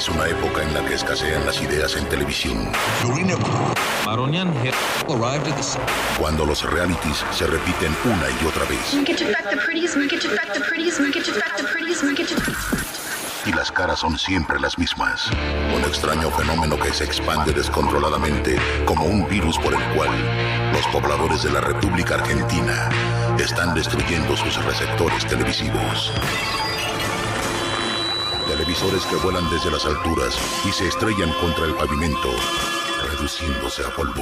Es una época en la que escasean las ideas en televisión. Cuando los realities se repiten una y otra vez. Y las caras son siempre las mismas. Un extraño fenómeno que se expande descontroladamente como un virus por el cual los pobladores de la República Argentina están destruyendo sus receptores televisivos. Televisores que vuelan desde las alturas y se estrellan contra el pavimento, reduciéndose a polvo.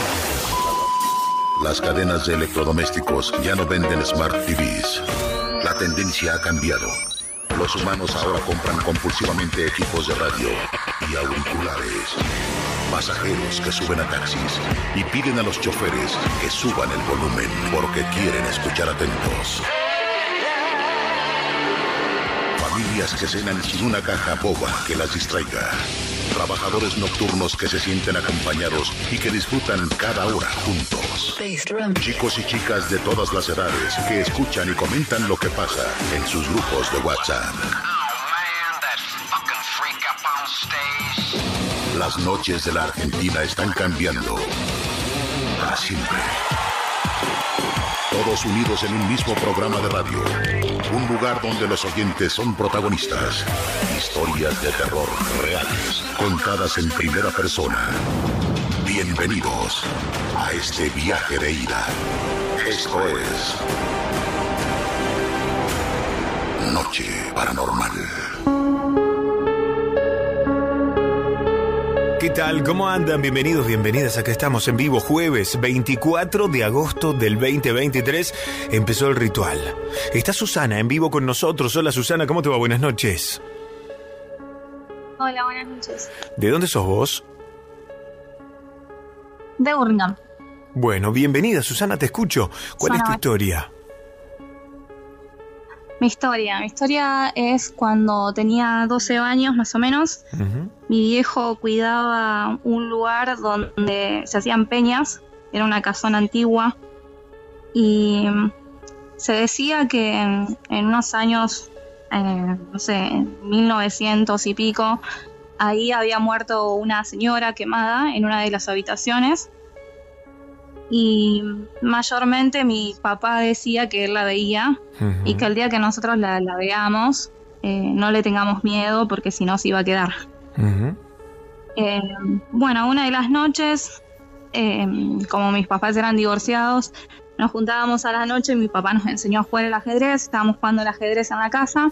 Las cadenas de electrodomésticos ya no venden Smart TVs. La tendencia ha cambiado. Los humanos ahora compran compulsivamente equipos de radio y auriculares. Pasajeros que suben a taxis y piden a los choferes que suban el volumen porque quieren escuchar atentos. Familias que cenan sin una caja boba que las distraiga. Trabajadores nocturnos que se sienten acompañados y que disfrutan cada hora juntos. Chicos y chicas de todas las edades que escuchan y comentan lo que pasa en sus grupos de WhatsApp. Las noches de la Argentina están cambiando para siempre. Todos unidos en un mismo programa de radio. Un lugar donde los oyentes son protagonistas. Historias de terror reales, contadas en primera persona. Bienvenidos a este viaje de ida. Esto es Noche Paranormal. ¿Qué tal? ¿Cómo andan? Bienvenidos, bienvenidas. Acá estamos en vivo, jueves 24 de agosto del 2023. Empezó el ritual. Está Susana en vivo con nosotros. Hola Susana, ¿cómo te va? Buenas noches. Hola, buenas noches. ¿De dónde sos vos? De Burlingame. Bueno, bienvenida Susana, te escucho. ¿Cuál es tu historia? Mi historia es cuando tenía 12 años más o menos. Mi viejo cuidaba un lugar donde se hacían peñas, era una casona antigua, y se decía que en unos años, no sé, en 1900 y pico, ahí había muerto una señora quemada en una de las habitaciones. Y mayormente mi papá decía que él la veía y que el día que nosotros la veamos no le tengamos miedo porque si no se iba a quedar. Bueno, una de las noches, como mis papás eran divorciados, nos juntábamos a la noche y mi papá nos enseñó a jugar al ajedrez. Estábamos jugando al ajedrez en la casa.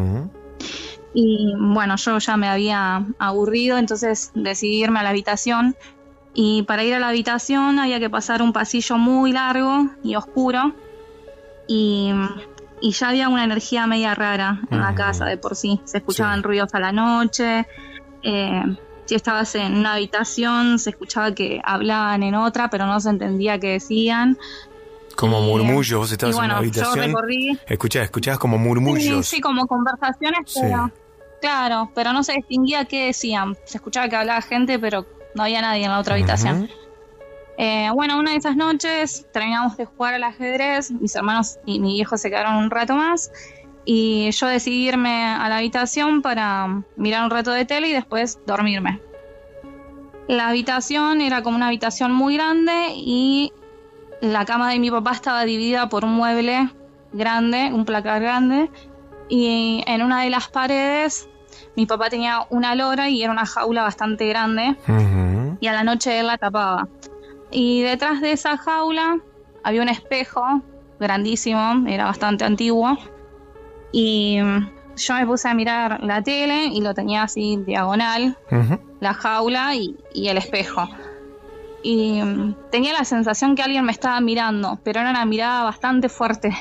Y bueno, yo ya me había aburrido, entonces decidí irme a la habitación. Y para ir a la habitación había que pasar un pasillo muy largo y oscuro. Y ya había una energía media rara en la casa de por sí. Se escuchaban ruidos a la noche. Si estabas en una habitación, se escuchaba que hablaban en otra, pero no se entendía qué decían. Como murmullos, vos estabas en una habitación. Yo recorrí. Escuchabas como murmullos. Sí, como conversaciones, pero claro, pero no se distinguía qué decían. Se escuchaba que hablaba gente, pero no había nadie en la otra habitación. Bueno, una de esas noches terminamos de jugar al ajedrez, mis hermanos y mi viejo se quedaron un rato más y yo decidí irme a la habitación para mirar un rato de tele y después dormirme. La habitación era como una habitación muy grande y la cama de mi papá estaba dividida por un mueble grande, un placar grande, y en una de las paredes mi papá tenía una lora y era una jaula bastante grande y a la noche él la tapaba. Y detrás de esa jaula había un espejo grandísimo, era bastante antiguo, y yo me puse a mirar la tele y lo tenía así diagonal, la jaula y el espejo. Y tenía la sensación que alguien me estaba mirando, pero era una mirada bastante fuerte.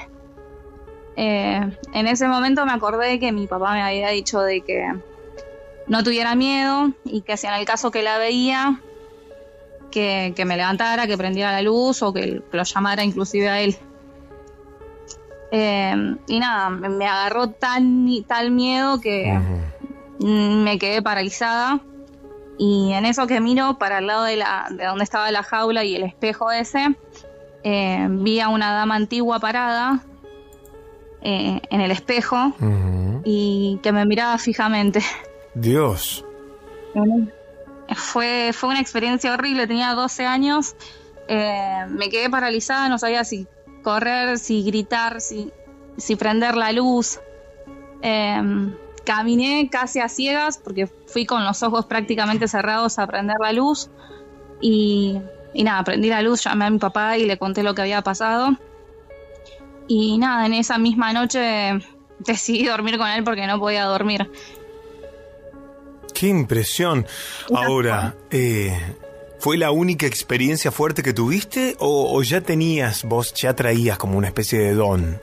En ese momento me acordé que mi papá me había dicho de que no tuviera miedo y que si en el caso que la veía, que me levantara, que prendiera la luz o que lo llamara inclusive a él. Y nada, me agarró tal miedo que me quedé paralizada. Y en eso que miro para el lado de donde estaba la jaula y el espejo ese, vi a una dama antigua parada en el espejo y que me miraba fijamente. Dios. Fue una experiencia horrible, tenía 12 años, me quedé paralizada, no sabía si correr, si gritar, si prender la luz. Caminé casi a ciegas porque fui con los ojos prácticamente cerrados a prender la luz y nada, prendí la luz, llamé a mi papá y le conté lo que había pasado y nada, en esa misma noche decidí dormir con él porque no podía dormir. ¡Qué impresión! Ahora, ¿fue la única experiencia fuerte que tuviste o ya traías como una especie de don?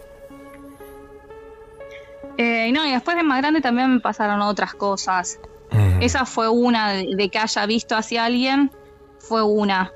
No, y después de más grande también me pasaron otras cosas. Esa fue una de que haya visto hacia alguien, fue una.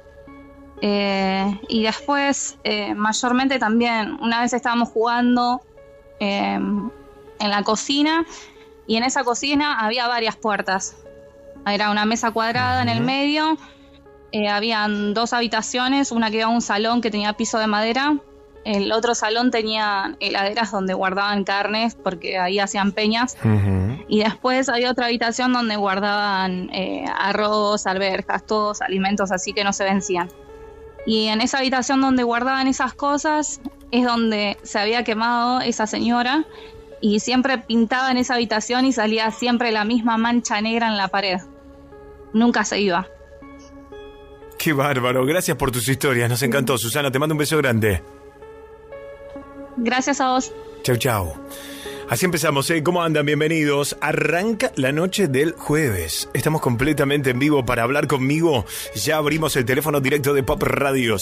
Y después, mayormente también, una vez estábamos jugando en la cocina y en esa cocina había varias puertas. Era una mesa cuadrada en el medio, habían 2 habitaciones, una que era un salón que tenía piso de madera. El otro salón tenía heladeras donde guardaban carnes porque ahí hacían peñas. Y después había otra habitación donde guardaban arroz, alberjas, todos alimentos así que no se vencían. Y en esa habitación donde guardaban esas cosas es donde se había quemado esa señora y siempre pintaba en esa habitación y salía siempre la misma mancha negra en la pared. Nunca se iba. ¡Qué bárbaro! Gracias por tus historias, nos encantó. Susana, te mando un beso grande. Gracias a vos. Chau, chau. Así empezamos, ¿eh? ¿Cómo andan? Bienvenidos. Arranca la noche del jueves. Estamos completamente en vivo para hablar conmigo. Ya abrimos el teléfono directo de Pop Radio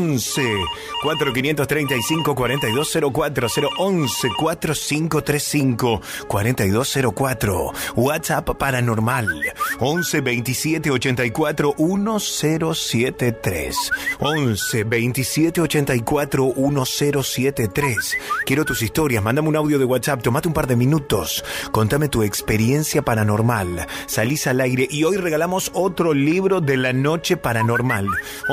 011-4535-4204 011-4535-4204. WhatsApp paranormal 11-27-84-1073 11-27-84-1073. Quiero tus historias, mándame un audio de WhatsApp, tomate un par de minutos, contame tu experiencia paranormal, salís al aire y hoy regalamos otro libro de la noche paranormal.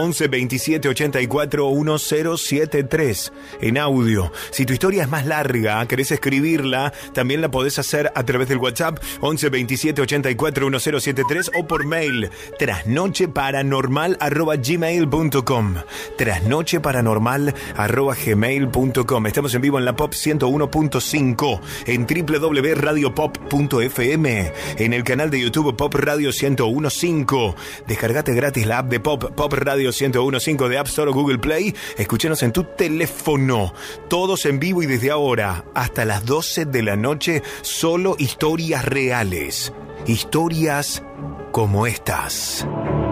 11-27-84-1073 en audio. Si tu historia es más larga, querés escribirla, también la podés hacer a través del WhatsApp 11-27-84-1073 o por mail trasnocheparanormal@gmail.com trasnocheparanormal@gmail.com. Estamos en vivo en la Pop 101.5, en www.radiopop.fm, en el canal de YouTube Pop Radio 101.5. Descargate gratis la app de Pop Radio 101.5 de App Store o Google Play. Escúchanos en tu teléfono. Todos en vivo y desde ahora hasta las 12 de la noche, solo historias reales. Historias como estas.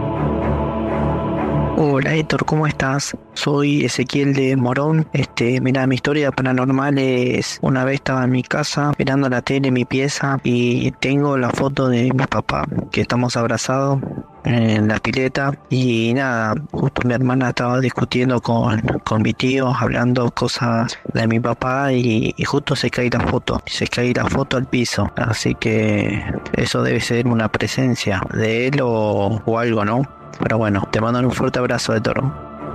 Hola Héctor, ¿cómo estás? Soy Ezequiel de Morón. Mira, mi historia paranormal es: una vez estaba en mi casa mirando la tele en mi pieza y tengo la foto de mi papá, que estamos abrazados en la pileta, y nada, justo mi hermana estaba discutiendo con mi tío, hablando cosas de mi papá, y justo se cae la foto al piso, así que eso debe ser una presencia de él o algo, ¿no? Pero bueno, te mando un fuerte abrazo de Toro.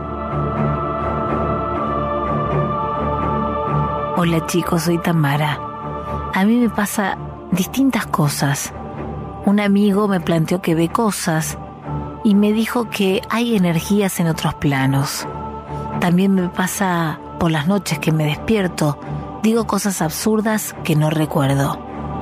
Hola chicos, soy Tamara. A mí me pasa distintas cosas. Un amigo me planteó que ve cosas y me dijo que hay energías en otros planos. También me pasa por las noches que me despierto, digo cosas absurdas que no recuerdo.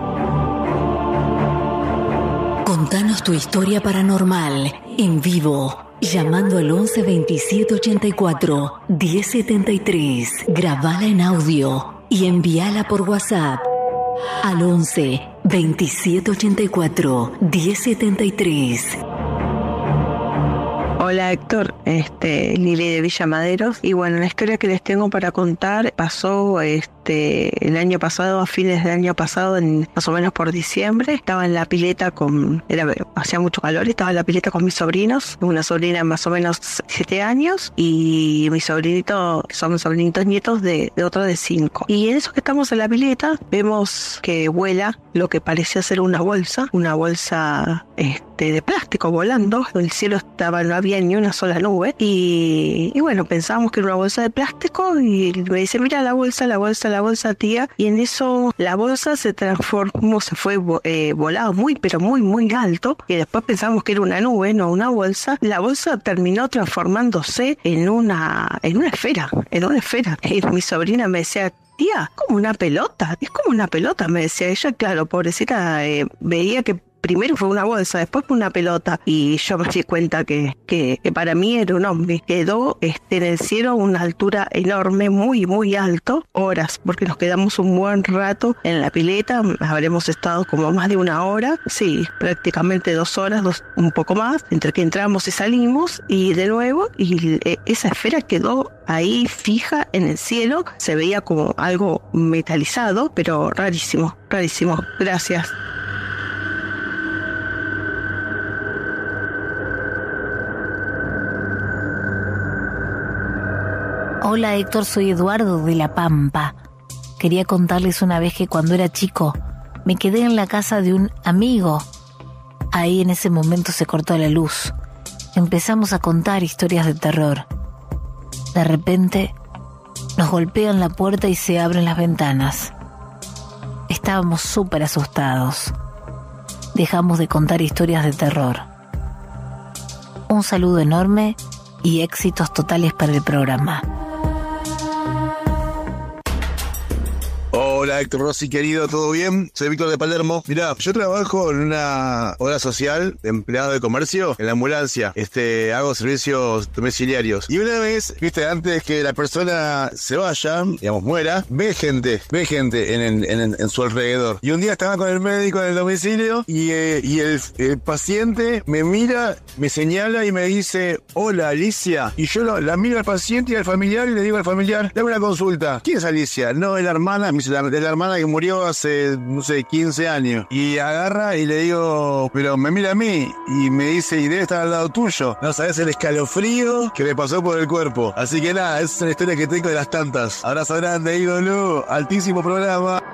Contanos tu historia paranormal en vivo, llamando al 11 27 84 1073. Grabala en audio y envíala por WhatsApp al 11 27 84 1073. Hola Héctor, Lili de Villa Maderos. Y bueno, la historia que les tengo para contar pasó el año pasado, a fines del año pasado, más o menos por diciembre. Estaba en la pileta hacía mucho calor, y estaba en la pileta con mis sobrinos, una sobrina más o menos 7 años y mi sobrinito, que son mis sobrinitos nietos de otro de 5. Y en eso que estamos en la pileta, vemos que vuela lo que parecía ser una bolsa de plástico volando. El cielo no había ni una sola nube, y bueno, pensábamos que era una bolsa de plástico, y me dice: mira la bolsa. la bolsa, tía, y en eso la bolsa se transformó, se fue volado muy, pero muy, muy alto, y después pensamos que era una nube, no una bolsa. La bolsa terminó transformándose en una esfera, y mi sobrina me decía, tía, como una pelota, es como una pelota, me decía ella. Claro, pobrecita, veía que primero fue una bolsa, después fue una pelota, y yo me di cuenta que para mí era un ovni. Quedó en el cielo a una altura enorme, muy, muy alto, horas, porque nos quedamos un buen rato en la pileta, habremos estado como más de una hora, sí, prácticamente 2 horas, un poco más, entre que entramos y salimos, y de nuevo, y esa esfera quedó ahí fija en el cielo, se veía como algo metalizado, pero rarísimo, rarísimo. Gracias. Hola Héctor, soy Eduardo de La Pampa. Quería contarles una vez que cuando era chico me quedé en la casa de un amigo. Ahí en ese momento se cortó la luz. Empezamos a contar historias de terror. De repente nos golpean la puerta y se abren las ventanas. Estábamos súper asustados. Dejamos de contar historias de terror. Un saludo enorme y éxitos totales para el programa. Hola Héctor Rossi, querido, ¿todo bien? Soy Víctor de Palermo. Mirá, yo trabajo en una obra social de empleado de comercio en la ambulancia. Hago servicios domiciliarios. Y una vez, antes que la persona se vaya, digamos, muera, ve gente en su alrededor. Y un día estaba con el médico en el domicilio y el paciente me mira, me señala y me dice, hola Alicia. Y yo la miro al paciente y al familiar y le digo al familiar, dame una consulta. ¿Quién es Alicia? No, es la hermana. Me dice, de la hermana que murió hace, 15 años. Y agarra y le digo, pero me mira a mí y me dice, y debe estar al lado tuyo. No sabes el escalofrío que me pasó por el cuerpo. Así que nada, esa es una historia que tengo de las tantas. Abrazo grande, ídolo. Altísimo programa.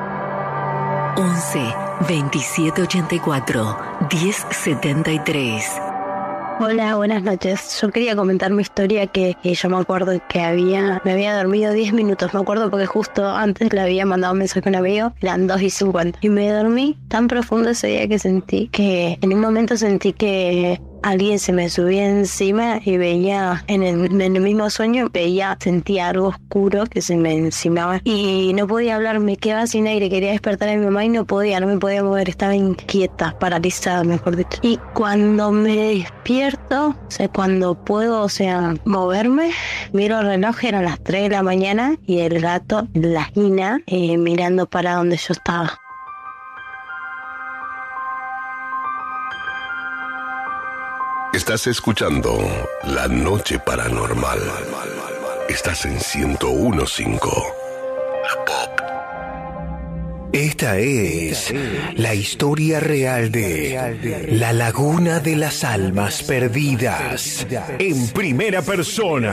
11 27 84 10 73. Hola, buenas noches. Yo quería comentar mi historia que yo me acuerdo que me había dormido 10 minutos. Me acuerdo porque justo antes le había mandado un mensaje a un amigo, eran 2:50. Y me dormí tan profundo ese día que sentí que en un momento sentí que alguien se me subía encima y veía en el mismo sueño, sentía algo oscuro que se me encimaba y no podía hablar, me quedaba sin aire, quería despertar a mi mamá y no me podía mover, estaba inquieta, paralizada, mejor dicho. Y cuando me despierto, cuando puedo, moverme, miro el reloj, eran las 3 de la mañana y el gato en la esquina mirando para donde yo estaba. Estás escuchando La Noche Paranormal. Estás en 101.5. La Pop. Esta es la historia real de La Laguna de las Almas Perdidas en primera persona.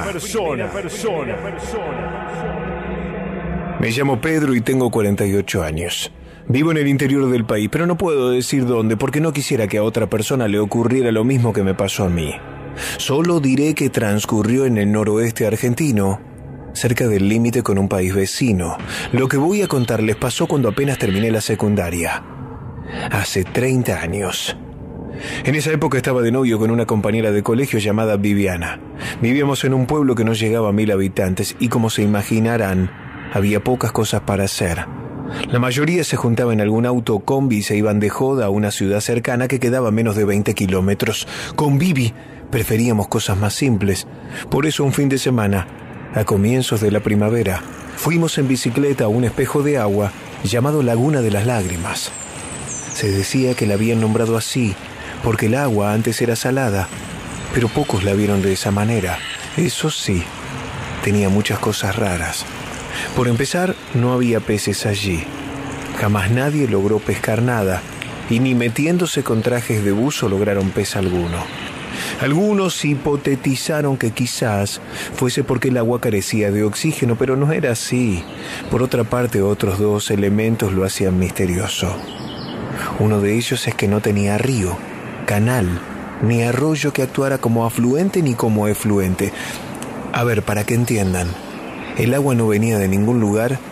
Me llamo Pedro y tengo 48 años. Vivo en el interior del país, pero no puedo decir dónde porque no quisiera que a otra persona le ocurriera lo mismo que me pasó a mí. Solo diré que transcurrió en el noroeste argentino, cerca del límite con un país vecino. Lo que voy a contarles pasó cuando apenas terminé la secundaria. Hace 30 años. En esa época estaba de novio con una compañera de colegio llamada Viviana. Vivíamos en un pueblo que no llegaba a 1000 habitantes y, como se imaginarán, había pocas cosas para hacer. La mayoría se juntaba en algún auto combi y se iban de joda a una ciudad cercana que quedaba a menos de 20 kilómetros. Con Vivi preferíamos cosas más simples. Por eso un fin de semana, a comienzos de la primavera, fuimos en bicicleta a un espejo de agua llamado Laguna de las Lágrimas. Se decía que la habían nombrado así porque el agua antes era salada, pero pocos la vieron de esa manera. Eso sí, tenía muchas cosas raras. Por empezar, no había peces allí. Jamás nadie logró pescar nada, y ni metiéndose con trajes de buzo lograron pez alguno. Algunos hipotetizaron que quizás fuese porque el agua carecía de oxígeno, pero no era así. Por otra parte, otros 2 elementos lo hacían misterioso. Uno de ellos es que no tenía río, canal, ni arroyo que actuara como afluente ni como efluente. A ver, para que entiendan. El agua no venía de ningún lugar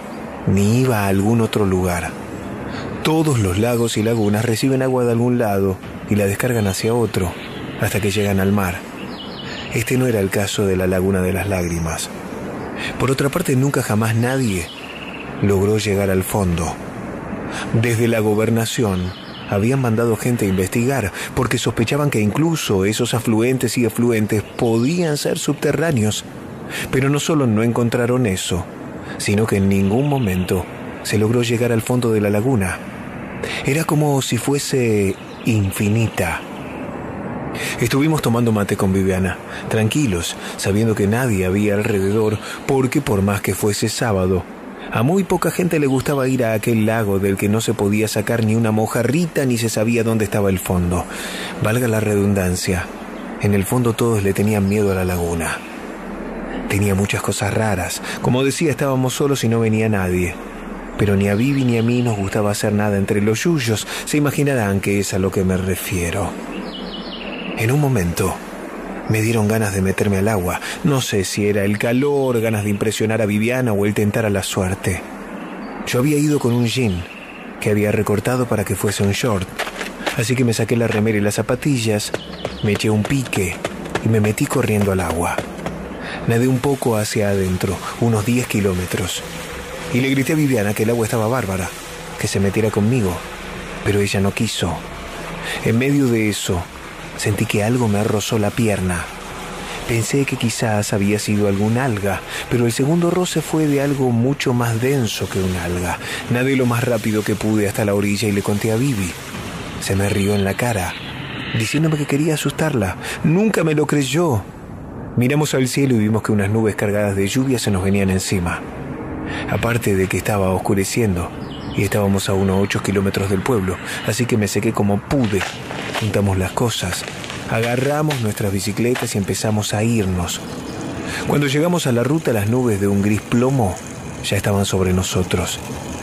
ni iba a algún otro lugar. Todos los lagos y lagunas reciben agua de algún lado y la descargan hacia otro, hasta que llegan al mar. Este no era el caso de la Laguna de las Lágrimas. Por otra parte, nunca jamás nadie logró llegar al fondo. Desde la gobernación habían mandado gente a investigar, porque sospechaban que incluso esos afluentes y efluentes podían ser subterráneos. Pero no solo no encontraron eso, sino que en ningún momento se logró llegar al fondo de la laguna. Era como si fuese infinita. Estuvimos tomando mate con Viviana, tranquilos, sabiendo que nadie había alrededor, porque por más que fuese sábado, a muy poca gente le gustaba ir a aquel lago del que no se podía sacar ni una mojarrita ni se sabía dónde estaba el fondo. Valga la redundancia, en el fondo todos le tenían miedo a la laguna. Tenía muchas cosas raras. Como decía, estábamos solos y no venía nadie. Pero ni a Vivi ni a mí nos gustaba hacer nada entre los yuyos. Se imaginarán que es a lo que me refiero. En un momento me dieron ganas de meterme al agua. No sé si era el calor, ganas de impresionar a Viviana o el tentar a la suerte. Yo había ido con un jean que había recortado para que fuese un short. Así que me saqué la remera y las zapatillas, me eché un pique y me metí corriendo al agua. Nadé un poco hacia adentro, unos 10 kilómetros. Y le grité a Viviana que el agua estaba bárbara, que se metiera conmigo. Pero ella no quiso. En medio de eso, sentí que algo me rozó la pierna. Pensé que quizás había sido algún alga, pero el segundo roce fue de algo mucho más denso que un alga. Nadé lo más rápido que pude hasta la orilla y le conté a Vivi. Se me rió en la cara, diciéndome que quería asustarla. Nunca me lo creyó. Miramos al cielo y vimos que unas nubes cargadas de lluvia se nos venían encima. Aparte de que estaba oscureciendo y estábamos a unos 8 kilómetros del pueblo, así que me sequé como pude. Juntamos las cosas, agarramos nuestras bicicletas y empezamos a irnos. Cuando llegamos a la ruta, las nubes de un gris plomo ya estaban sobre nosotros.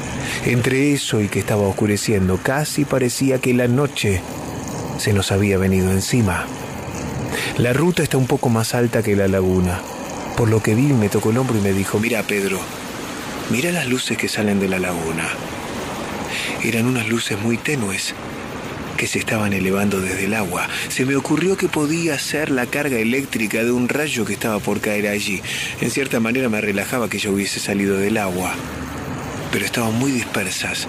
Entre eso y que estaba oscureciendo, casi parecía que la noche se nos había venido encima. La ruta está un poco más alta que la laguna, por lo que Vivi me tocó el hombro y me dijo: mira, Pedro, mira las luces que salen de la laguna. Eran unas luces muy tenues que se estaban elevando desde el agua. Se me ocurrió que podía ser la carga eléctrica de un rayo que estaba por caer allí. En cierta manera me relajaba que yo hubiese salido del agua, pero estaban muy dispersas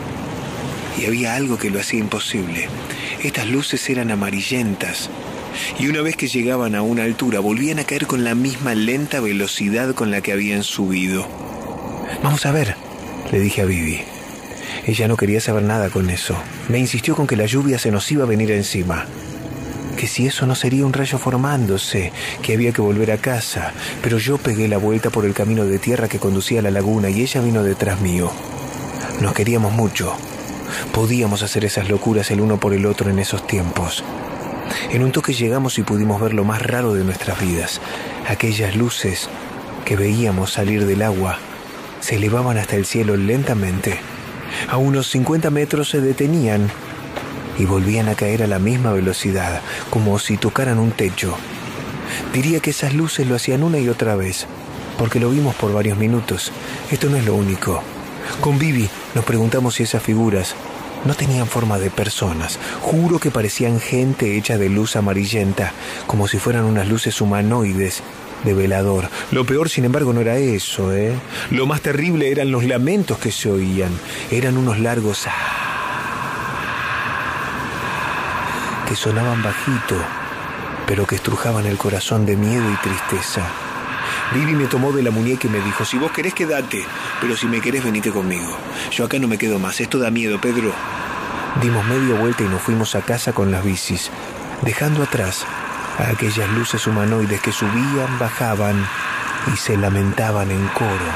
y había algo que lo hacía imposible. Estas luces eran amarillentas y una vez que llegaban a una altura volvían a caer con la misma lenta velocidad con la que habían subido. Vamos a ver, le dije a Vivi. Ella no quería saber nada con eso. Me insistió con que la lluvia se nos iba a venir encima, que si eso no sería un rayo formándose, que había que volver a casa. Pero yo pegué la vuelta por el camino de tierra que conducía a la laguna y ella vino detrás mío. Nos queríamos mucho. Podíamos hacer esas locuras el uno por el otro en esos tiempos. En un toque llegamos y pudimos ver lo más raro de nuestras vidas. Aquellas luces que veíamos salir del agua se elevaban hasta el cielo lentamente. A unos 50 metros se detenían y volvían a caer a la misma velocidad, como si tocaran un techo. Diría que esas luces lo hacían una y otra vez, porque lo vimos por varios minutos. Esto no es lo único. Con Vivi nos preguntamos si esas figuras no tenían forma de personas. Juro que parecían gente hecha de luz amarillenta, como si fueran unas luces humanoides de velador. Lo peor, sin embargo, no era eso, Lo más terrible eran los lamentos que se oían. Eran unos largos que sonaban bajito, pero que estrujaban el corazón de miedo y tristeza. Vivi me tomó de la muñeca y me dijo: si vos querés, quedate, pero si me querés, venite conmigo. Yo acá no me quedo más, esto da miedo, Pedro. Dimos media vuelta y nos fuimos a casa con las bicis, dejando atrás a aquellas luces humanoides que subían, bajaban y se lamentaban en coro.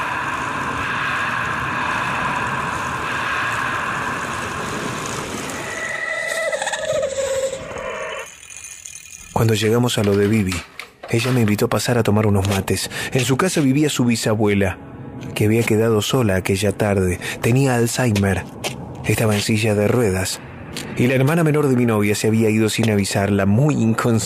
Cuando llegamos a lo de Vivi, ella me invitó a pasar a tomar unos mates. En su casa vivía su bisabuela, que había quedado sola aquella tarde. Tenía Alzheimer, estaba en silla de ruedas. Y la hermana menor de mi novia se había ido sin avisarla, muy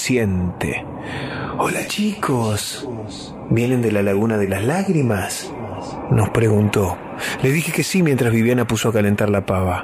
inconsciente. Hola, chicos. ¿Vienen de la Laguna de las Lágrimas? Nos preguntó. Le dije que sí mientras Viviana puso a calentar la pava.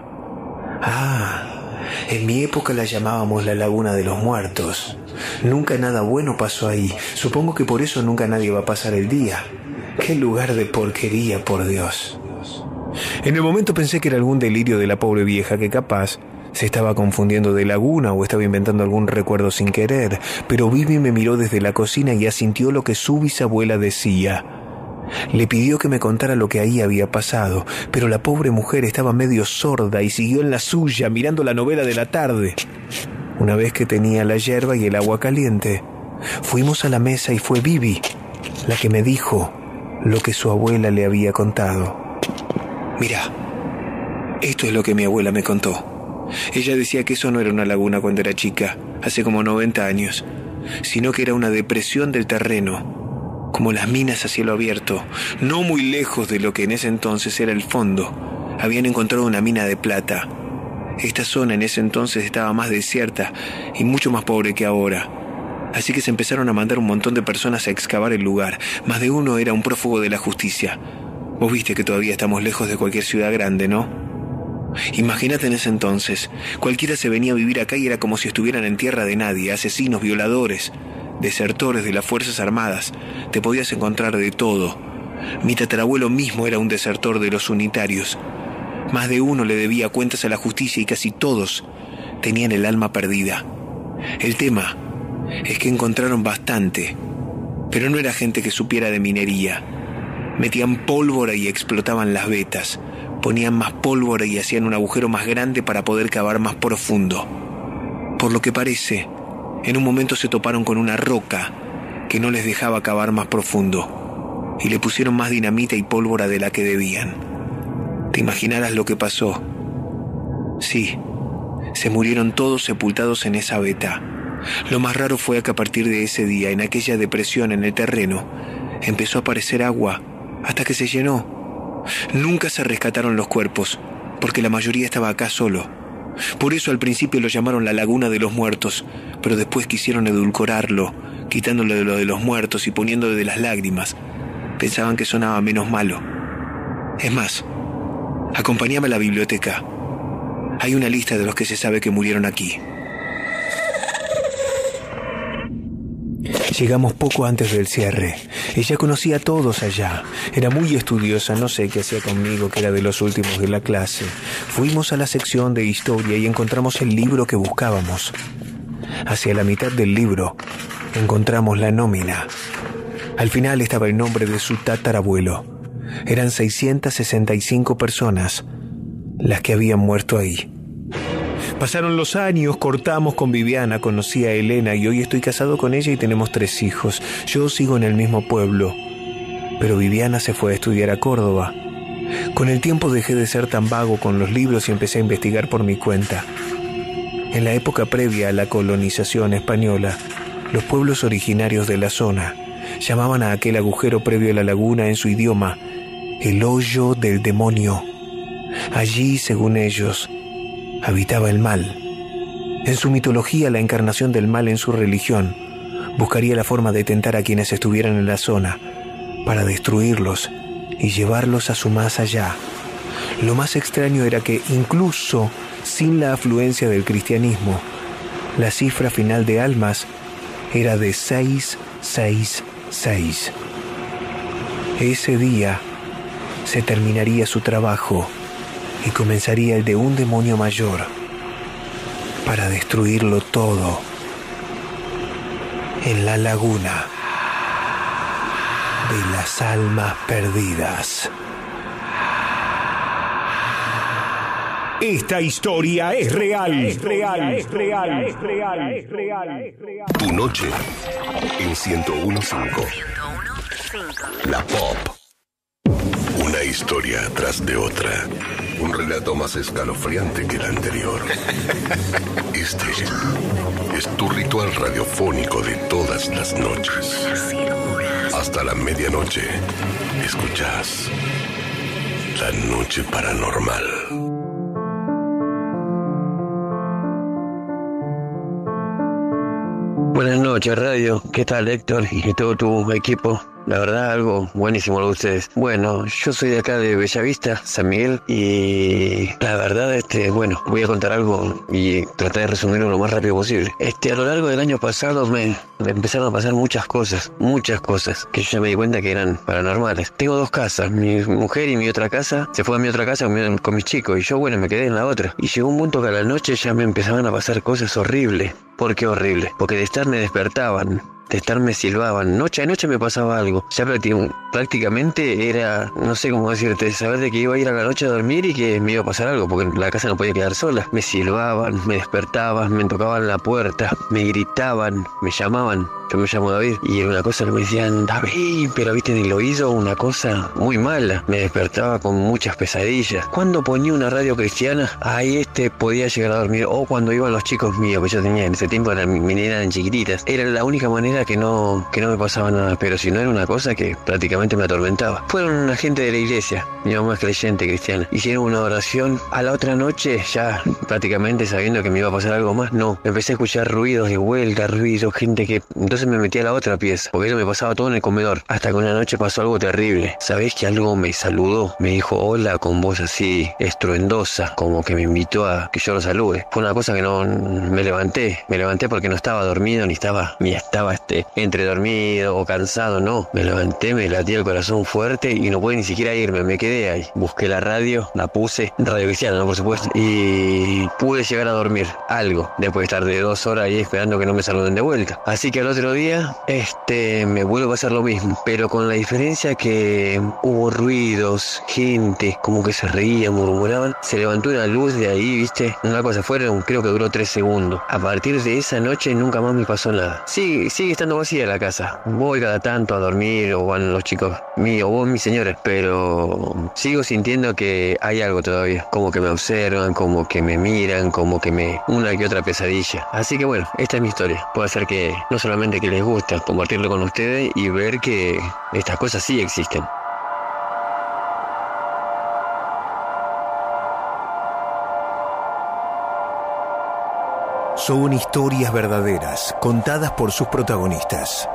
En mi época la llamábamos la Laguna de los Muertos. Nunca nada bueno pasó ahí. Supongo que por eso nunca nadie va a pasar el día. ¡Qué lugar de porquería, por Dios! En el momento pensé que era algún delirio de la pobre vieja que capaz se estaba confundiendo de laguna o estaba inventando algún recuerdo sin querer, pero Vivi me miró desde la cocina y asintió lo que su bisabuela decía. Le pidió que me contara lo que ahí había pasado, pero la pobre mujer estaba medio sorda y siguió en la suya, mirando la novela de la tarde. Una vez que tenía la yerba y el agua caliente, fuimos a la mesa y fue Vivi la que me dijo lo que su abuela le había contado. Mirá, esto es lo que mi abuela me contó. Ella decía que eso no era una laguna cuando era chica, hace como 90 años, sino que era una depresión del terreno, como las minas a cielo abierto, no muy lejos de lo que en ese entonces era el fondo. Habían encontrado una mina de plata. Esta zona en ese entonces estaba más desierta y mucho más pobre que ahora. Así que se empezaron a mandar un montón de personas a excavar el lugar. Más de uno era un prófugo de la justicia. Vos viste que todavía estamos lejos de cualquier ciudad grande, ¿no? Imagínate en ese entonces, cualquiera se venía a vivir acá y era como si estuvieran en tierra de nadie, asesinos, violadores, desertores de las Fuerzas Armadas. Te podías encontrar de todo. Mi tatarabuelo mismo era un desertor de los unitarios. Más de uno le debía cuentas a la justicia y casi todos tenían el alma perdida. El tema es que encontraron bastante, pero no era gente que supiera de minería. Metían pólvora y explotaban las vetas. Ponían más pólvora y hacían un agujero más grande para poder cavar más profundo. Por lo que parece, en un momento se toparon con una roca que no les dejaba cavar más profundo y le pusieron más dinamita y pólvora de la que debían. ¿Te imaginarás lo que pasó? Sí, se murieron todos sepultados en esa veta. Lo más raro fue que a partir de ese día, en aquella depresión en el terreno, empezó a aparecer agua hasta que se llenó. Nunca se rescataron los cuerpos, porque la mayoría estaba acá solo. Por eso al principio lo llamaron la Laguna de los Muertos, pero después quisieron edulcorarlo, quitándole de lo de los muertos y poniéndole de las lágrimas. Pensaban que sonaba menos malo. Es más, acompáñame a la biblioteca. Hay una lista de los que se sabe que murieron aquí. Llegamos poco antes del cierre. Ella conocía a todos allá. Era muy estudiosa, no sé qué hacía conmigo, que era de los últimos de la clase. Fuimos a la sección de historia y encontramos el libro que buscábamos. Hacia la mitad del libro encontramos la nómina. Al final estaba el nombre de su tatarabuelo. Eran 665 personas las que habían muerto ahí. Pasaron los años, cortamos con Viviana, conocí a Elena y hoy estoy casado con ella y tenemos 3 hijos. Yo sigo en el mismo pueblo, pero Viviana se fue a estudiar a Córdoba. Con el tiempo dejé de ser tan vago con los libros y empecé a investigar por mi cuenta. En la época previa a la colonización española, los pueblos originarios de la zona llamaban a aquel agujero previo a la laguna en su idioma el hoyo del demonio. Allí, según ellos, habitaba el mal. En su mitología, la encarnación del mal en su religión buscaría la forma de tentar a quienes estuvieran en la zona para destruirlos y llevarlos a su más allá. Lo más extraño era que, incluso sin la afluencia del cristianismo, la cifra final de almas era de 666. Ese día se terminaría su trabajo y comenzaría el de un demonio mayor para destruirlo todo en la laguna de las almas perdidas. Esta historia es real. Tu noche en 101.5. La Pop. Una historia tras de otra. Un relato más escalofriante que el anterior. Este es tu ritual radiofónico de todas las noches. Hasta la medianoche escuchas La Noche Paranormal. Buenas noches, radio. ¿Qué tal, Héctor? Y todo tu equipo. La verdad, algo buenísimo lo de ustedes. Bueno, yo soy de acá de Bellavista, San Miguel, y la verdad, bueno, voy a contar algo y tratar de resumirlo lo más rápido posible. A lo largo del año pasado me empezaron a pasar muchas cosas, que yo ya me di cuenta que eran paranormales. Tengo 2 casas, mi mujer y mi otra casa, se fue a mi otra casa con mis chicos, y yo, bueno, me quedé en la otra. Y llegó un punto que a la noche ya me empezaban a pasar cosas horribles. ¿Por qué horrible? Porque de estar me despertaban, de estar me silbaban. Noche a noche me pasaba algo. Ya prácticamente era, no sé cómo decirte, saber de que iba a ir a la noche a dormir y que me iba a pasar algo, porque la casa no podía quedar sola. Me silbaban, me despertaban, me tocaban la puerta, me gritaban, me llamaban. Yo me llamo David, y era una cosa que me decían, David, pero viste en el oído una cosa muy mala. Me despertaba con muchas pesadillas. Cuando ponía una radio cristiana, ahí podía llegar a dormir. O cuando iban los chicos míos, que yo tenía en ese tiempo, mis nenas eran chiquititas. Era la única manera que no me pasaba nada. Pero si no, era una cosa que prácticamente me atormentaba. Fueron una gente de la iglesia, mi mamá es creyente cristiana. Hicieron una oración. A la otra noche, ya prácticamente sabiendo que me iba a pasar algo más, no. Empecé a escuchar ruidos de vuelta, gente que... Entonces me metí a la otra pieza, porque eso me pasaba todo en el comedor. Hasta que una noche pasó algo terrible. ¿Sabés que algo me saludó? Me dijo hola con voz así estruendosa, como que me invitó a que yo lo salude. Fue una cosa que no... Me levanté porque no estaba dormido, ni estaba entre dormido o cansado, no. Me levanté, me latía el corazón fuerte y no pude ni siquiera irme, me quedé ahí. Busqué la radio, la puse, radio cristiana, ¿no? Por supuesto. Y pude llegar a dormir algo, después de estar de 2 horas ahí esperando que no me saluden de vuelta. Así que al otro día, me vuelvo a pasar lo mismo, pero con la diferencia que hubo ruidos, gente, como que se reían, murmuraban. Se levantó una luz de ahí, ¿viste? Una cosa fueron, creo que duró 3 segundos. A partir de esa noche nunca más me pasó nada. Sigue estando vacía la casa. Voy cada tanto a dormir, o van los chicos míos, o mis señores, pero sigo sintiendo que hay algo todavía. Como que me observan, como que me miran, como que una que otra pesadilla. Así que bueno, esta es mi historia. Puede ser que no solamente que les gusta compartirlo con ustedes y ver que estas cosas sí existen. Son historias verdaderas, contadas por sus protagonistas.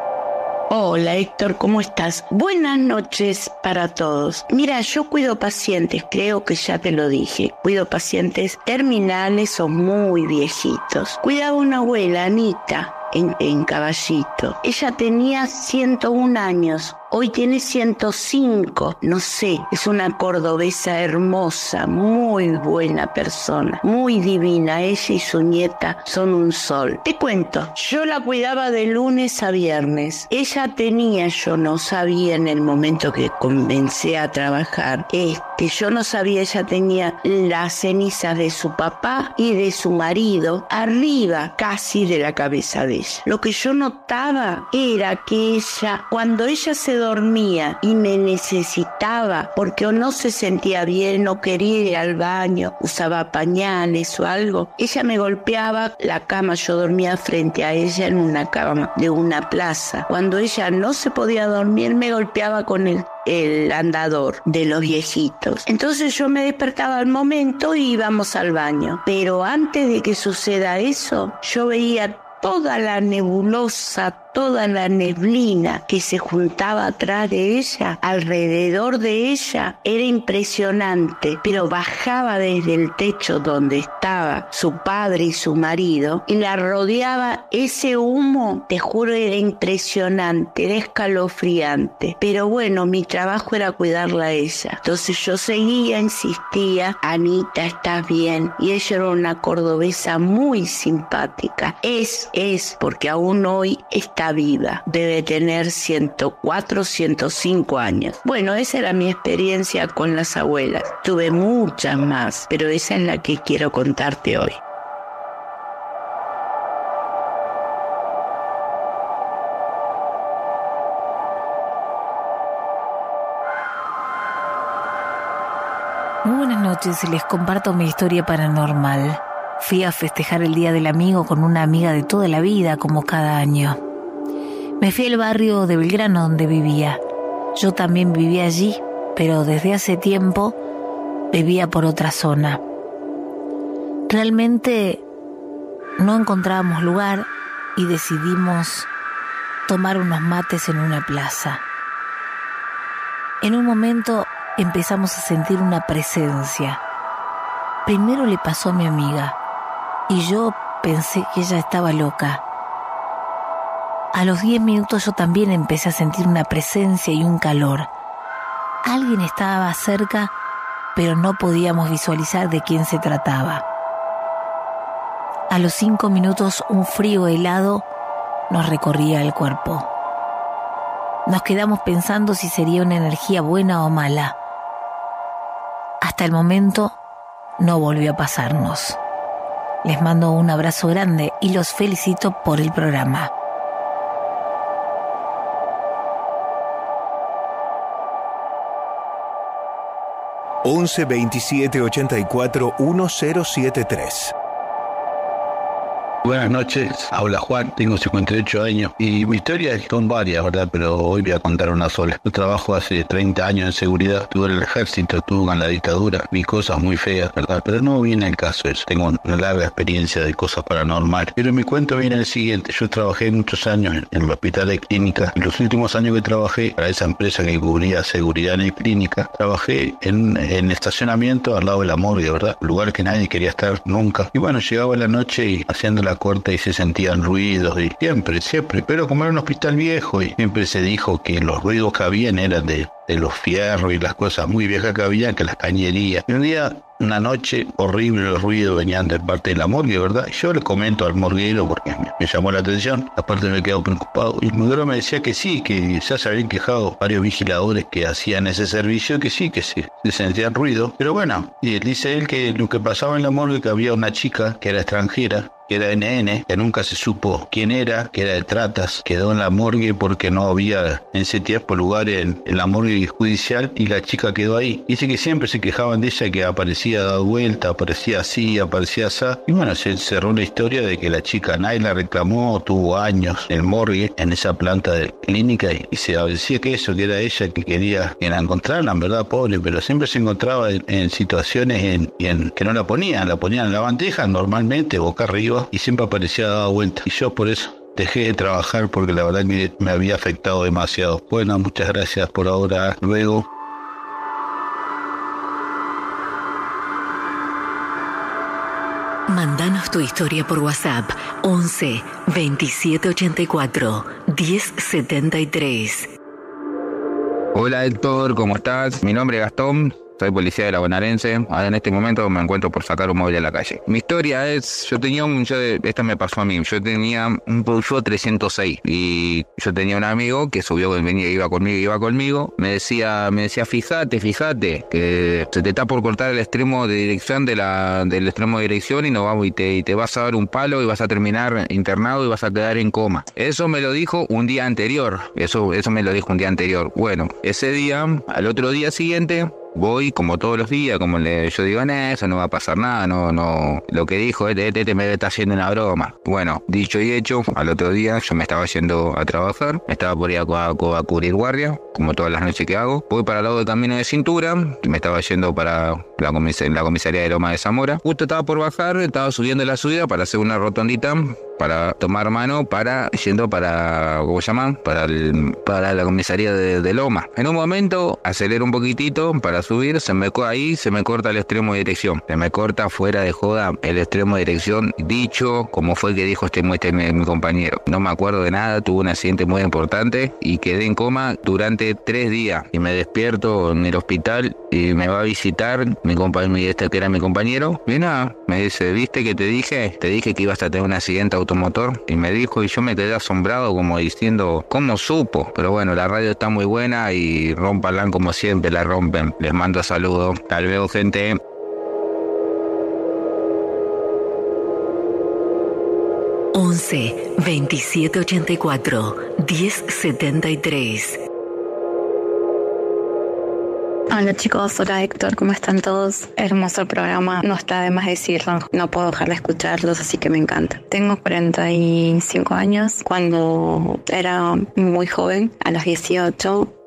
Hola Héctor, ¿cómo estás? Buenas noches para todos. Mira, yo cuido pacientes, creo que ya te lo dije. Cuido pacientes terminales o muy viejitos. Cuidaba una abuela, Anita, en Caballito. Ella tenía 101 años. Hoy tiene 105, no sé, es una cordobesa hermosa, muy buena persona, muy divina. Ella y su nieta son un sol. Te cuento, yo la cuidaba de lunes a viernes. Ella tenía, yo no sabía en el momento que comencé a trabajar, yo no sabía, ella tenía las cenizas de su papá y de su marido arriba casi de la cabeza de ella. Lo que yo notaba era que ella, cuando ella se dormía y me necesitaba porque o no se sentía bien, no quería ir al baño, usaba pañales o algo, ella me golpeaba la cama. Yo dormía frente a ella en una cama de una plaza. Cuando ella no se podía dormir, me golpeaba con el andador de los viejitos. Entonces yo me despertaba al momento y íbamos al baño. Pero antes de que suceda eso, yo veía toda la nebulosa, toda la neblina que se juntaba atrás de ella, alrededor de ella, era impresionante, pero bajaba desde el techo donde estaba su padre y su marido y la rodeaba ese humo. Te juro, era impresionante, era escalofriante, pero bueno, mi trabajo era cuidarla a ella. Entonces yo seguía, insistía, Anita, ¿estás bien? Y ella era una cordobesa muy simpática, es porque aún hoy está viva, debe tener 104, 105 años. Bueno, esa era mi experiencia con las abuelas. Tuve muchas más, pero esa es la que quiero contarte hoy. Muy buenas noches y les comparto mi historia paranormal. Fui a festejar el Día del Amigo con una amiga de toda la vida, como cada año. Me fui al barrio de Belgrano donde vivía. Yo también vivía allí, pero desde hace tiempo vivía por otra zona. Realmente no encontrábamos lugar y decidimos tomar unos mates en una plaza. En un momento empezamos a sentir una presencia. Primero le pasó a mi amiga y yo pensé que ella estaba loca. A los 10 minutos yo también empecé a sentir una presencia y un calor. Alguien estaba cerca, pero no podíamos visualizar de quién se trataba. A los 5 minutos un frío helado nos recorría el cuerpo. Nos quedamos pensando si sería una energía buena o mala. Hasta el momento no volvió a pasarnos. Les mando un abrazo grande y los felicito por el programa. (11 27 84 1073). Buenas noches, habla Juan, tengo 58 años y mi historia son varias, ¿verdad? Pero hoy voy a contar una sola. Yo trabajo hace 30 años en seguridad, estuve en el ejército, estuve con la dictadura, vi cosas muy feas, ¿verdad? Pero no viene el caso eso, tengo una larga experiencia de cosas paranormales. Pero mi cuento viene el siguiente, yo trabajé muchos años en el hospital de clínica y los últimos años que trabajé para esa empresa que cubría seguridad en clínica, trabajé en estacionamiento al lado de la morgue, ¿verdad? Lugar que nadie quería estar nunca. Y bueno, llegaba la noche y haciendo la corta y se sentían ruidos y siempre, pero como era un hospital viejo y siempre se dijo que los ruidos que habían eran de los fierros y las cosas muy viejas que había, que las cañerías. Y un día, una noche horrible, los ruidos venían de parte de la morgue, ¿verdad? Y yo le comento al morguero porque me llamó la atención, aparte me quedo preocupado. Y el morguero me decía que sí, que ya se habían quejado varios vigiladores que hacían ese servicio, que sí, que se sentían ruido. Pero bueno, y dice él que lo que pasaba en la morgue, que había una chica que era extranjera, que era NN, que nunca se supo quién era, que era de tratas, quedó en la morgue porque no había en ese tiempo lugar en la morgue judicial y la chica quedó ahí. Dice que siempre se quejaban de ella, que aparecía dado vuelta, aparecía así, aparecía así. Y bueno, se cerró la historia de que la chica nadie la reclamó, tuvo años en el morgue, en esa planta de clínica y se decía que eso, que era ella que quería que la encontraran, ¿verdad? Pobre, pero siempre se encontraba en situaciones en que no la ponían en la bandeja normalmente, boca arriba, y siempre aparecía dado vuelta. Y yo por eso dejé de trabajar porque la verdad que me había afectado demasiado. Bueno, muchas gracias por ahora. Luego. Mándanos tu historia por WhatsApp 11 27 84 10 73. Hola Héctor, ¿cómo estás? Mi nombre es Gastón. Soy policía de la Bonaerense. Ahora en este momento me encuentro por sacar un móvil a la calle. Mi historia es, esta me pasó a mí. Yo tenía un Peugeot 306 y yo tenía un amigo que subió, iba conmigo. Me decía, fíjate, que se te está por cortar el extremo de dirección del extremo de dirección y no vamos y te vas a dar un palo y vas a terminar internado y vas a quedar en coma. Eso me lo dijo un día anterior. Bueno, ese día, al otro día siguiente, voy como todos los días, yo digo, eso no va a pasar nada, no, lo que dijo, me está haciendo una broma. Bueno, dicho y hecho, al otro día yo me estaba yendo a trabajar, me estaba por ir a cubrir guardia, como todas las noches que hago. Voy para el lado del camino de cintura, me estaba yendo para la comisaría de Loma de Zamora. Justo estaba por bajar, estaba subiendo la subida para hacer una rotondita, para tomar mano, yendo para la comisaría de Loma. En un momento, acelero un poquitito para subir, se me corta el extremo de dirección. Se me corta fuera de joda el extremo de dirección, dicho como fue que dijo mi compañero. No me acuerdo de nada, tuve un accidente muy importante y quedé en coma durante 3 días. Y me despierto en el hospital y me va a visitar mi compañero, que era mi compañero. Y nada, me dice, ¿viste que te dije que ibas a tener un accidente automotor? Y me dijo, y yo me quedé asombrado como diciendo, ¿cómo supo? Pero bueno, la radio está muy buena y rómpanla como siempre la rompen. Les mando saludos. Hasta luego, gente. (11 27 84 10 73). Hola chicos, hola Héctor, ¿cómo están todos? Hermoso el programa, no está de más decirlo, no puedo dejar de escucharlos, así que me encanta. Tengo 45 años, cuando era muy joven, a los 18,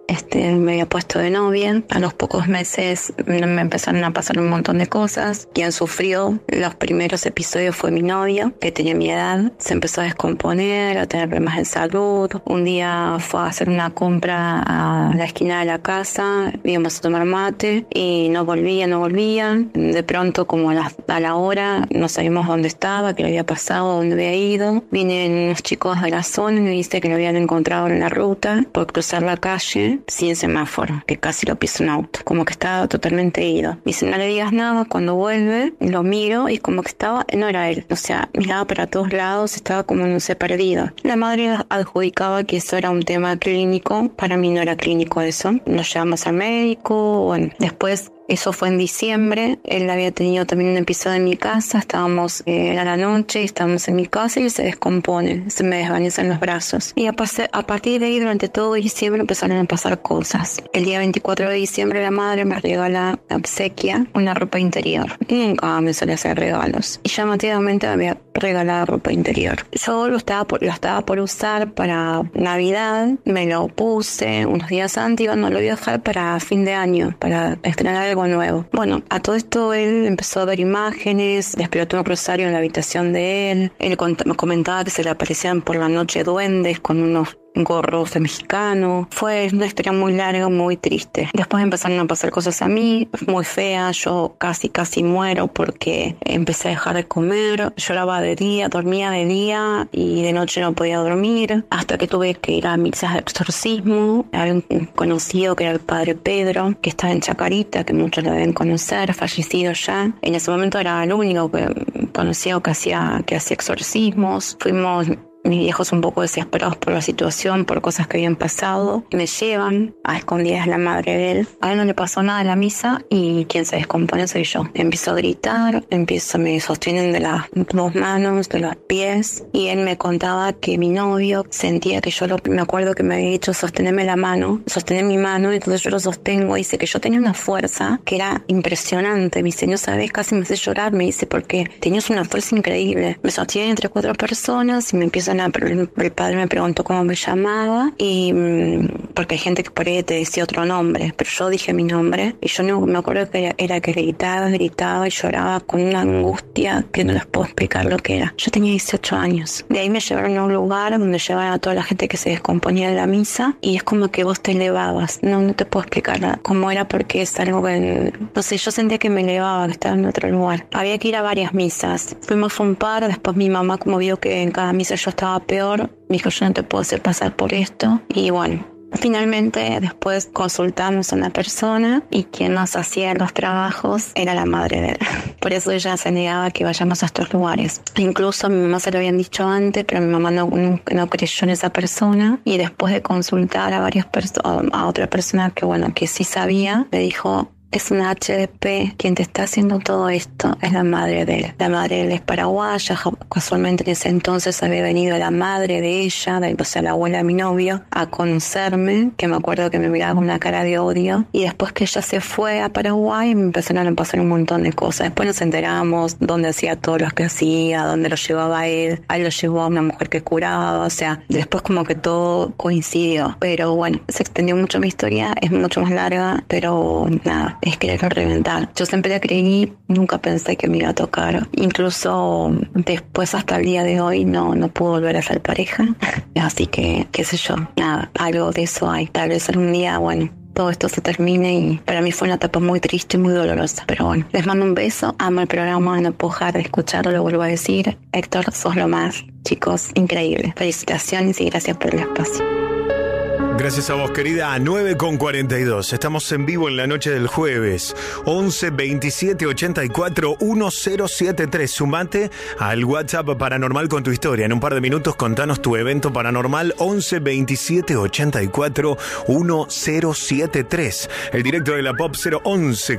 me había puesto de novia. A los pocos meses me empezaron a pasar un montón de cosas. Quien sufrió los primeros episodios fue mi novio, que tenía mi edad. Se empezó a descomponer, a tener problemas de salud. Un día fue a hacer una compra a la esquina de la casa, íbamos a tomar mate y no volvían. De pronto, como a la hora, no sabíamos dónde estaba, qué le había pasado, dónde había ido. Vienen unos chicos de la zona y me dice que lo habían encontrado en la ruta por cruzar la calle sin semáforo, que casi lo pisa un auto, como que estaba totalmente ido. Dice, no le digas nada. Cuando vuelve, lo miro y como que no era él, o sea, miraba para todos lados, estaba como, no sé, perdido. La madre adjudicaba que eso era un tema clínico. Para mí no era clínico eso. Nos llevamos al médico, bueno, después. Eso fue en diciembre. Él había tenido también un episodio en mi casa. Era la noche, estábamos en mi casa y se descompone, se me desvanecen los brazos. Y a partir de ahí, durante todo diciembre, empezaron a pasar cosas. El día 24 de diciembre, la madre me regala la obsequia, una ropa interior. Nunca me solía hacer regalos. Y llamativamente me había regalado ropa interior. Yo lo estaba por usar para Navidad. Me lo puse unos días antes y no lo voy a dejar para fin de año, para estrenar algo nuevo. Bueno, a todo esto él empezó a ver imágenes, despertó un rosario en la habitación de él. Él me comentaba que se le aparecían por la noche duendes con unos gorros de mexicano. Fue una historia muy larga, muy triste. Después empezaron a pasar cosas a mí, muy feas. Yo casi muero porque empecé a dejar de comer. Lloraba de día, dormía de día y de noche no podía dormir. Hasta que tuve que ir a misas de exorcismo. Había un conocido que era el padre Pedro, que estaba en Chacarita, que muchos lo deben conocer, fallecido ya. En ese momento era el único que conocía que hacía exorcismos. Fuimos mis viejos un poco desesperados por la situación, por cosas que habían pasado. Me llevan a escondidas la madre de él. A él no le pasó nada en la misa y quien se descompone soy yo. Empiezo a gritar, me sostienen de las dos manos, de los pies, y él me contaba que mi novio sentía que me acuerdo que me había dicho sostener mi mano, entonces yo lo sostengo. Dice que yo tenía una fuerza que era impresionante. Me dice, no sabes, casi me hace llorar, me dice, porque tenías una fuerza increíble. Me sostienen entre 4 personas y me empiezan el padre me preguntó cómo me llamaba y porque hay gente que por ahí te decía otro nombre, pero yo dije mi nombre y yo no me acuerdo que era que gritaba y lloraba con una angustia que no les puedo explicar lo que era. Yo tenía 18 años. De ahí me llevaron a un lugar donde llevaban a toda la gente que se descomponía en la misa y es como que vos te elevabas. No te puedo explicar cómo era porque es algo que, no sé, yo sentía que me elevaba, que estaba en otro lugar. Había que ir a varias misas. Fuimos un par, después mi mamá, como vio que en cada misa yo estaba peor, me dijo, yo no te puedo hacer pasar por esto. Y bueno, finalmente después consultamos a una persona y quien nos hacía los trabajos era la madre de él. Por eso ella se negaba que vayamos a estos lugares. Incluso a mi mamá se lo habían dicho antes, pero mi mamá no creyó en esa persona. Y después de consultar a otra persona que sí sabía, le dijo, es una HDP, quien te está haciendo todo esto es la madre de él. La madre de él es paraguaya, casualmente en ese entonces había venido la madre de ella, o sea, la abuela de mi novio, a conocerme, que me acuerdo que me miraba con una cara de odio, y después que ella se fue a Paraguay me empezaron a pasar un montón de cosas. Después nos enteramos dónde hacía todo lo que hacía, dónde lo llevaba a él lo llevó a una mujer que curaba, o sea, después como que todo coincidió. Pero bueno, se extendió mucho mi historia, es mucho más larga, pero nada, es querer reventar. Yo siempre la creí, nunca pensé que me iba a tocar. Incluso después, hasta el día de hoy, no pude volver a ser pareja. Así que, qué sé yo, nada, algo de eso hay. Tal vez algún día, bueno, todo esto se termine y para mí fue una etapa muy triste y muy dolorosa. Pero bueno, les mando un beso, amo el programa, no puedo dejar de escucharlo, lo vuelvo a decir. Héctor, sos lo más, chicos, increíble. Felicitaciones y gracias por el espacio. Gracias a vos, querida. 9:42. Estamos en vivo en la noche del jueves. 11 27 84 1073. Sumate al WhatsApp Paranormal con tu historia. En un par de minutos contanos tu evento paranormal. 11 27 84 1073. El directo de la Pop 011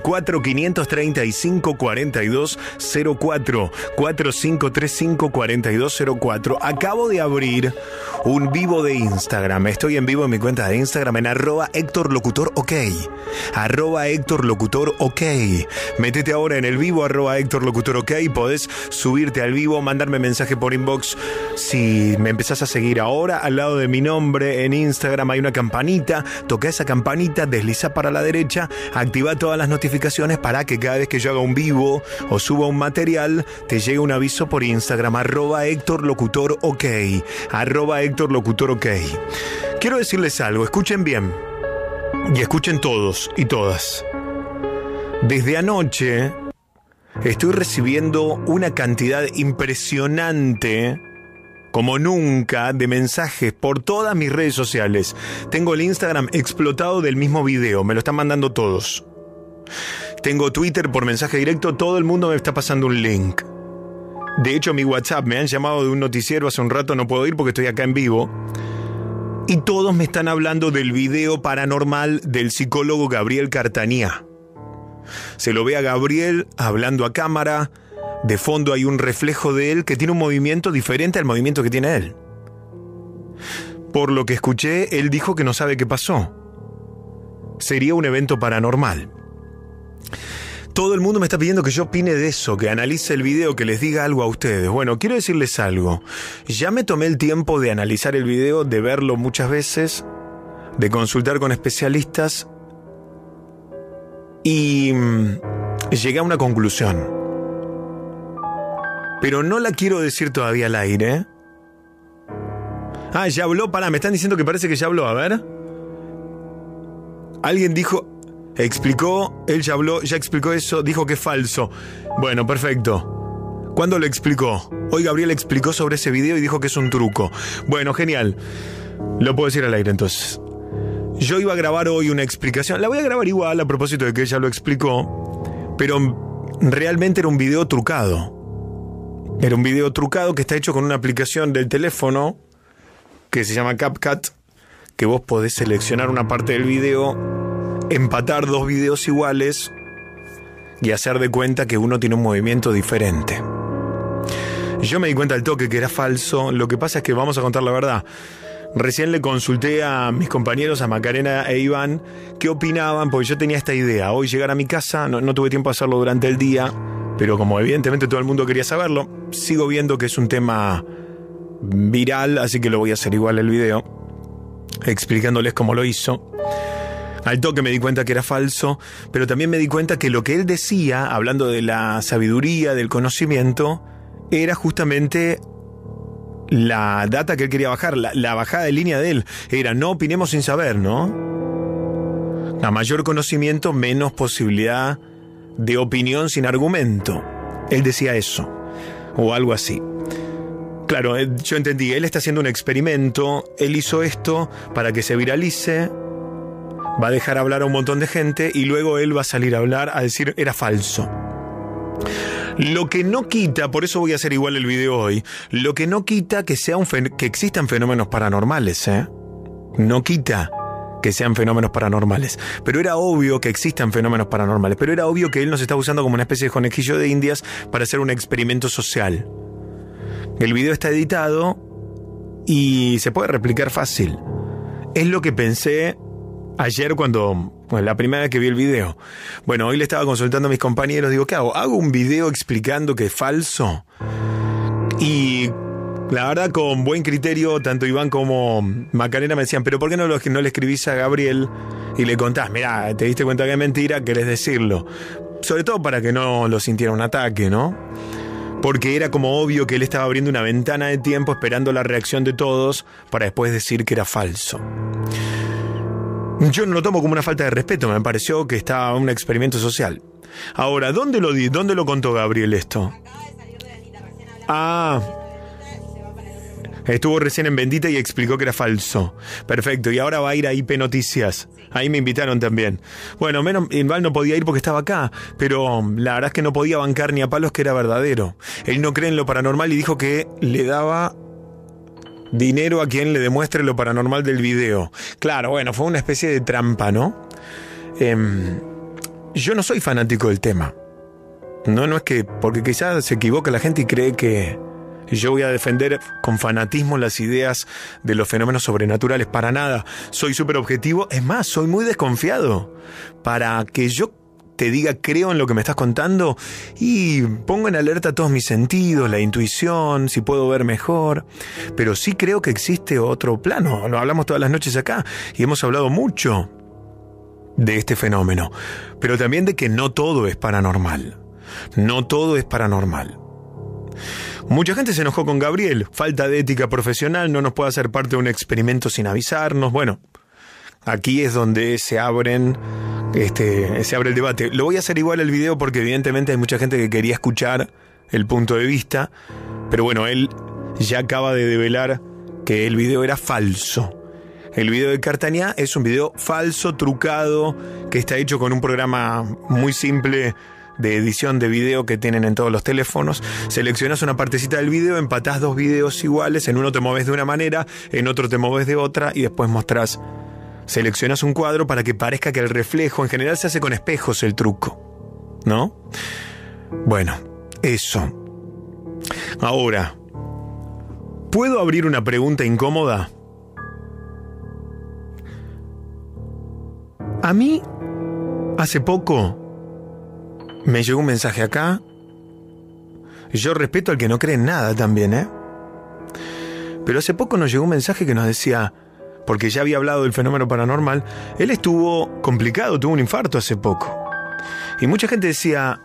4535 42 04 4535 42 04. Acabo de abrir un vivo de Instagram. Estoy en vivo en mi cuenta de Instagram en @HéctorLocutorOK. @HéctorLocutorOK. Métete ahora en el vivo, @HéctorLocutorOK. Podés subirte al vivo, mandarme mensaje por inbox. Si me empezás a seguir ahora, al lado de mi nombre en Instagram hay una campanita. Toca esa campanita, desliza para la derecha, activa todas las notificaciones para que cada vez que yo haga un vivo o suba un material, te llegue un aviso por Instagram, @HéctorLocutorOK. @HéctorLocutorOK. Quiero decirles algo, escuchen bien. Y escuchen todos y todas. Desde anoche estoy recibiendo una cantidad impresionante, como nunca, de mensajes por todas mis redes sociales. Tengo el Instagram explotado del mismo video, me lo están mandando todos. Tengo Twitter por mensaje directo, todo el mundo me está pasando un link. De hecho, mi WhatsApp, me han llamado de un noticiero hace un rato, no puedo ir porque estoy acá en vivo. Y todos me están hablando del video paranormal del psicólogo Gabriel Cartanía. Se lo ve a Gabriel hablando a cámara. De fondo hay un reflejo de él que tiene un movimiento diferente al movimiento que tiene él. Por lo que escuché, él dijo que no sabe qué pasó. Sería un evento paranormal. Todo el mundo me está pidiendo que yo opine de eso, que analice el video, que les diga algo a ustedes. Bueno, quiero decirles algo. Ya me tomé el tiempo de analizar el video, de verlo muchas veces, de consultar con especialistas y llegué a una conclusión. Pero no la quiero decir todavía al aire. Ah, ya habló, pará, me están diciendo que parece que ya habló, a ver. Alguien dijo... Explicó, él ya habló, ya explicó eso, dijo que es falso. Bueno, perfecto. ¿Cuándo lo explicó? Hoy Gabriel explicó sobre ese video y dijo que es un truco. Bueno, genial. Lo puedo decir al aire entonces. Yo iba a grabar hoy una explicación. La voy a grabar igual a propósito de que ella lo explicó. Pero realmente era un video trucado. Era un video trucado que está hecho con una aplicación del teléfono que se llama CapCut, que vos podés seleccionar una parte del video, empatar dos videos iguales y hacer de cuenta que uno tiene un movimiento diferente. Yo me di cuenta al toque que era falso. Lo que pasa es que vamos a contar la verdad. Recién le consulté a mis compañeros, a Macarena e Iván, qué opinaban, porque yo tenía esta idea. Hoy llegar a mi casa, no tuve tiempo de hacerlo durante el día, pero como evidentemente todo el mundo quería saberlo, sigo viendo que es un tema viral, así que lo voy a hacer igual el video, explicándoles cómo lo hizo. Al toque me di cuenta que era falso, pero también me di cuenta que lo que él decía, hablando de la sabiduría, del conocimiento, era justamente la data que él quería bajar, la bajada de línea de él. Era, no opinemos sin saber, ¿no? A mayor conocimiento, menos posibilidad de opinión sin argumento. Él decía eso, o algo así. Claro, yo entendí, él está haciendo un experimento, él hizo esto para que se viralice, va a dejar hablar a un montón de gente y luego él va a salir a hablar, a decir era falso. Lo que no quita, por eso voy a hacer igual el video hoy, lo que no quita que que existan fenómenos paranormales, ¿eh? No quita que sean fenómenos paranormales. Pero era obvio que existan fenómenos paranormales, pero era obvio que él nos está usando como una especie de conejillo de indias para hacer un experimento social. El video está editado y se puede replicar fácil. Es lo que pensé ayer la primera vez que vi el video. Bueno, hoy le estaba consultando a mis compañeros, digo, ¿qué hago? ¿Hago un video explicando que es falso? Y la verdad, con buen criterio, tanto Iván como Macarena me decían, pero ¿por qué no le escribís a Gabriel y le contás, mirá, te diste cuenta que es mentira, querés decirlo? Sobre todo para que no lo sintiera un ataque, ¿no? Porque era como obvio que él estaba abriendo una ventana de tiempo esperando la reacción de todos para después decir que era falso. Yo no lo tomo como una falta de respeto, me pareció que estaba un experimento social. Ahora, ¿dónde lo contó Gabriel esto? Estuvo recién en Bendita y explicó que era falso. Perfecto, y ahora va a ir a IP Noticias. Ahí me invitaron también. Bueno, Iván no podía ir porque estaba acá, pero la verdad es que no podía bancar ni a palos que era verdadero. Él no cree en lo paranormal y dijo que le daba dinero a quien le demuestre lo paranormal del video. Claro, bueno, fue una especie de trampa, ¿no? Yo no soy fanático del tema. No es que... Porque quizás se equivoca la gente y cree que yo voy a defender con fanatismo las ideas de los fenómenos sobrenaturales. Para nada. Soy súper objetivo. Es más, soy muy desconfiado. Para que yo te diga creo en lo que me estás contando y pongo en alerta todos mis sentidos, la intuición, si puedo ver mejor. Pero sí creo que existe otro plano. Lo hablamos todas las noches acá y hemos hablado mucho de este fenómeno. Pero también de que no todo es paranormal. No todo es paranormal. Mucha gente se enojó con Gabriel. Falta de ética profesional, no nos puede hacer parte de un experimento sin avisarnos. Bueno, aquí es donde se abre el debate. Lo voy a hacer igual el video porque evidentemente hay mucha gente que quería escuchar el punto de vista. Pero bueno, él ya acaba de develar que el video era falso. El video de Cartañá es un video falso, trucado, que está hecho con un programa muy simple de edición de video que tienen en todos los teléfonos. Seleccionas una partecita del video, empatás dos videos iguales, en uno te moves de una manera, en otro te moves de otra y después mostrás. Seleccionas un cuadro para que parezca que el reflejo, en general se hace con espejos el truco, ¿no? Bueno, eso. Ahora, ¿puedo abrir una pregunta incómoda? A mí, hace poco, me llegó un mensaje acá. Yo respeto al que no cree en nada también, ¿eh? Pero hace poco nos llegó un mensaje que nos decía, porque ya había hablado del fenómeno paranormal, él estuvo complicado, tuvo un infarto hace poco. Y mucha gente decía,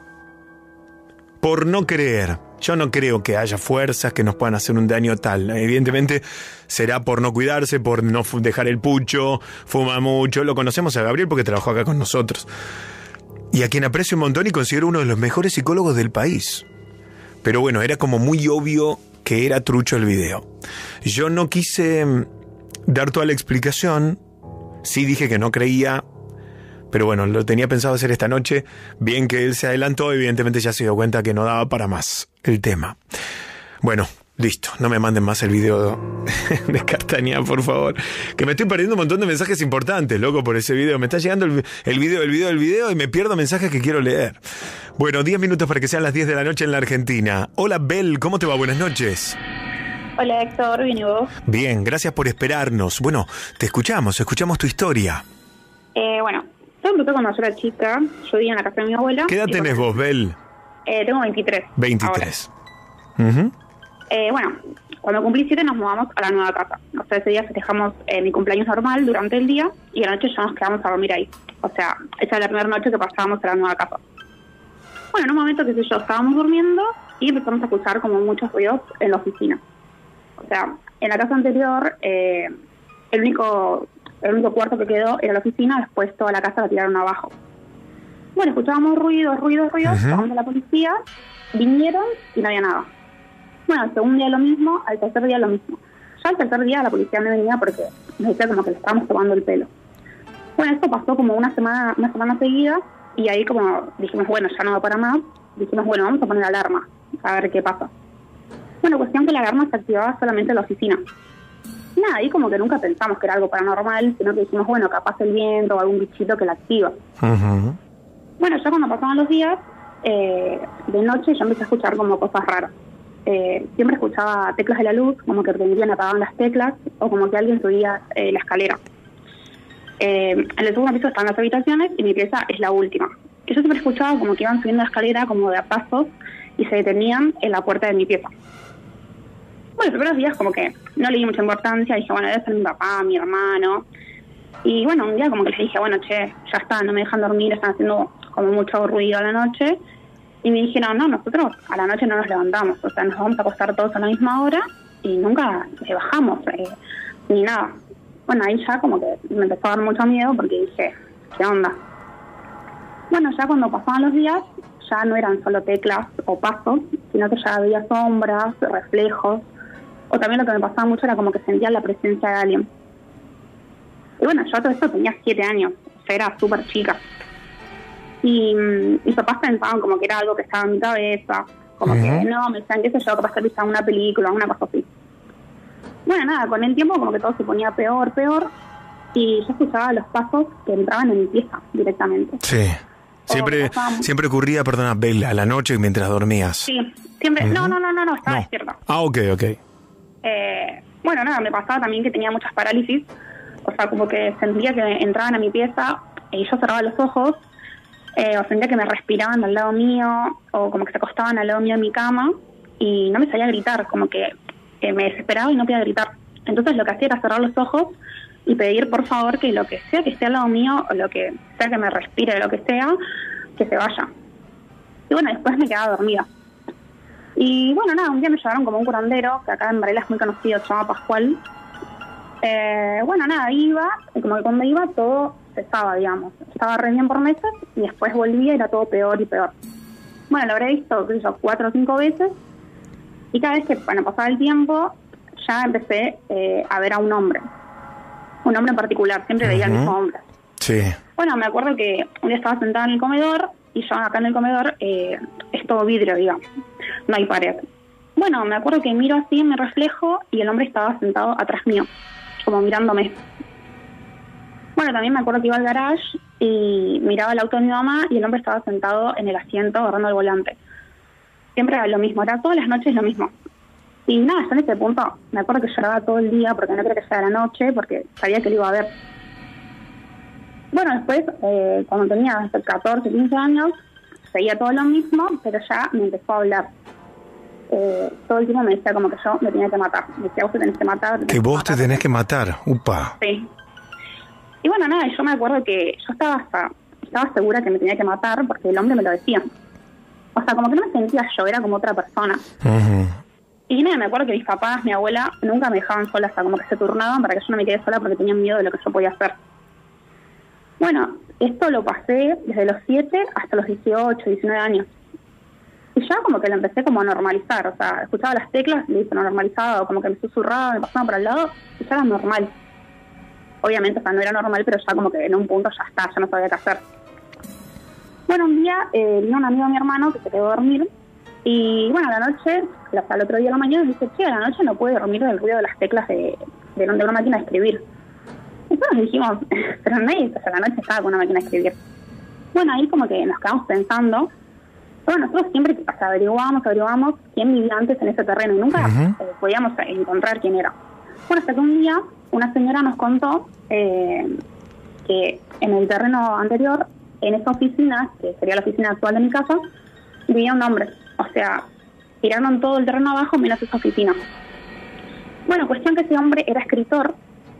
por no creer, yo no creo que haya fuerzas que nos puedan hacer un daño tal. Evidentemente será por no cuidarse, por no dejar el pucho, fuma mucho. Lo conocemos a Gabriel porque trabajó acá con nosotros. Y a quien aprecio un montón y considero uno de los mejores psicólogos del país. Pero bueno, era como muy obvio que era trucho el video. Yo no quise dar toda la explicación. Sí dije que no creía. Pero bueno, lo tenía pensado hacer esta noche. Bien que él se adelantó, evidentemente ya se dio cuenta que no daba para más el tema. Bueno, listo, no me manden más el video de Cartañá, por favor. Que me estoy perdiendo un montón de mensajes importantes, loco, por ese video. Me está llegando el video y me pierdo mensajes que quiero leer. Bueno, 10 minutos para que sean las 10 de la noche en la Argentina. Hola, Bel, ¿cómo te va? Buenas noches. Hola, Héctor, ¿bien y vos? Bien, gracias por esperarnos. Bueno, te escuchamos tu historia. Bueno, yo empecé cuando yo era chica. Yo vivía en la casa de mi abuela. ¿Qué edad tenés vos, Bel? Tengo 23. 23. Bueno, cuando cumplí 7 nos mudamos a la nueva casa. O sea, ese día festejamos mi cumpleaños normal durante el día y a la noche ya nos quedamos a dormir ahí. O sea, esa es la primera noche que pasábamos a la nueva casa. Bueno, en un momento, qué sé yo, estábamos durmiendo y empezamos a escuchar como muchos ruidos en la oficina. O sea, en la casa anterior, el único cuarto que quedó era la oficina, después toda la casa la tiraron abajo. Bueno, escuchábamos ruidos, llamamos a la policía, vinieron y no había nada. Bueno, al segundo día lo mismo, al tercer día lo mismo. Ya al tercer día la policía me venía porque nos decía como que le estábamos tomando el pelo. Bueno, esto pasó como una semana seguida y ahí como dijimos, bueno, ya no va para más. Dijimos, bueno, vamos a poner alarma, a ver qué pasa. Bueno, cuestión que la alarma se activaba solamente en la oficina. Nada, ahí como que nunca pensamos que era algo paranormal, sino que dijimos, bueno, capaz el viento o algún bichito que la activa. Bueno, ya cuando pasaban los días, de noche yo empecé a escuchar como cosas raras. Siempre escuchaba teclas de la luz, como que prendían y apagaban las teclas, o como que alguien subía la escalera. En el segundo piso están las habitaciones y mi pieza es la última. Y yo siempre escuchaba como que iban subiendo la escalera como de a pasos y se detenían en la puerta de mi pieza. Bueno, los primeros días como que no le di mucha importancia, dije, bueno, debe ser mi papá, mi hermano. Y bueno, un día como que les dije, bueno, che, ya está, no me dejan dormir, están haciendo como mucho ruido a la noche. Y me dijeron, no, nosotros a la noche no nos levantamos, o sea, nos vamos a acostar todos a la misma hora y nunca bajamos, ni nada. Bueno, ahí ya como que me empezó a dar mucho miedo porque dije, ¿qué onda? Bueno, ya cuando pasaban los días, ya no eran solo teclas o pasos, sino que ya había sombras, reflejos, o también lo que me pasaba mucho era como que sentía la presencia de alguien. Y bueno, yo todo esto tenía 7 años, o sea, era súper chica. Y mis papás pensaban como que era algo que estaba en mi cabeza, como que no, me decían, qué sé yo, capaz que viste una película, una cosa así. Bueno, nada, con el tiempo como que todo se ponía peor, y yo escuchaba los pasos que entraban en mi pieza directamente. Sí. Siempre ocurría, perdona, Bella, a la noche mientras dormías. Sí, Siempre, no, estaba despierta. Ah, ok. Bueno, nada, me pasaba también que tenía muchas parálisis. O sea, como que sentía que entraban a mi pieza y yo cerraba los ojos, o sentía que me respiraban al lado mío, o como que se acostaban al lado mío en mi cama, y no me salía a gritar, como que me desesperaba y no podía gritar. Entonces lo que hacía era cerrar los ojos y pedir por favor que lo que sea que esté al lado mío, o lo que sea que me respire, lo que sea, que se vaya. Y bueno, después me quedaba dormida. Y bueno, nada, un día me llevaron como un curandero, que acá en Varela es muy conocido, se llama Pascual. Bueno, nada, iba, y como que cuando iba todo cesaba, digamos. Estaba re bien por meses, y después volvía y era todo peor y peor. Bueno, lo habré visto, qué sé yo, 4 o 5 veces, y cada vez que, bueno, pasaba el tiempo, ya empecé a ver a un hombre en particular, siempre veía al mismo hombre. Sí. Bueno, me acuerdo que un día estaba sentada en el comedor, y yo acá en el comedor es todo vidrio, digamos, no hay pared. Bueno, me acuerdo que miro así en mi reflejo y el hombre estaba sentado atrás mío, como mirándome. Bueno, también me acuerdo que iba al garage y miraba el auto de mi mamá y el hombre estaba sentado en el asiento agarrando el volante. Siempre era lo mismo, era todas las noches lo mismo. Y nada, yo en ese punto me acuerdo que lloraba todo el día porque no quería que sea la noche, porque sabía que lo iba a ver. Bueno, después, cuando tenía 14, 15 años, seguía todo lo mismo, pero ya me empezó a hablar. Todo el tiempo me decía como que yo me tenía que matar. Me decía, vos te tenés que matar. Que vos te tenés que matar, upa. Sí. Y bueno, nada, yo me acuerdo que yo estaba segura que me tenía que matar porque el hombre me lo decía. O sea, como que no me sentía yo, era como otra persona. Uh-huh. Y nada, me acuerdo que mis papás, mi abuela, nunca me dejaban sola, o sea, como que se turnaban para que yo no me quede sola porque tenían miedo de lo que yo podía hacer. Bueno, esto lo pasé desde los 7 hasta los 18, 19 años. Y ya como que lo empecé como a normalizar, o sea, escuchaba las teclas, le hice normalizado, como que me susurraba, me pasaba por al lado, y ya era normal. Obviamente, o sea, no era normal, pero ya como que en un punto ya está, ya no sabía qué hacer. Bueno, un día vino un amigo de mi hermano que se quedó a dormir, y bueno, a la noche, hasta el otro día a la mañana, me dice, che, a la noche no puede dormir del ruido de las teclas de una máquina de escribir. Y nosotros dijimos, pero nadie, o sea, a la noche estaba con una máquina de escribir. Bueno, ahí como que nos quedamos pensando. Bueno, nosotros siempre averiguábamos quién vivía antes en ese terreno y nunca podíamos encontrar quién era. Bueno, hasta que un día una señora nos contó que en el terreno anterior, en esa oficina, que sería la oficina actual de mi casa, vivía un hombre. O sea, tiraron todo el terreno abajo menos esa oficina. Bueno, cuestión que ese hombre era escritor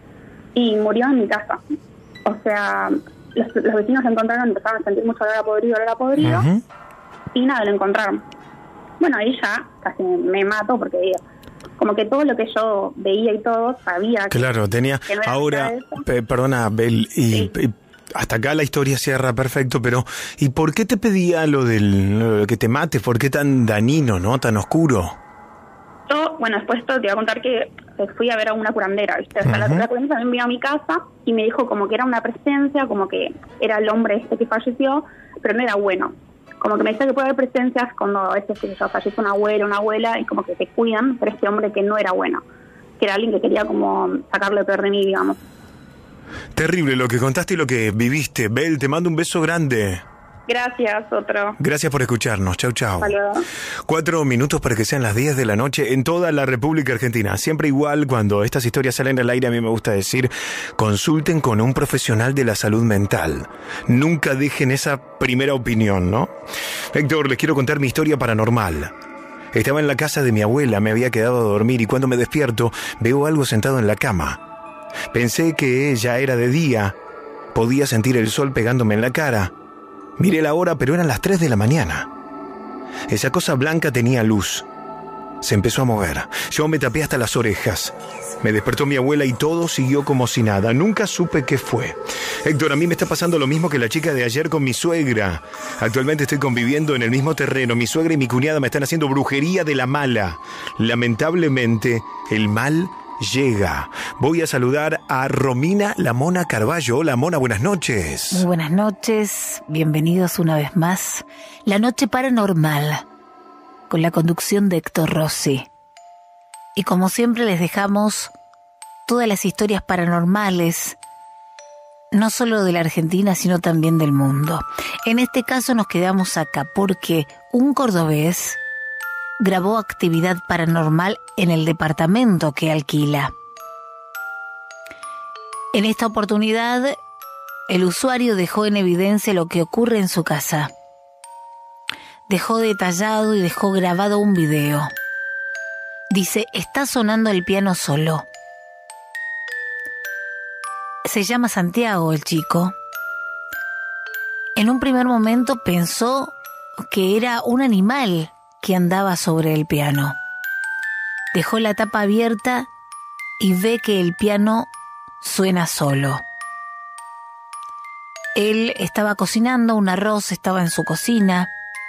y murió en mi casa. O sea, los vecinos lo encontraron, empezaron a sentir mucho olor a podrido. Uh-huh. Y nada, lo encontraron. Bueno, ahí ya casi me mato porque como que todo lo que yo veía y todo sabía que... Claro, tenía... Que no era ahora, perdona, Bel, y hasta acá la historia cierra perfecto, pero ¿y por qué te pedía lo del que te mates? ¿Por qué tan dañino, no? Tan oscuro. Yo, bueno, después te voy a contar que fui a ver a una curandera, ¿viste? O sea, la curandera también vino a mi casa y me dijo como que era una presencia, como que era el hombre este que falleció, pero no era bueno. Como que me decía que puede haber presencias cuando a veces fallece un abuelo, una abuela, y como que te cuidan, pero este hombre que no era bueno, que era alguien que quería como sacarle lo peor de mí, digamos. Terrible lo que contaste y lo que viviste. Bel, te mando un beso grande. Gracias, otro. Gracias por escucharnos. Chau, chau. Hasta 4 minutos para que sean las 10 de la noche en toda la República Argentina. Siempre igual, cuando estas historias salen al aire, a mí me gusta decir, consulten con un profesional de la salud mental. Nunca dejen esa primera opinión, ¿no? Héctor, les quiero contar mi historia paranormal. Estaba en la casa de mi abuela, me había quedado a dormir y cuando me despierto, veo algo sentado en la cama. Pensé que ya era de día. Podía sentir el sol pegándome en la cara. Miré la hora, pero eran las 3 de la mañana. Esa cosa blanca tenía luz. Se empezó a mover. Yo me tapé hasta las orejas. Me despertó mi abuela y todo siguió como si nada. Nunca supe qué fue. Héctor, a mí me está pasando lo mismo que la chica de ayer con mi suegra. Actualmente estoy conviviendo en el mismo terreno. Mi suegra y mi cuñada me están haciendo brujería de la mala. Lamentablemente, el mal llega. Voy a saludar a Romina La Mona Carballo. Hola, Mona, buenas noches. Muy buenas noches, bienvenidos una vez más. La Noche Paranormal, con la conducción de Héctor Rossi. Y como siempre les dejamos todas las historias paranormales, no solo de la Argentina, sino también del mundo. En este caso nos quedamos acá porque un cordobés grabó actividad paranormal en el departamento que alquila. En esta oportunidad, el usuario dejó en evidencia lo que ocurre en su casa. Dejó detallado y dejó grabado un video. Dice, está sonando el piano solo. Se llama Santiago el chico. En un primer momento pensó que era un animal que andaba sobre el piano. Dejó la tapa abierta y ve que el piano suena solo. Él estaba cocinando un arroz, estaba en su cocina.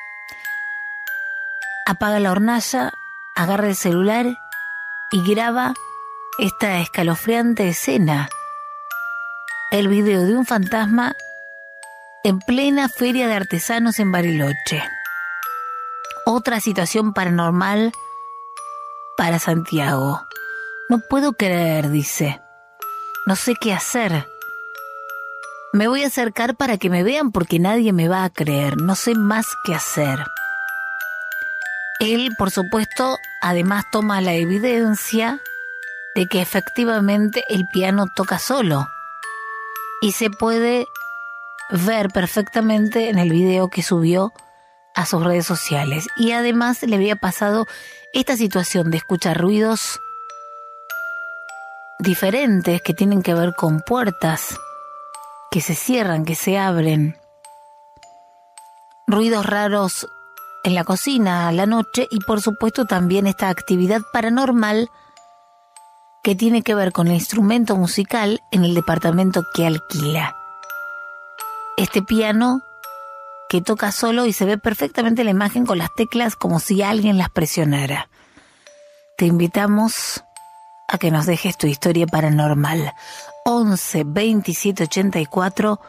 Apaga la hornalla, agarra el celular y graba esta escalofriante escena. El video de un fantasma en plena feria de artesanos en Bariloche. Otra situación paranormal para Santiago. No puedo creer, dice. No sé qué hacer. Me voy a acercar para que me vean porque nadie me va a creer. No sé más qué hacer. Él, por supuesto, además toma la evidencia de que efectivamente el piano toca solo. Y se puede ver perfectamente en el video que subió a sus redes sociales. Y además le había pasado esta situación de escuchar ruidos diferentes que tienen que ver con puertas que se cierran, que se abren. Ruidos raros en la cocina a la noche y por supuesto también esta actividad paranormal que tiene que ver con el instrumento musical en el departamento que alquila. Este piano que toca solo y se ve perfectamente la imagen con las teclas como si alguien las presionara. Te invitamos a que nos dejes tu historia paranormal. 11 27 84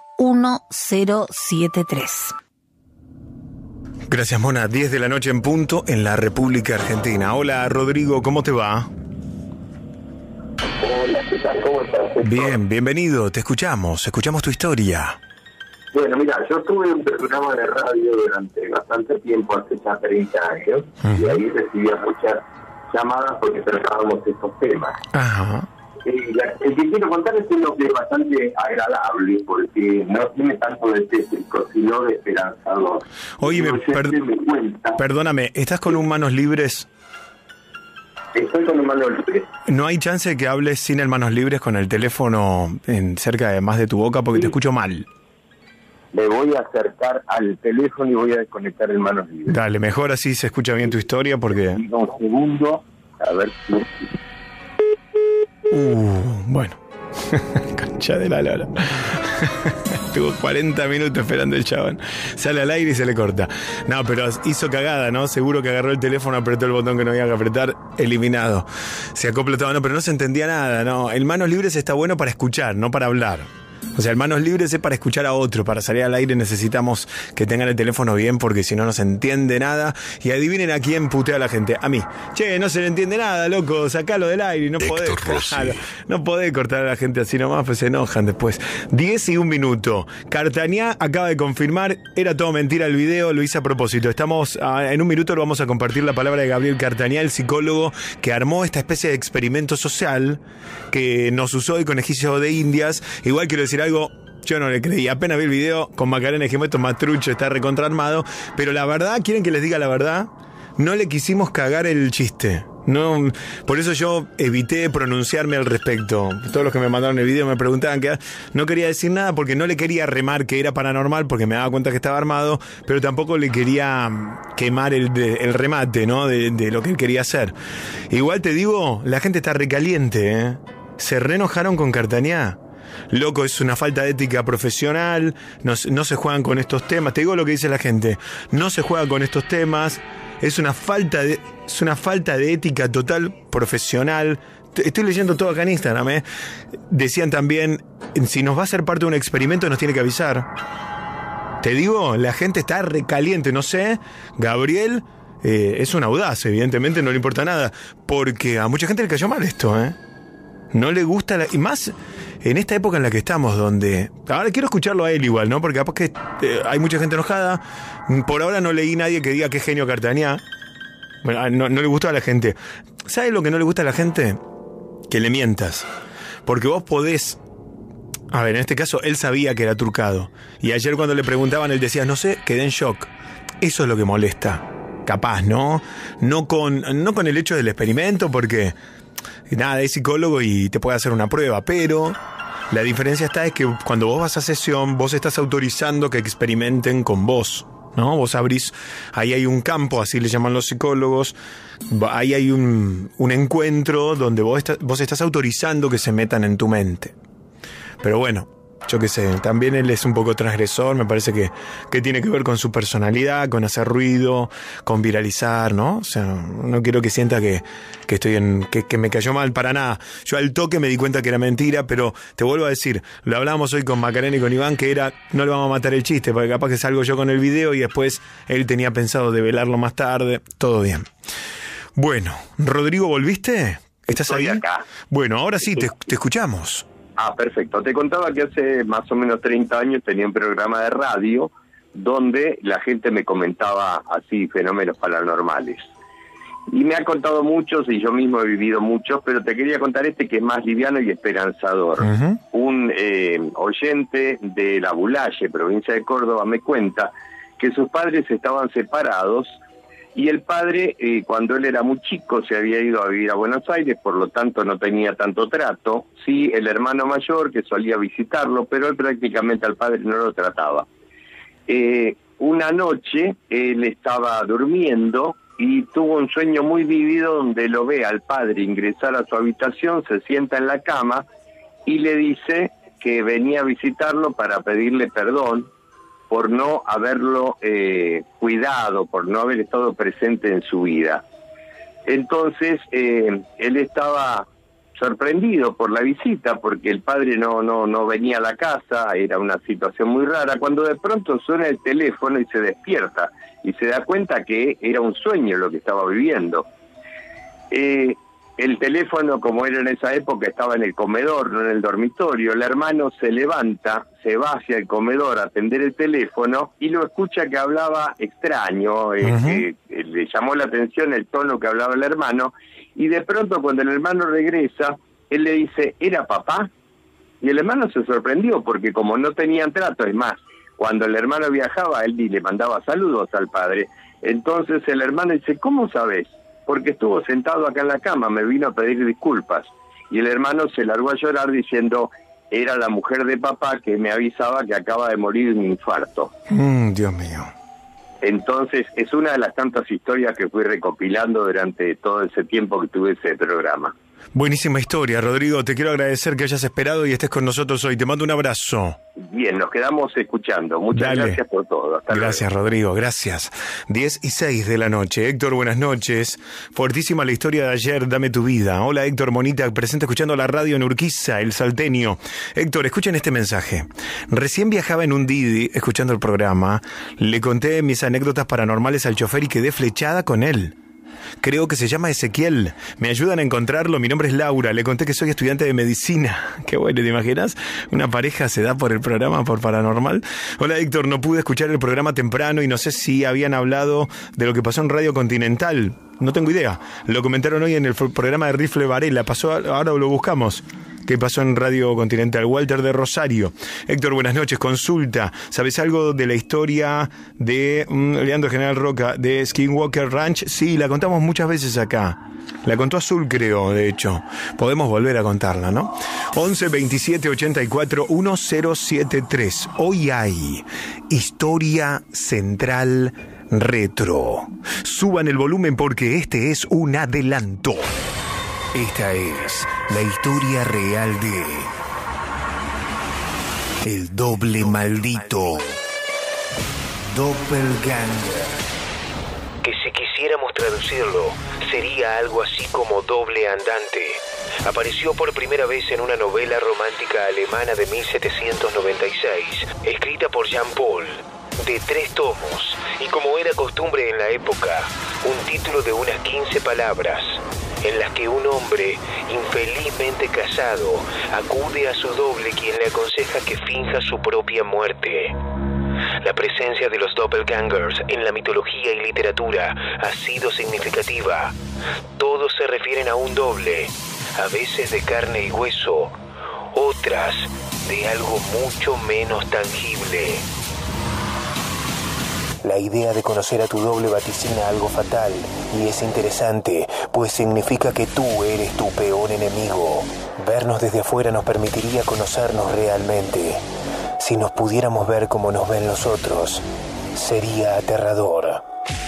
1073. Gracias, Mona. 10 de la noche en punto en la República Argentina. Hola, Rodrigo, ¿cómo te va? Hola, ¿qué tal? ¿Cómo estás? Bien, bienvenido. Te escuchamos tu historia. Bueno, mira, yo tuve un programa de radio durante bastante tiempo, hace ya 30 años, y ahí recibía muchas llamadas porque tratábamos estos temas. Ajá. El que quiero contar es uno que es bastante agradable porque no tiene tanto de tétrico, sino de esperanzador. Oye, perdóname, ¿estás con un manos libres? Estoy con un manos libres. ¿No hay chance de que hables sin el manos libres con el teléfono cerca de más de tu boca? Porque te escucho mal. Me voy a acercar al teléfono y voy a desconectar el manos libres. Dale, mejor así se escucha bien tu historia porque... Un segundo, a ver si... Bueno. Concha de la lora. Estuvo 40 minutos esperando el chabón. Sale al aire y se le corta. No, pero hizo cagada, ¿no? Seguro que agarró el teléfono, apretó el botón que no había que apretar, eliminado. Se acopla todo, no, pero no se entendía nada, ¿no? El manos libres está bueno para escuchar, no para hablar. O sea, el manos libres es para escuchar a otro. Para salir al aire necesitamos que tengan el teléfono bien porque si no, no se entiende nada. Y adivinen a quién putea a la gente. A mí. Che, no se le entiende nada, loco. Sacalo del aire y no podés. Claro, no podés cortar a la gente así nomás, pues se enojan después. 10 y 1 minuto. Cartañá acaba de confirmar, era todo mentira el video, lo hice a propósito. Estamos, en un minuto lo vamos a compartir la palabra de Gabriel Cartañá, el psicólogo que armó esta especie de experimento social que nos usó el conejillo de Indias. Igual quiero decir algo, yo no le creí, apenas vi el video con Macarena dijimos esto es más trucho, está recontraarmado, pero la verdad, ¿quieren que les diga la verdad? No le quisimos cagar el chiste. No, por eso yo evité pronunciarme al respecto. Todos los que me mandaron el video me preguntaban que no quería decir nada porque no le quería remar que era paranormal porque me daba cuenta que estaba armado, pero tampoco le quería quemar el remate, ¿no? De lo que él quería hacer. Igual te digo, la gente está recaliente, ¿eh? Se reenojaron con Cartañá. Loco, es una falta de ética profesional, no se juegan con estos temas. Te digo lo que dice la gente, no se juega con estos temas, es una falta de ética total profesional. Estoy leyendo todo acá en Instagram, ¿eh? Decían también, si nos va a ser parte de un experimento nos tiene que avisar. Te digo, la gente está recaliente, no sé, Gabriel es un audaz, evidentemente no le importa nada, porque a mucha gente le cayó mal esto, ¿eh? No le gusta, y más en esta época en la que estamos, donde... Ahora quiero escucharlo a él igual, ¿no? Porque capaz que hay mucha gente enojada. Por ahora no leí nadie que diga qué genio Cartañá. Bueno, no le gustó a la gente. ¿Sabes lo que no le gusta a la gente? Que le mientas. Porque vos podés... A ver, en este caso, él sabía que era trucado. Y ayer cuando le preguntaban, él decía, no sé, quedé en shock. Eso es lo que molesta. Capaz, ¿no? No con el hecho del experimento, porque... Nada, es psicólogo y te puede hacer una prueba, pero... La diferencia es que cuando vos vas a sesión, vos estás autorizando que experimenten con vos, ¿no? Vos abrís, ahí hay un campo, así le llaman los psicólogos, ahí hay un encuentro donde vos estás autorizando que se metan en tu mente. Pero bueno, yo qué sé, también él es un poco transgresor, me parece que tiene que ver con su personalidad, con hacer ruido, con viralizar, ¿no? O sea, no quiero que sienta que estoy que me cayó mal para nada. Yo al toque me di cuenta que era mentira, pero te vuelvo a decir, lo hablábamos hoy con Macarena y con Iván, que era, no le vamos a matar el chiste, porque capaz que salgo yo con el video y después él tenía pensado develarlo más tarde, todo bien. Bueno, Rodrigo, ¿volviste? ¿Estás ahí? Acá. Bueno, ahora sí, te escuchamos. Ah, perfecto. Te contaba que hace más o menos 30 años tenía un programa de radio donde la gente me comentaba así fenómenos paranormales. Y me ha contado muchos y yo mismo he vivido muchos, pero te quería contar este que es más liviano y esperanzador. Uh-huh. Un oyente de La Bulaye, provincia de Córdoba, me cuenta que sus padres estaban separados y el padre, cuando él era muy chico, se había ido a vivir a Buenos Aires, por lo tanto no tenía tanto trato. Sí, el hermano mayor que solía visitarlo, pero él prácticamente al padre no lo trataba. Una noche él estaba durmiendo y tuvo un sueño muy vívido donde lo ve al padre ingresar a su habitación, se sienta en la cama y le dice que venía a visitarlo para pedirle perdón por no haberlo cuidado, por no haber estado presente en su vida. Entonces, él estaba sorprendido por la visita, porque el padre no venía a la casa, era una situación muy rara, cuando de pronto suena el teléfono y se despierta, y se da cuenta que era un sueño lo que estaba viviendo. El teléfono, como era en esa época, estaba en el comedor, no en el dormitorio. El hermano se levanta, se va hacia el comedor a atender el teléfono y lo escucha que hablaba extraño, que le llamó la atención el tono que hablaba el hermano, y de pronto cuando el hermano regresa, él le dice, ¿era papá? Y el hermano se sorprendió porque como no tenían trato, es más, cuando el hermano viajaba, él le mandaba saludos al padre. Entonces el hermano dice, ¿cómo sabes? Porque estuvo sentado acá en la cama, me vino a pedir disculpas. Y el hermano se largó a llorar diciendo, era la mujer de papá que me avisaba que acaba de morir de un infarto. Dios mío. Entonces, es una de las tantas historias que fui recopilando durante todo ese tiempo que tuve ese programa. Buenísima historia, Rodrigo. Te quiero agradecer que hayas esperado y estés con nosotros hoy. Te mando un abrazo. Bien, nos quedamos escuchando. Muchas gracias por todo. Hasta gracias, luego. Rodrigo. Gracias. 10:06 de la noche. Héctor, buenas noches. Fuertísima la historia de ayer. Dame tu vida. Hola, Héctor Monita, presente escuchando la radio en Urquiza, El Salteño. Héctor, escuchen este mensaje. Recién viajaba en un Didi escuchando el programa. Le conté mis anécdotas paranormales al chofer y quedé flechada con él. Creo que se llama Ezequiel. ¿Me ayudan a encontrarlo? Mi nombre es Laura. Le conté que soy estudiante de medicina. Qué bueno, ¿te imaginas? Una pareja se da por el programa, por paranormal. Hola, Héctor. No pude escuchar el programa temprano y no sé si habían hablado de lo que pasó en Radio Continental. No tengo idea. Lo comentaron hoy en el programa de Rifle Varela. Pasó, ahora lo buscamos. ¿Qué pasó en Radio Continental? Walter de Rosario. Héctor, buenas noches. Consulta. ¿Sabes algo de la historia de Leandro General Roca de Skinwalker Ranch? Sí, la contamos muchas veces acá. La contó Azul, creo, de hecho. Podemos volver a contarla, ¿no? 11 27 84 1073. Hoy hay Historia Central Retro. Suban el volumen porque este es un adelanto. Esta es la historia real de El Doble Maldito. Doppelganger. Que si quisiéramos traducirlo, sería algo así como doble andante. Apareció por primera vez en una novela romántica alemana de 1796, escrita por Jean Paul, de 3 tomos, y como era costumbre en la época, un título de unas 15 palabras, en las que un hombre infelizmente casado acude a su doble, quien le aconseja que finja su propia muerte. La presencia de los doppelgangers en la mitología y literatura ha sido significativa. Todos se refieren a un doble, a veces de carne y hueso, otras de algo mucho menos tangible. La idea de conocer a tu doble vaticina algo fatal, y es interesante, pues significa que tú eres tu peor enemigo. Vernos desde afuera nos permitiría conocernos realmente. Si nos pudiéramos ver como nos ven los otros, sería aterrador.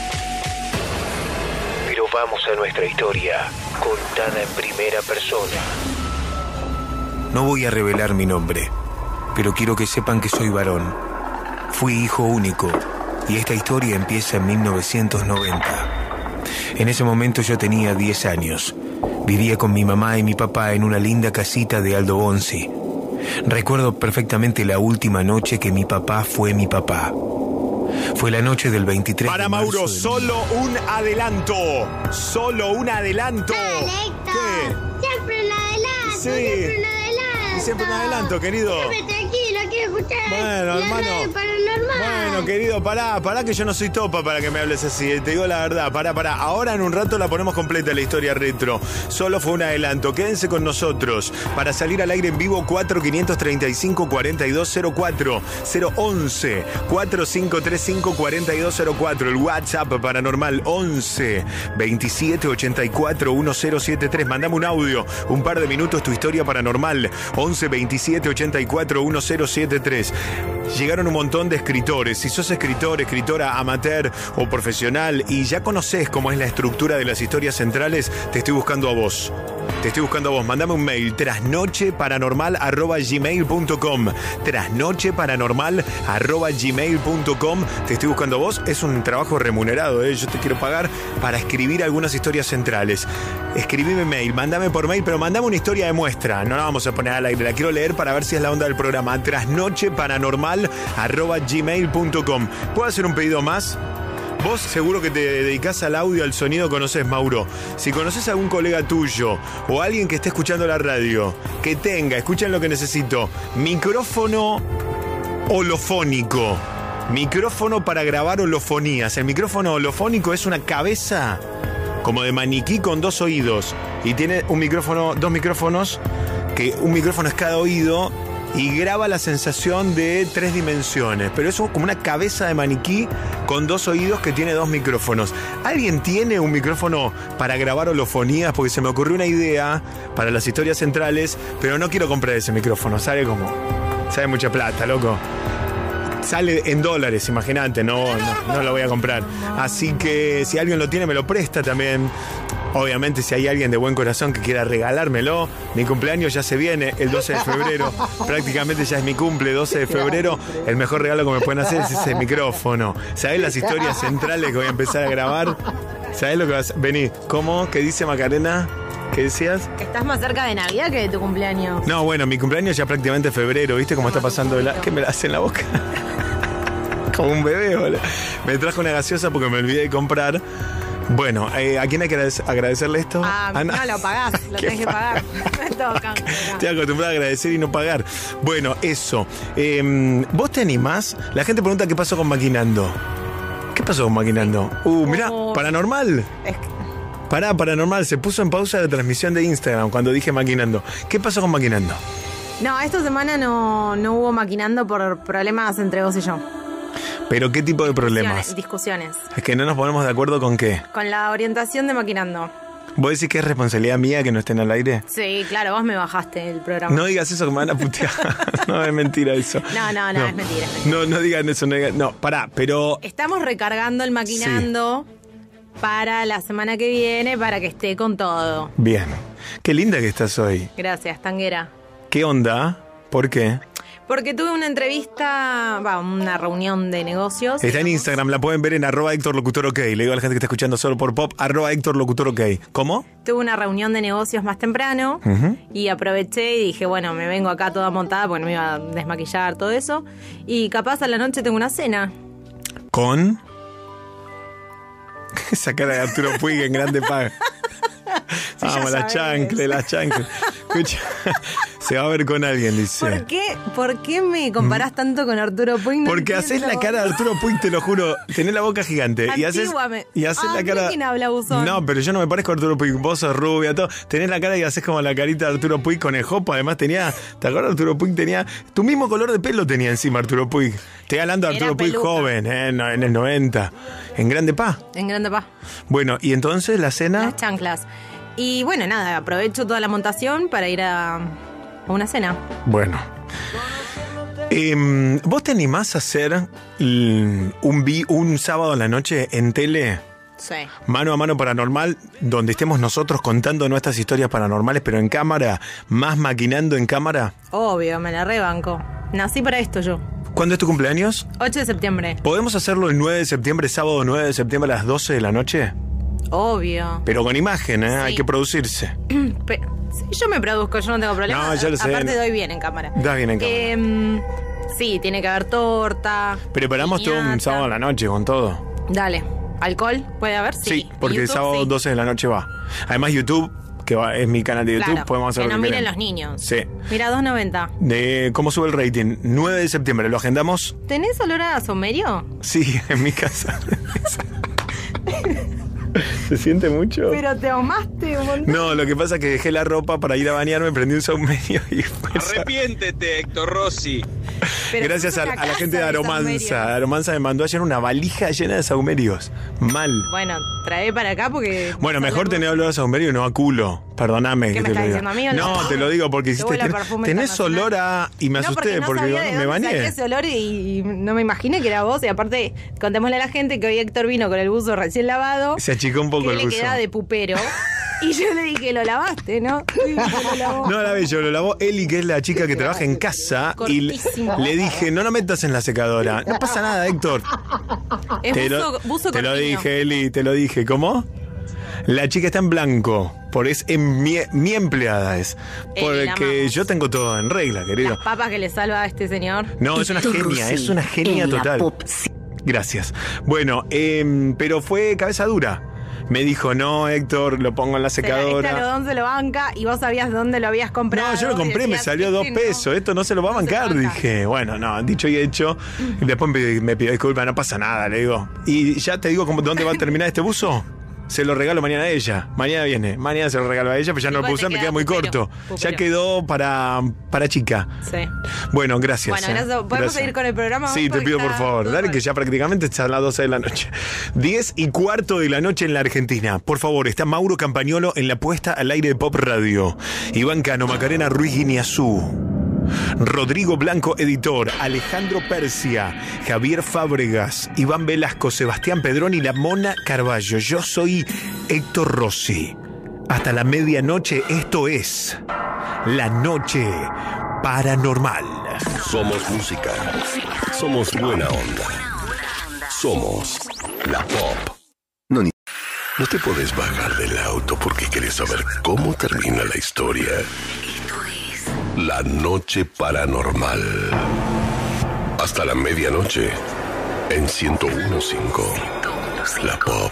Pero vamos a nuestra historia, contada en primera persona. No voy a revelar mi nombre, pero quiero que sepan que soy varón. Fui hijo único. Y esta historia empieza en 1990. En ese momento yo tenía 10 años. Vivía con mi mamá y mi papá en una linda casita de Aldo Bonzi. Recuerdo perfectamente la última noche que mi papá fue mi papá. Fue la noche del 23 Para de marzo Mauro, solo un adelanto. Solo un adelanto. ¿Qué? Siempre un adelanto, Sí. siempre un adelanto. Siempre un adelanto, querido. Siempre tranquilo, quiero escuchar Bueno, la hermano. radio paranormal. Bueno, querido, pará que yo no soy topa para que me hables así. Te digo la verdad, pará. Ahora en un rato la ponemos completa la historia retro. Solo fue un adelanto. Quédense con nosotros para salir al aire en vivo 4535-4204 011 4535-4204. El WhatsApp paranormal 11 27 84 1073. Mandame un audio, un par de minutos, tu historia paranormal 11 27 84 1073. Llegaron un montón de escritores. Si sos escritor, escritora amateur o profesional y ya conoces cómo es la estructura de las historias centrales, te estoy buscando a vos. Mandame un mail, trasnocheparanormal@gmail.com. Trasnocheparanormal@gmail.com. Te estoy buscando a vos. Es un trabajo remunerado, Yo te quiero pagar para escribir algunas historias centrales. Escribime mail, mandame por mail, pero mandame una historia de muestra. No la vamos a poner al aire, la quiero leer para ver si es la onda del programa. Trasnocheparanormal@gmail.com. ¿Puedo hacer un pedido más? Vos seguro que te dedicás al audio, al sonido, conoces, Mauro. Si conoces a algún colega tuyo o alguien que esté escuchando la radio, que tenga, escuchen lo que necesito, micrófono holofónico. Micrófono para grabar holofonías. El micrófono holofónico es una cabeza como de maniquí con dos oídos. Y tiene un micrófono, dos micrófonos, que un micrófono es cada oído. Y graba la sensación de 3 dimensiones. Pero eso como una cabeza de maniquí con dos oídos que tiene dos micrófonos. ¿Alguien tiene un micrófono para grabar holofonías? Porque se me ocurrió una idea para las historias centrales, pero no quiero comprar ese micrófono. Sale mucha plata, loco. Sale en dólares, imagínate, no lo voy a comprar. Así que si alguien lo tiene, me lo presta también. Obviamente, si hay alguien de buen corazón que quiera regalármelo, mi cumpleaños ya se viene, el 12 de febrero. Prácticamente ya es mi cumple, 12 de febrero. El mejor regalo que me pueden hacer es ese micrófono. ¿Sabés las historias centrales que voy a empezar a grabar? ¿Sabés lo que vas a... Vení, ¿cómo? ¿Qué dice Macarena? ¿Qué decías? Que estás más cerca de Navidad que de tu cumpleaños. No, bueno, mi cumpleaños ya prácticamente febrero, ¿viste cómo está pasando? ¿Qué me la hace en la boca? Como un bebé, boludo. Me trajo una gaseosa porque me olvidé de comprar. Bueno, ¿a quién hay que agradecerle esto? No lo pagás, lo tenés que pagar. Estoy acostumbrado a agradecer y no pagar. Bueno, eso. ¿Vos te animás? La gente pregunta qué pasó con Maquinando. ¿Qué pasó con Maquinando? Mirá, paranormal. Paranormal, se puso en pausa la transmisión de Instagram cuando dije Maquinando. ¿Qué pasó con Maquinando? No, esta semana no hubo Maquinando por problemas entre vos y yo. ¿Pero qué tipo de problemas? Discusiones. Es que no nos ponemos de acuerdo con qué. Con la orientación de Maquinando. ¿Vos decís que es responsabilidad mía que no estén al aire? Sí, claro, vos me bajaste el programa. No digas eso que me van a putear. No, es mentira eso. No, es mentira. No digan eso, no, pará, pero... Estamos recargando el Maquinando para la semana que viene, para que esté con todo. Bien. Qué linda que estás hoy. Gracias, Tanguera. ¿Qué onda? ¿Por qué? Porque tuve una entrevista, una reunión de negocios. Está en Instagram, la pueden ver en @HéctorLocutorOK. Le digo a la gente que está escuchando solo por pop, @HéctorLocutorOK. ¿Cómo? Tuve una reunión de negocios más temprano y aproveché y dije, bueno, me vengo acá toda montada porque no me iba a desmaquillar, todo eso. Y capaz a la noche tengo una cena. ¿Con? Esa cara de Arturo Puig en Grande Paga. Vamos, las chancles. Escucha, Se va a ver con alguien, dice. ¿Por qué me comparás tanto con Arturo Puig? No Porque haces la cara de Arturo Puig, te lo juro. Tenés la boca gigante. Y haces la cara. ¿Quién habla, buzón? No, pero yo no me parezco a Arturo Puig. Vos sos rubia, todo. Tenés la cara y haces como la carita de Arturo Puig con el jopo. Además tenía. ¿Te acuerdas? Arturo Puig tenía. Tu mismo color de pelo tenía encima Arturo Puig. Estoy hablando de Arturo Puig joven, en el 90. En Grande Pa. En Grande Pa. Bueno, y entonces la cena. Las chanclas. Y bueno, nada, aprovecho toda la montación para ir a una cena. Bueno. ¿Vos te animás a hacer un sábado a la noche en tele? Sí. Mano a mano paranormal, donde estemos nosotros contando nuestras historias paranormales, pero en cámara, más maquinando en cámara. Obvio, me la rebanco. Nací para esto yo. ¿Cuándo es tu cumpleaños? 8 de septiembre. ¿Podemos hacerlo el 9 de septiembre, sábado 9 de septiembre a las 12 de la noche? Obvio. Pero con imagen, ¿eh? Sí. Hay que producirse. Sí, yo me produzco, yo no tengo problema. No, ya lo sé. Aparte doy bien en cámara. Das bien en cámara. Sí, tiene que haber torta. Preparamos todo un sábado a la noche con todo. Dale. ¿Alcohol? ¿Puede haber? Sí, porque YouTube, el sábado 12 de la noche va. Además YouTube, que es mi canal de YouTube, podemos hacer que lo no que miren queremos. Los niños. Sí. Mira, 2.90. De ¿cómo sube el rating? 9 de septiembre, ¿lo agendamos? ¿Tenés olor a saumerio? Sí, en mi casa. ¿Se siente mucho? Pero te ahumaste un montón. No, lo que pasa es que dejé la ropa para ir a bañarme, prendí un saumerio y fue. Arrepiéntete, Héctor Rossi. Pero gracias a la gente de Aromanza. Aromanza me mandó ayer una valija llena de saumerios. Mal. Bueno, trae para acá porque... Bueno, mejor tener olor a saumerio y no a culo. Perdóname. ¿Qué que me te estás lo diga. diciendo a mí? No, te lo digo porque hiciste. Tenés olor a. Y me asusté porque me bañé. Ese olor y no me imaginé que era vos. Y aparte, contémosle a la gente que hoy Héctor vino con el buzo recién lavado. Se achicó un poco que el buzo. Le quedaba de pupero. Y yo le dije, lo lavaste, ¿no? Sí, lo lavó. No, la vi yo, lo lavó Eli, que es la chica que trabaja en casa. Cortísimo. Y le dije, no lo metas en la secadora. No pasa nada, Héctor. Es buzo te lo cortino. dije, Eli, te lo dije. ¿Cómo? La chica está en blanco. Mi empleada es. Porque yo tengo todo en regla, querido. Las papas que le salva a este señor. No, es una genia, es una genia total. Gracias. Bueno, pero fue cabeza dura. Me dijo, no, Héctor, lo pongo en la secadora. Este algodón se lo banca y vos sabías dónde lo habías comprado. No, yo lo compré, me salió 2 pesos. Esto no se lo va a bancar, dije. Bueno, no, dicho y hecho. Y después me pidió disculpas, no pasa nada, le digo. Y ya te digo dónde va a terminar este buzo. Se lo regalo mañana a ella. Mañana viene. Mañana se lo regalo a ella, pero ya no lo puedo usar, me queda muy corto. Ya quedó para chica. Sí. Bueno, gracias. Bueno, gracias. ¿Podemos seguir con el programa? Sí, te pido por favor. Dale, que ya prácticamente está a las 12 de la noche. 10:15 de la noche en la Argentina. Por favor, está Mauro Campagnolo en la puesta al aire de Pop Radio. Iván Cano, Macarena Ruiz Guiñazú. Rodrigo Blanco, editor, Alejandro Persia, Javier Fábregas, Iván Velasco, Sebastián Pedrón y la Mona Carballo. Yo soy Héctor Rossi. Hasta la medianoche, esto es La Noche Paranormal. Somos música. Somos buena onda. Somos la pop. No te puedes bajar del auto porque quieres saber cómo termina la historia. La Noche Paranormal. Hasta la medianoche en 101.5. La Pop.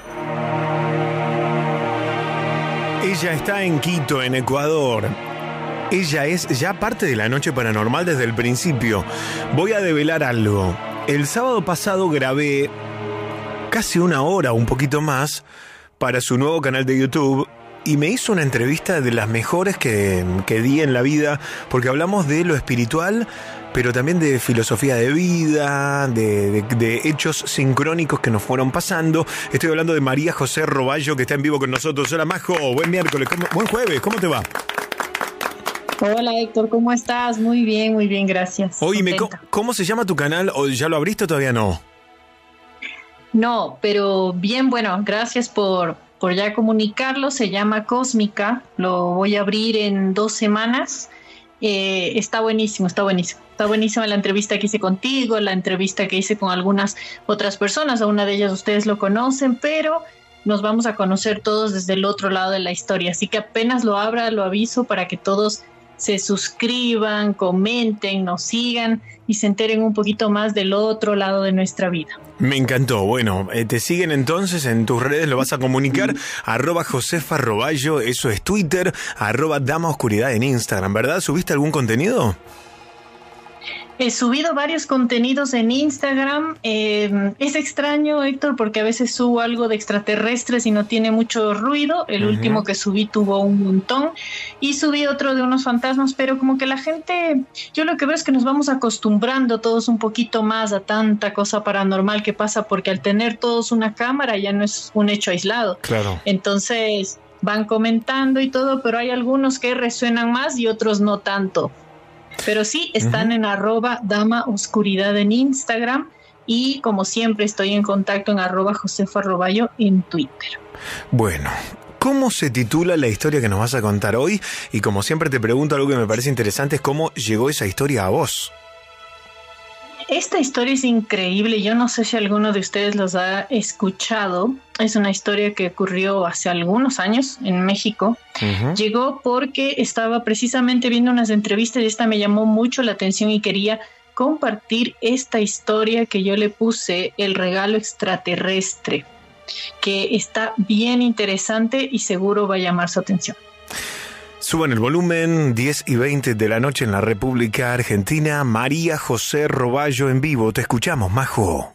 Ella está en Quito, en Ecuador. Ella es ya parte de La Noche Paranormal desde el principio. Voy a develar algo. El sábado pasado grabé casi 1 hora, un poquito más, para su nuevo canal de YouTube. Y me hizo una entrevista de las mejores que di en la vida, porque hablamos de lo espiritual, pero también de filosofía de vida, de hechos sincrónicos que nos fueron pasando. Estoy hablando de María José Roballo, que está en vivo con nosotros. Hola, Majo, buen miércoles, buen jueves, ¿cómo te va? Hola, Héctor, ¿cómo estás? Muy bien, gracias. Oye, ¿cómo se llama tu canal? ¿O ya lo abriste o todavía no? No, pero bien, bueno, gracias por ya comunicarlo. Se llama Cósmica, lo voy a abrir en 2 semanas. Está buenísimo. Está buenísima la entrevista que hice contigo, la entrevista que hice con algunas otras personas. A una de ellas ustedes lo conocen, pero nos vamos a conocer todos desde el otro lado de la historia. Así que apenas lo abra, lo aviso para que todos se suscriban, comenten, nos sigan y se enteren un poquito más del otro lado de nuestra vida. Me encantó. Bueno, te siguen entonces en tus redes, lo vas a comunicar, @Josefa Roballo, eso es Twitter, @Dama Oscuridad en Instagram, ¿verdad? ¿Subiste algún contenido? He subido varios contenidos en Instagram. Es extraño, Héctor, porque a veces subo algo de extraterrestres y no tiene mucho ruido. El último que subí tuvo un montón. Y subí otro de unos fantasmas, pero como que la gente, yo lo que veo es que nos vamos acostumbrando todos un poquito más a tanta cosa paranormal que pasa, porque al tener todos una cámara ya no es un hecho aislado. Claro. Entonces van comentando y todo, pero hay algunos que resuenan más y otros no tanto. Pero sí, están en @Dama Oscuridad en Instagram y como siempre estoy en contacto en @Josefa Roballo en Twitter. Bueno, ¿cómo se titula la historia que nos vas a contar hoy? Y como siempre te pregunto, algo que me parece interesante es cómo llegó esa historia a vos. Esta historia es increíble, yo no sé si alguno de ustedes los ha escuchado. Es una historia que ocurrió hace algunos años en México. Llegó porque estaba precisamente viendo unas entrevistas y esta me llamó mucho la atención y quería compartir esta historia que yo le puse, El regalo extraterrestre, que está bien interesante y seguro va a llamar su atención. Suban el volumen, 10:20 de la noche en la República Argentina. María José Roballo en vivo. Te escuchamos, Majo.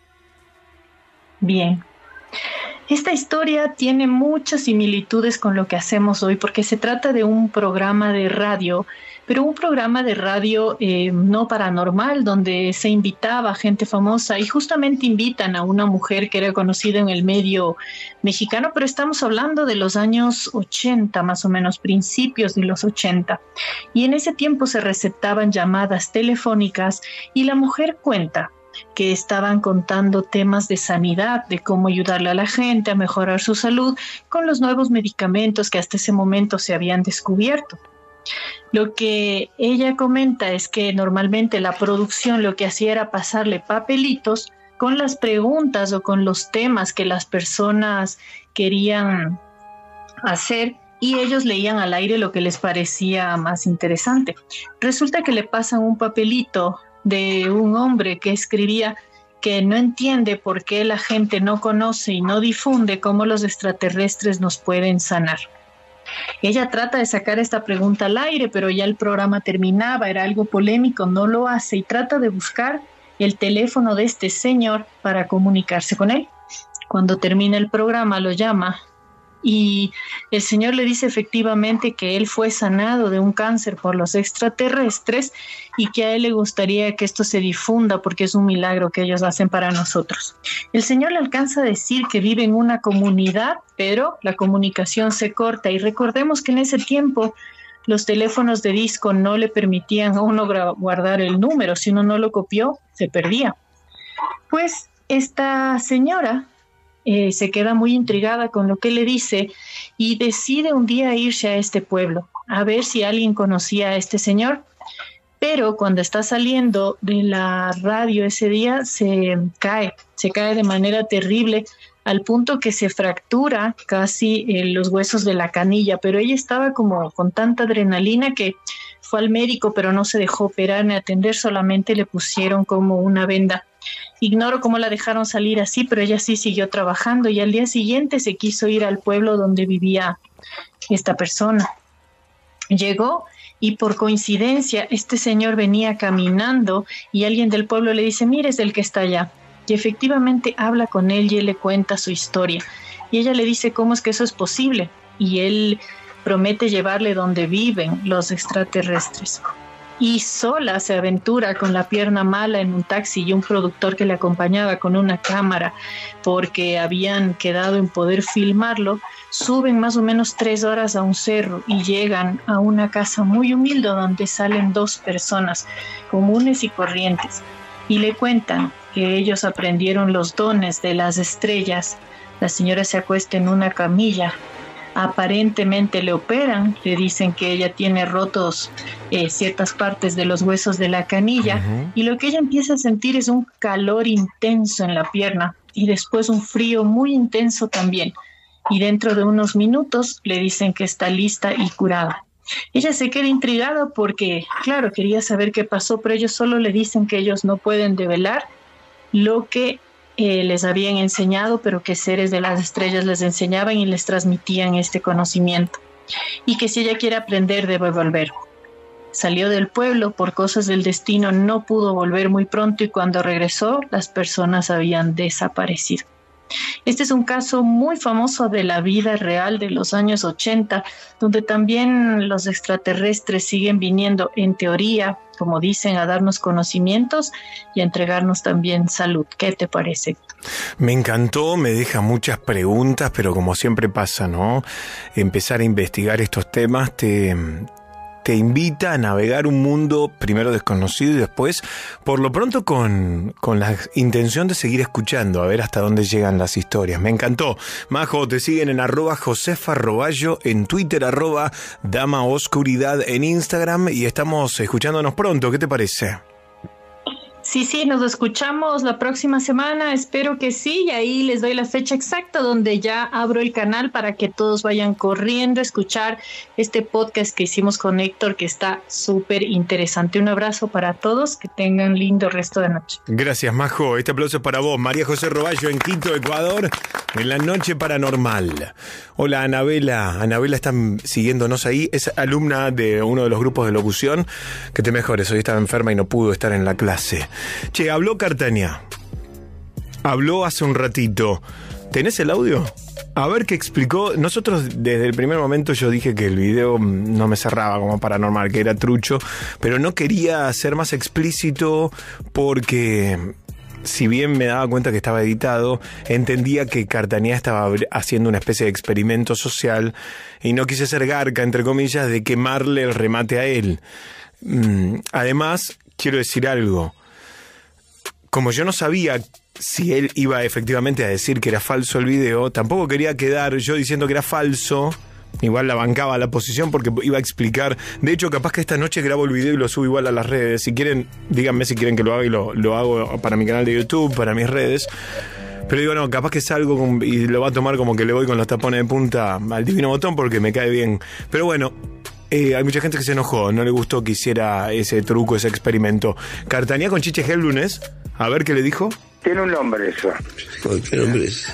Bien. Esta historia tiene muchas similitudes con lo que hacemos hoy porque se trata de un programa de radio, pero un programa de radio no paranormal, donde se invitaba a gente famosa y justamente invitan a una mujer que era conocida en el medio mexicano, pero estamos hablando de los años 80, más o menos, principios de los 80. Y en ese tiempo se receptaban llamadas telefónicas y la mujer cuenta que estaban contando temas de sanidad, de cómo ayudarle a la gente a mejorar su salud con los nuevos medicamentos que hasta ese momento se habían descubierto. Lo que ella comenta es que normalmente la producción lo que hacía era pasarle papelitos con las preguntas o con los temas que las personas querían hacer y ellos leían al aire lo que les parecía más interesante. Resulta que le pasan un papelito de un hombre que escribía que no entiende por qué la gente no conoce y no difunde cómo los extraterrestres nos pueden sanar. Ella trata de sacar esta pregunta al aire, pero ya el programa terminaba, era algo polémico, no lo hace y trata de buscar el teléfono de este señor para comunicarse con él. Cuando termina el programa lo llama y el señor le dice efectivamente que él fue sanado de un cáncer por los extraterrestres y que a él le gustaría que esto se difunda porque es un milagro que ellos hacen para nosotros. El señor le alcanza a decir que vive en una comunidad, pero la comunicación se corta y recordemos que en ese tiempo los teléfonos de disco no le permitían a uno guardar el número, si uno no lo copió, se perdía. Pues esta señora se queda muy intrigada con lo que le dice y decide un día irse a este pueblo a ver si alguien conocía a este señor, pero cuando está saliendo de la radio ese día se cae de manera terrible al punto que se fractura casi los huesos de la canilla, pero ella estaba como con tanta adrenalina que fue al médico, pero no se dejó operar ni atender, solamente le pusieron como una venda. Ignoro cómo la dejaron salir así, pero ella sí siguió trabajando y al día siguiente se quiso ir al pueblo donde vivía esta persona. Llegó y por coincidencia este señor venía caminando y alguien del pueblo le dice, mire, es el que está allá. Y efectivamente habla con él y él le cuenta su historia. Y ella le dice, ¿cómo es que eso es posible? Y él promete llevarle donde viven los extraterrestres. Y sola se aventura con la pierna mala en un taxi y un productor que le acompañaba con una cámara porque habían quedado en poder filmarlo. Suben más o menos 3 horas a un cerro y llegan a una casa muy humilde donde salen 2 personas comunes y corrientes y le cuentan que ellos aprendieron los dones de las estrellas. La señora se acuesta en una camilla. Aparentemente le operan, le dicen que ella tiene rotos ciertas partes de los huesos de la canilla y lo que ella empieza a sentir es un calor intenso en la pierna y después un frío muy intenso también y dentro de unos minutos le dicen que está lista y curada. Ella se queda intrigada porque, claro, quería saber qué pasó, pero ellos solo le dicen que ellos no pueden develar lo que les habían enseñado, pero que seres de las estrellas les enseñaban y les transmitían este conocimiento. Y que si ella quiere aprender, debe volver. Salió del pueblo, por cosas del destino no pudo volver muy pronto y cuando regresó, las personas habían desaparecido. Este es un caso muy famoso de la vida real de los años 80, donde también los extraterrestres siguen viniendo, en teoría, como dicen, a darnos conocimientos y a entregarnos también salud. ¿Qué te parece? Me encantó, me deja muchas preguntas, pero como siempre pasa, ¿no? Empezar a investigar estos temas te invita a navegar un mundo primero desconocido y después, por lo pronto, con la intención de seguir escuchando, a ver hasta dónde llegan las historias. Me encantó. Majo, te siguen en @josefa_roballo, en Twitter, @damaoscuridad en Instagram, y estamos escuchándonos pronto. ¿Qué te parece? Sí, nos escuchamos la próxima semana, espero que sí, y ahí les doy la fecha exacta donde ya abro el canal para que todos vayan corriendo a escuchar este podcast que hicimos con Héctor, que está súper interesante. Un abrazo para todos, que tengan lindo resto de noche. Gracias, Majo. Este aplauso es para vos. María José Roballo en Quito, Ecuador, en la noche paranormal. Hola, Anabela. Anabela está siguiéndonos ahí, es alumna de uno de los grupos de locución. Que te mejores, hoy estaba enferma y no pudo estar en la clase. Che, habló Cartañá. Habló hace un ratito. ¿Tenés el audio? A ver qué explicó. Nosotros desde el primer momento yo dije que el video no me cerraba como paranormal, que era trucho, pero no quería ser más explícito porque, si bien me daba cuenta que estaba editado, entendía que Cartañá estaba haciendo una especie de experimento social y no quise ser garca, entre comillas, de quemarle el remate a él. Además, quiero decir algo. Como yo no sabía si él iba efectivamente a decir que era falso el video, tampoco quería quedar yo diciendo que era falso. Igual la bancaba la posición porque iba a explicar. De hecho, capaz que esta noche grabo el video y lo subo igual a las redes. Si quieren, díganme si quieren que lo haga y lo hago para mi canal de YouTube, para mis redes. Pero digo, no, capaz que salgo y lo va a tomar como que le voy con los tapones de punta al Divino Botón porque me cae bien. Pero bueno, hay mucha gente que se enojó, no le gustó que hiciera ese truco, ese experimento. Cartañá con Chiche Helblunes, a ver qué le dijo. Tiene un nombre eso. ¿Qué nombre es?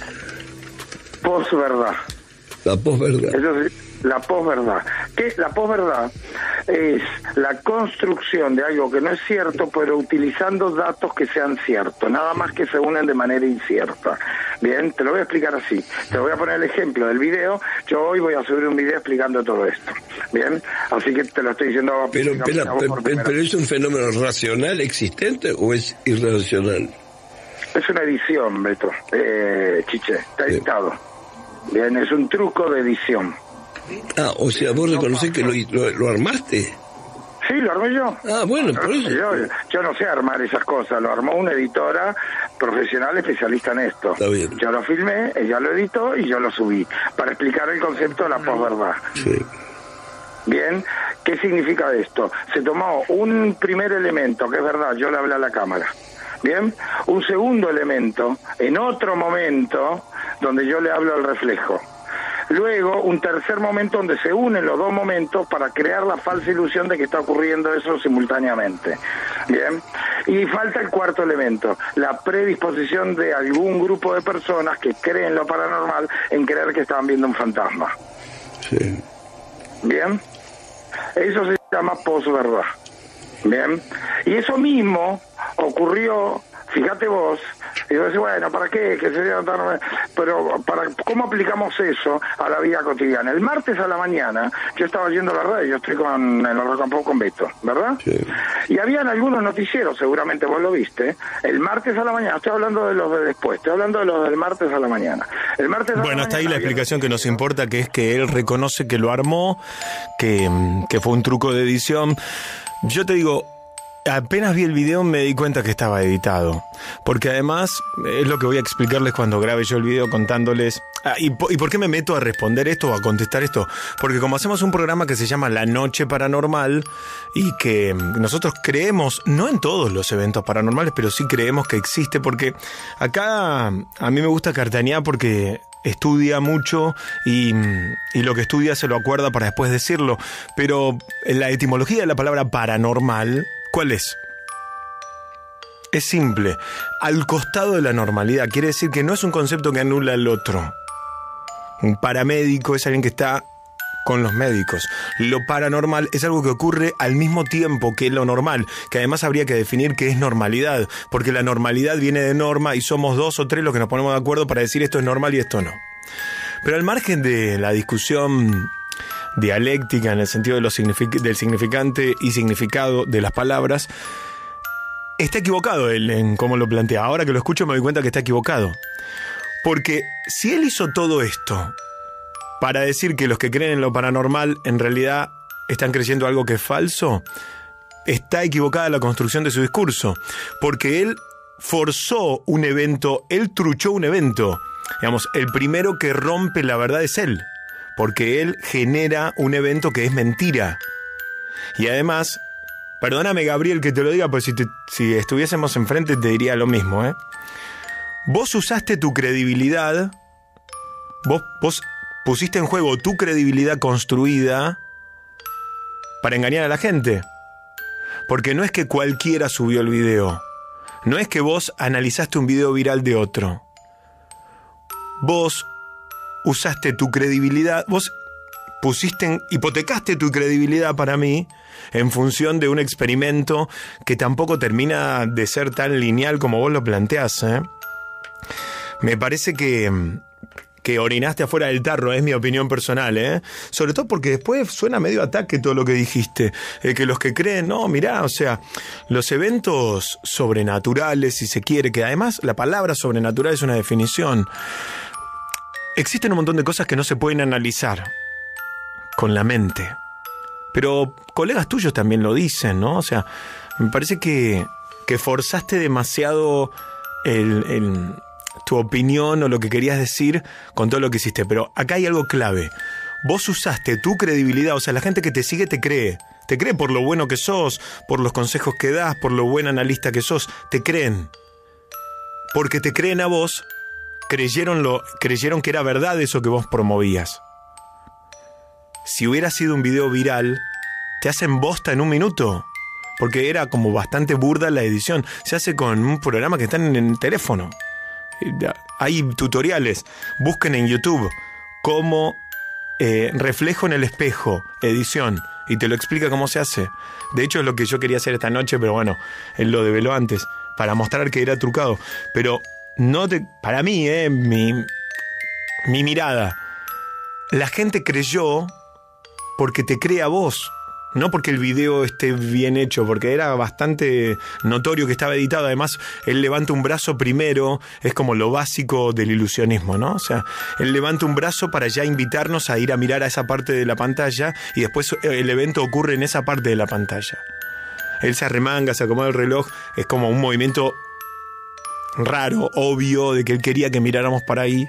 Posverdad. La posverdad. La posverdad. ¿Qué es la posverdad? Es la construcción de algo que no es cierto, pero utilizando datos que sean ciertos, nada más que se unen de manera incierta. Bien, te lo voy a explicar así. Te voy a poner el ejemplo del video. Yo hoy voy a subir un video explicando todo esto. Bien, así que te lo estoy diciendo. Pero ¿es un fenómeno racional existente o es irracional? Es una edición, Beto. Chiche, está editado. Bien, es un truco de edición. Ah, o sea, vos reconocés que lo armaste. Sí, lo armé yo. Ah, bueno, por eso. Yo no sé armar esas cosas, lo armó una editora profesional especialista en esto. Está bien. Yo lo filmé, ella lo editó y yo lo subí para explicar el concepto de la posverdad. Sí. Bien, ¿qué significa esto? Se tomó un primer elemento, que es verdad, yo le hablé a la cámara. Bien, un segundo elemento, en otro momento, donde yo le hablo al reflejo. Luego, un tercer momento donde se unen los dos momentos para crear la falsa ilusión de que está ocurriendo eso simultáneamente. Bien, y falta el cuarto elemento, la predisposición de algún grupo de personas que creen lo paranormal en creer que estaban viendo un fantasma. Sí. Bien, eso se llama posverdad. Bien, y eso mismo ocurrió, fíjate vos, y vos decís, bueno, ¿para qué? Que sería tan... Pero, ¿cómo aplicamos eso a la vida cotidiana? El martes a la mañana, yo estaba yendo a la radio, yo estoy en el Rock and Pop con Beto, ¿verdad? Sí. Y habían algunos noticieros, seguramente vos lo viste, el martes a la mañana, estoy hablando de los de después, estoy hablando de los del martes a la mañana. El martes a la bueno, mañana está ahí la explicación que nos importa, que es que él reconoce que lo armó, que fue un truco de edición. Yo te digo, apenas vi el video me di cuenta que estaba editado, porque además es lo que voy a explicarles cuando grabe yo el video contándoles. ¿Y por qué me meto a responder esto o a contestar esto? Porque como hacemos un programa que se llama La Noche Paranormal y que nosotros creemos, no en todos los eventos paranormales, pero sí creemos que existe, porque acá a mí me gusta Cartañá porque estudia mucho y lo que estudia se lo acuerda para después decirlo. Pero la etimología de la palabra paranormal, ¿cuál es? Es simple. Al costado de la normalidad. Quiere decir que no es un concepto que anula el otro. Un paramédico es alguien que está con los médicos. Lo paranormal es algo que ocurre al mismo tiempo que lo normal, que además habría que definir qué es normalidad, porque la normalidad viene de norma y somos 2 o 3 los que nos ponemos de acuerdo para decir esto es normal y esto no. Pero al margen de la discusión dialéctica en el sentido de del significante y significado de las palabras, está equivocado él en cómo lo plantea. Ahora que lo escucho me doy cuenta que está equivocado. Porque si él hizo todo esto para decir que los que creen en lo paranormal en realidad están creyendo algo que es falso, está equivocada la construcción de su discurso. Porque él forzó un evento, él truchó un evento. Digamos, el primero que rompe la verdad es él. Porque él genera un evento que es mentira. Y además, perdóname Gabriel que te lo diga, pues si estuviésemos enfrente te diría lo mismo, ¿eh? Vos usaste tu credibilidad, vos pusiste en juego tu credibilidad construida para engañar a la gente. Porque no es que cualquiera subió el video. No es que vos analizaste un video viral de otro. Vos usaste tu credibilidad, vos hipotecaste tu credibilidad para mí en función de un experimento que tampoco termina de ser tan lineal como vos lo planteás, ¿eh? Me parece que orinaste afuera del tarro, es mi opinión personal, ¿eh? Sobre todo porque después suena medio ataque todo lo que dijiste. Que los que creen, no, mirá, o sea, los eventos sobrenaturales, si se quiere, que además la palabra sobrenatural es una definición. Existen un montón de cosas que no se pueden analizar con la mente. Pero colegas tuyos también lo dicen, ¿no? O sea, me parece que forzaste demasiado tu opinión o lo que querías decir con todo lo que hiciste. Pero acá hay algo clave. Vos usaste tu credibilidad, o sea, la gente que te sigue te cree. Te cree por lo bueno que sos, por los consejos que das, por lo buen analista que sos. Te creen. Porque te creen a vos, creyeron que era verdad eso que vos promovías. Si hubiera sido un video viral, te hacen bosta en un minuto. Porque era como bastante burda la edición. Se hace con un programa que está en el teléfono. Hay tutoriales. Busquen en YouTube cómo reflejo en el espejo, edición, y te lo explica cómo se hace. De hecho es lo que yo quería hacer esta noche, pero bueno, él lo develó antes para mostrar que era trucado. Pero para mí, mi mirada, la gente creyó porque te cree a vos. No porque el video esté bien hecho, porque era bastante notorio que estaba editado. Además, él levanta un brazo primero, es como lo básico del ilusionismo, ¿no? O sea, él levanta un brazo para ya invitarnos a ir a mirar a esa parte de la pantalla y después el evento ocurre en esa parte de la pantalla. Él se arremanga, se acomoda el reloj, es como un movimiento raro, obvio, de que él quería que miráramos para ahí.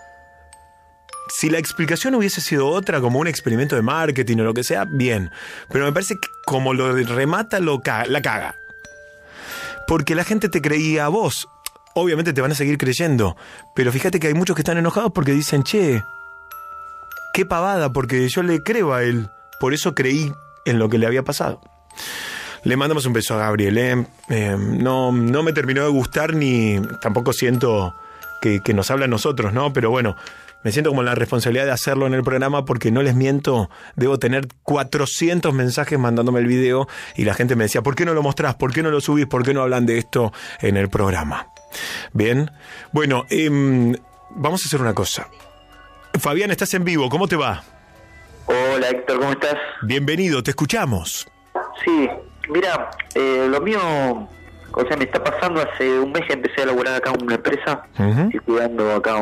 Si la explicación hubiese sido otra, como un experimento de marketing o lo que sea, bien. Pero me parece que como lo remata, la caga. Porque la gente te creía a vos. Obviamente te van a seguir creyendo. Pero fíjate que hay muchos que están enojados porque dicen, che, qué pavada, porque yo le creo a él. Por eso creí en lo que le había pasado. Le mandamos un beso a Gabriel, ¿eh? No me terminó de gustar ni tampoco siento que nos habla a nosotros, ¿no? Pero bueno, me siento como la responsabilidad de hacerlo en el programa porque no les miento, debo tener 400 mensajes mandándome el video y la gente me decía, ¿por qué no lo mostrás? ¿Por qué no lo subís? ¿Por qué no hablan de esto en el programa? Bien, bueno, vamos a hacer una cosa. Fabián, estás en vivo, ¿cómo te va? Hola Héctor, ¿cómo estás? Bienvenido, te escuchamos. Sí, mira, lo mío, o sea, me está pasando hace un mes que empecé a laburar acá en una empresa, estoy cuidando acá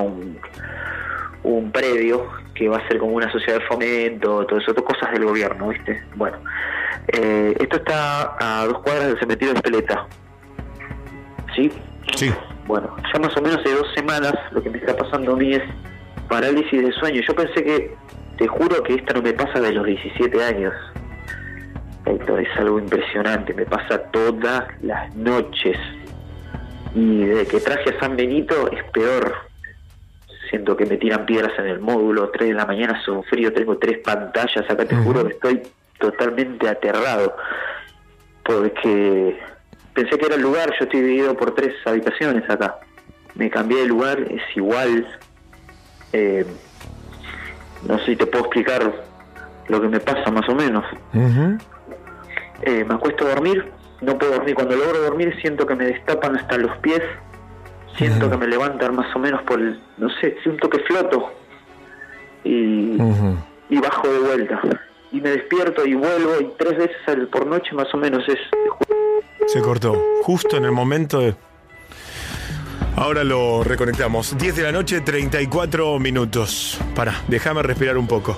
un predio que va a ser como una sociedad de fomento, todo eso, cosas del gobierno, ¿viste? Bueno, esto está a 2 cuadras del cementerio de Espeleta, ¿sí? Sí. Bueno, ya más o menos hace 2 semanas lo que me está pasando a mí es parálisis de sueño. Yo pensé que, te juro que esto no me pasa de los 17 años. Héctor, es algo impresionante, me pasa todas las noches. Y desde que traje a San Benito es peor. siento que me tiran piedras en el módulo, 3 de la mañana, hace un frío, tengo 3 pantallas, acá te juro que estoy totalmente aterrado, porque pensé que era el lugar, yo estoy dividido por 3 habitaciones acá, me cambié de lugar, es igual, no sé si te puedo explicar lo que me pasa más o menos. Me acuesto a dormir, no puedo dormir, cuando logro dormir siento que me destapan hasta los pies, siento que me levantan más o menos por el, no sé, siento que floto y bajo de vuelta y me despierto y vuelvo y 3 veces por noche más o menos es. Se cortó justo en el momento de... Ahora lo reconectamos. 10 de la noche, 34 minutos. Pará, déjame respirar un poco.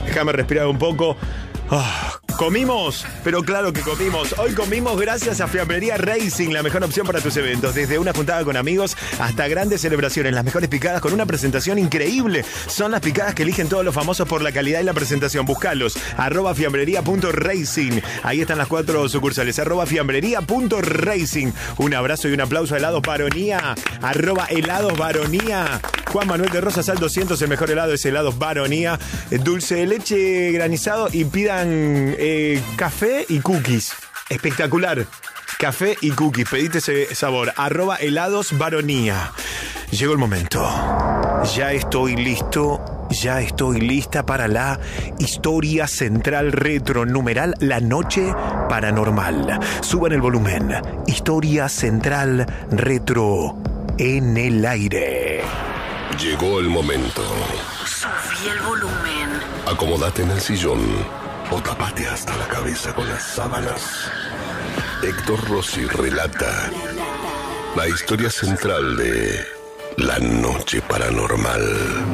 Comimos, pero claro que comimos. Hoy comimos gracias a Fiambrería Racing, la mejor opción para tus eventos. Desde una juntada con amigos hasta grandes celebraciones. Las mejores picadas con una presentación increíble. Son las picadas que eligen todos los famosos por la calidad y la presentación. Buscalos, @fiambrería.racing. Ahí están las 4 sucursales, @fiambrería.racing. Un abrazo y un aplauso a Helados Baronía, @helados Baronía. Juan Manuel de Rosas al 200, el mejor helado es Helados Baronía. Dulce de leche granizado y pidan café y cookies. Espectacular. Café y cookies. Pedite ese sabor. @helados Baronía. Llegó el momento. Ya estoy listo. Ya estoy lista para la historia central retro, numeral La Noche Paranormal. Suban el volumen. Historia central retro en el aire. Llegó el momento. Subí el volumen. Acomódate en el sillón o tapate hasta la cabeza con las sábanas. Héctor Rossi relata la historia central de La Noche Paranormal.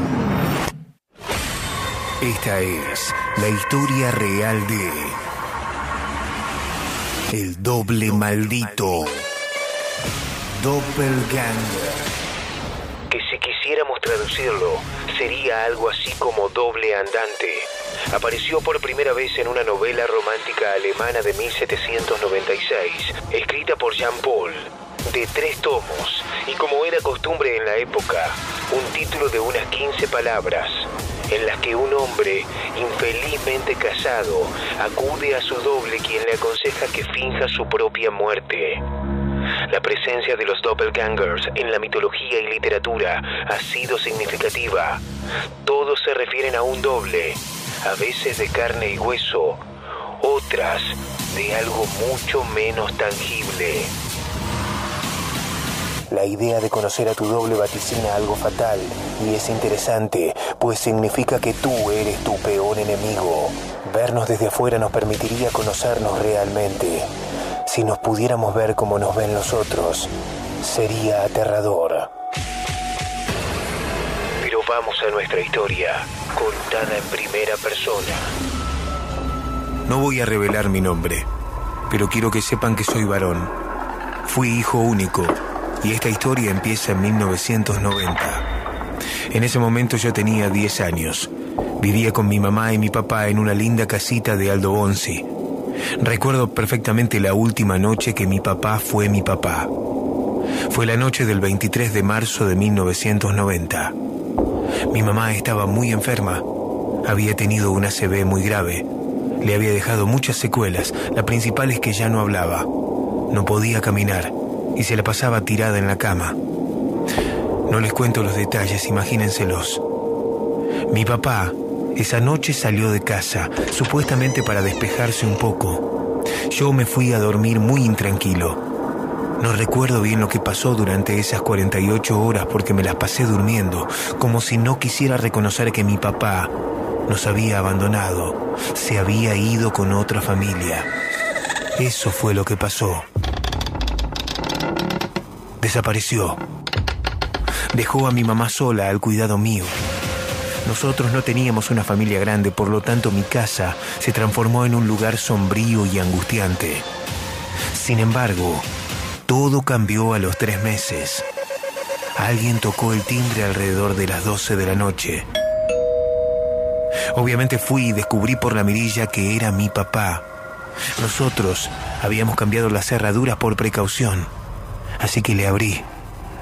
Esta es la historia real de El Doble Maldito. Doppelganger. Que si quisiéramos traducirlo, sería algo así como doble andante. Apareció por primera vez en una novela romántica alemana de 1796, escrita por Jean Paul, de 3 tomos, y como era costumbre en la época, un título de unas 15 palabras, en las que un hombre, infelizmente casado, acude a su doble quien le aconseja que finja su propia muerte. La presencia de los doppelgangers en la mitología y literatura ha sido significativa. Todos se refieren a un doble, a veces de carne y hueso, otras de algo mucho menos tangible. La idea de conocer a tu doble vaticina algo fatal y es interesante, pues significa que tú eres tu peor enemigo. Vernos desde afuera nos permitiría conocernos realmente. Si nos pudiéramos ver como nos ven los otros, sería aterrador. Pero vamos a nuestra historia, contada en primera persona. No voy a revelar mi nombre, pero quiero que sepan que soy varón. Fui hijo único y esta historia empieza en 1990. En ese momento yo tenía 10 años. Vivía con mi mamá y mi papá en una linda casita de Aldo Bonzi. Recuerdo perfectamente la última noche que mi papá fue mi papá. Fue la noche del 23 de marzo de 1990. Mi mamá estaba muy enferma. Había tenido una ACV muy grave. Le había dejado muchas secuelas. La principal es que ya no hablaba. No podía caminar y se la pasaba tirada en la cama. No les cuento los detalles, imagínenselos. Mi papá esa noche salió de casa, supuestamente para despejarse un poco. Yo me fui a dormir muy intranquilo. No recuerdo bien lo que pasó durante esas 48 horas porque me las pasé durmiendo, como si no quisiera reconocer que mi papá nos había abandonado, se había ido con otra familia. Eso fue lo que pasó. Desapareció. Dejó a mi mamá sola al cuidado mío. Nosotros no teníamos una familia grande, por lo tanto mi casa se transformó en un lugar sombrío y angustiante. Sin embargo, todo cambió a los 3 meses. Alguien tocó el timbre alrededor de las 12 de la noche. Obviamente fui y descubrí por la mirilla que era mi papá. Nosotros habíamos cambiado las cerraduras por precaución, así que le abrí.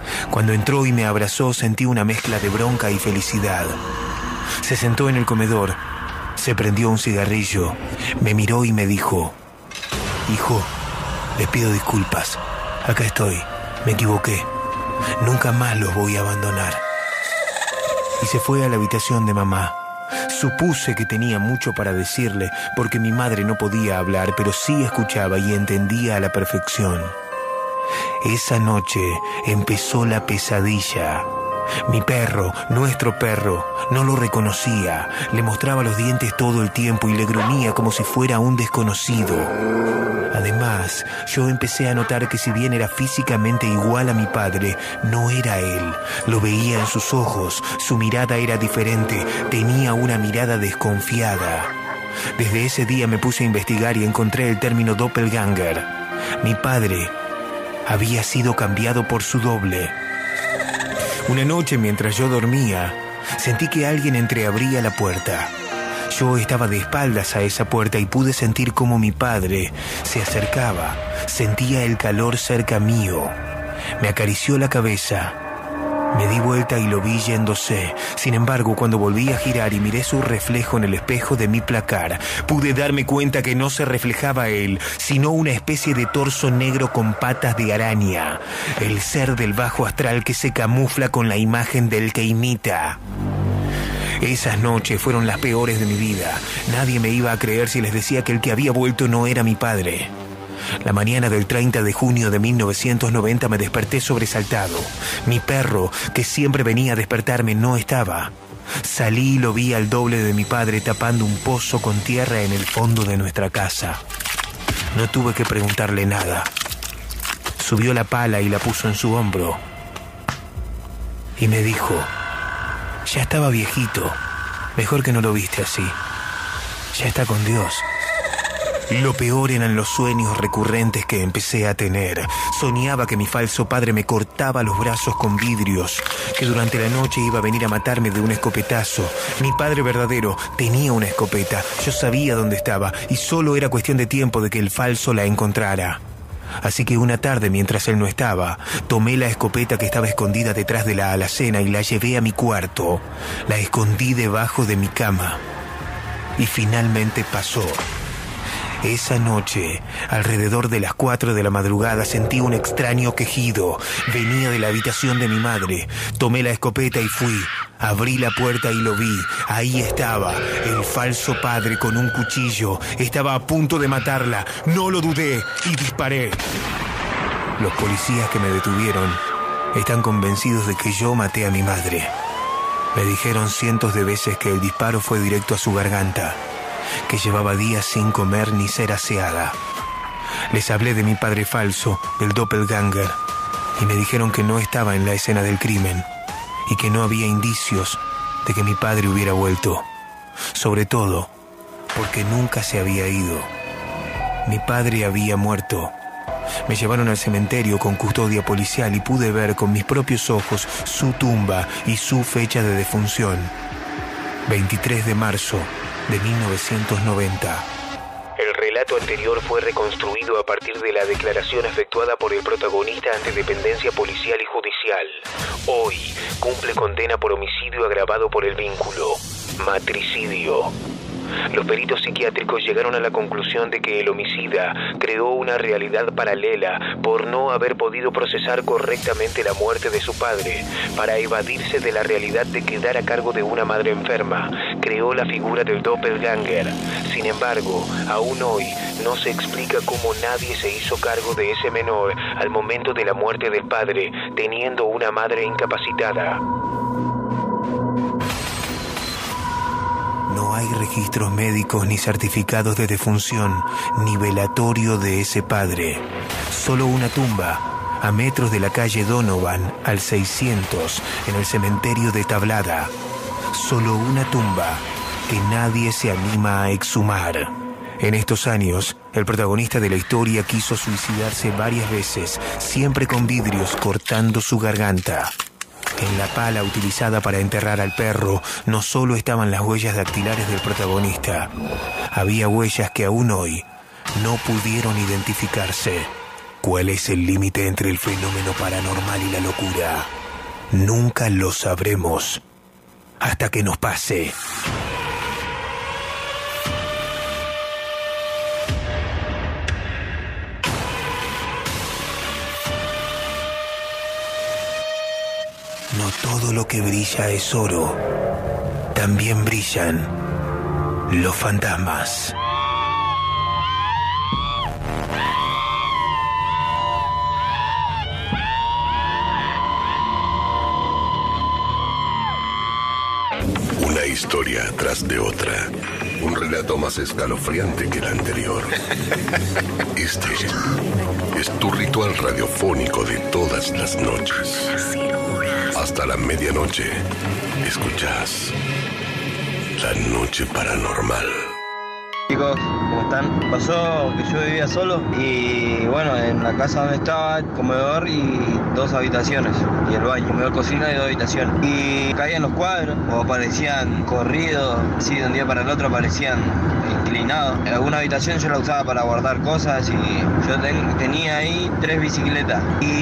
Cuando entró y me abrazó, sentí una mezcla de bronca y felicidad. Se sentó en el comedor, se prendió un cigarrillo, me miró y me dijo: hijo, les pido disculpas. Acá estoy, me equivoqué. Nunca más los voy a abandonar. Y se fue a la habitación de mamá. Supuse que tenía mucho para decirle, porque mi madre no podía hablar, pero sí escuchaba y entendía a la perfección. Esa noche empezó la pesadilla. Mi perro, nuestro perro, no lo reconocía. Le mostraba los dientes todo el tiempo y le gruñía como si fuera un desconocido. Además, yo empecé a notar que si bien era físicamente igual a mi padre, no era él. Lo veía en sus ojos, su mirada era diferente, tenía una mirada desconfiada. Desde ese día me puse a investigar y encontré el término doppelganger. Mi padre había sido cambiado por su doble. Una noche, mientras yo dormía, sentí que alguien entreabría la puerta. Yo estaba de espaldas a esa puerta y pude sentir cómo mi padre se acercaba. Sentía el calor cerca mío. Me acarició la cabeza. Me di vuelta y lo vi yéndose. Sin embargo, cuando volví a girar y miré su reflejo en el espejo de mi placar, pude darme cuenta que no se reflejaba él, sino una especie de torso negro con patas de araña. El ser del bajo astral que se camufla con la imagen del que imita. Esas noches fueron las peores de mi vida. Nadie me iba a creer si les decía que el que había vuelto no era mi padre. La mañana del 30 de junio de 1990 me desperté sobresaltado. Mi perro, que siempre venía a despertarme, no estaba. Salí y lo vi al doble de mi padre tapando un pozo con tierra en el fondo de nuestra casa. No tuve que preguntarle nada. Subió la pala y la puso en su hombro. Y me dijo: ya estaba viejito. Mejor que no lo viste así. Ya está con Dios. Lo peor eran los sueños recurrentes que empecé a tener. Soñaba que mi falso padre me cortaba los brazos con vidrios, que durante la noche iba a venir a matarme de un escopetazo. Mi padre verdadero tenía una escopeta. Yo sabía dónde estaba y solo era cuestión de tiempo de que el falso la encontrara. Así que una tarde, mientras él no estaba, tomé la escopeta que estaba escondida detrás de la alacena y la llevé a mi cuarto. La escondí debajo de mi cama. Y finalmente pasó. Esa noche, alrededor de las 4 de la madrugada, sentí un extraño quejido. Venía de la habitación de mi madre. Tomé la escopeta y fui. Abrí la puerta y lo vi. Ahí estaba, el falso padre con un cuchillo. Estaba a punto de matarla. No lo dudé y disparé. Los policías que me detuvieron están convencidos de que yo maté a mi madre. Me dijeron cientos de veces que el disparo fue directo a su garganta, que llevaba días sin comer ni ser aseada. Les hablé de mi padre falso, del doppelganger, y me dijeron que no estaba en la escena del crimen y que no había indicios de que mi padre hubiera vuelto. Sobre todo, porque nunca se había ido. Mi padre había muerto. Me llevaron al cementerio con custodia policial y pude ver con mis propios ojos su tumba y su fecha de defunción. 23 de marzo de 1990. El relato anterior fue reconstruido a partir de la declaración efectuada por el protagonista ante dependencia policial y judicial. Hoy cumple condena por homicidio agravado por el vínculo, matricidio. Los peritos psiquiátricos llegaron a la conclusión de que el homicida creó una realidad paralela por no haber podido procesar correctamente la muerte de su padre. Para evadirse de la realidad de quedar a cargo de una madre enferma, creó la figura del doppelganger. Sin embargo, aún hoy no se explica cómo nadie se hizo cargo de ese menor al momento de la muerte del padre, teniendo una madre incapacitada. No hay registros médicos ni certificados de defunción, ni velatorio de ese padre. Solo una tumba, a metros de la calle Donovan, al 600, en el cementerio de Tablada. Solo una tumba que nadie se anima a exhumar. En estos años, el protagonista de la historia quiso suicidarse varias veces, siempre con vidrios cortando su garganta. En la pala utilizada para enterrar al perro, no solo estaban las huellas dactilares del protagonista, había huellas que aún hoy no pudieron identificarse. ¿Cuál es el límite entre el fenómeno paranormal y la locura? Nunca lo sabremos hasta que nos pase. No todo lo que brilla es oro. También brillan los fantasmas. Una historia tras de otra. Un relato más escalofriante que el anterior. Este es tu ritual radiofónico de todas las noches. Hasta la medianoche, escuchás La Noche Paranormal. Chicos, ¿cómo están? Pasó que yo vivía solo y bueno, en la casa donde estaba, el comedor y 2 habitaciones y el baño, comedor, cocina y 2 habitaciones. Y caían los cuadros o aparecían corridos, así de un día para el otro aparecían inclinados. En alguna habitación yo la usaba para guardar cosas y yo tenía ahí 3 bicicletas.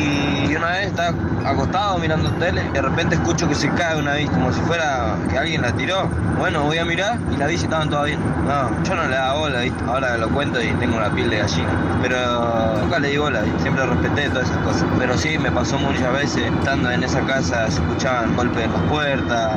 Y una vez estaba acostado mirando tele, de repente escucho que se cae una bici, como si fuera que alguien la tiró. Bueno, voy a mirar y las bicis estaban todas bien. No, yo no le daba bola, ¿viste? Ahora lo cuento y tengo la piel de gallina. Pero nunca le di bola, ¿viste? Siempre respeté todas esas cosas. Pero sí, me pasó muchas veces, estando en esa casa, se escuchaban golpes en las puertas,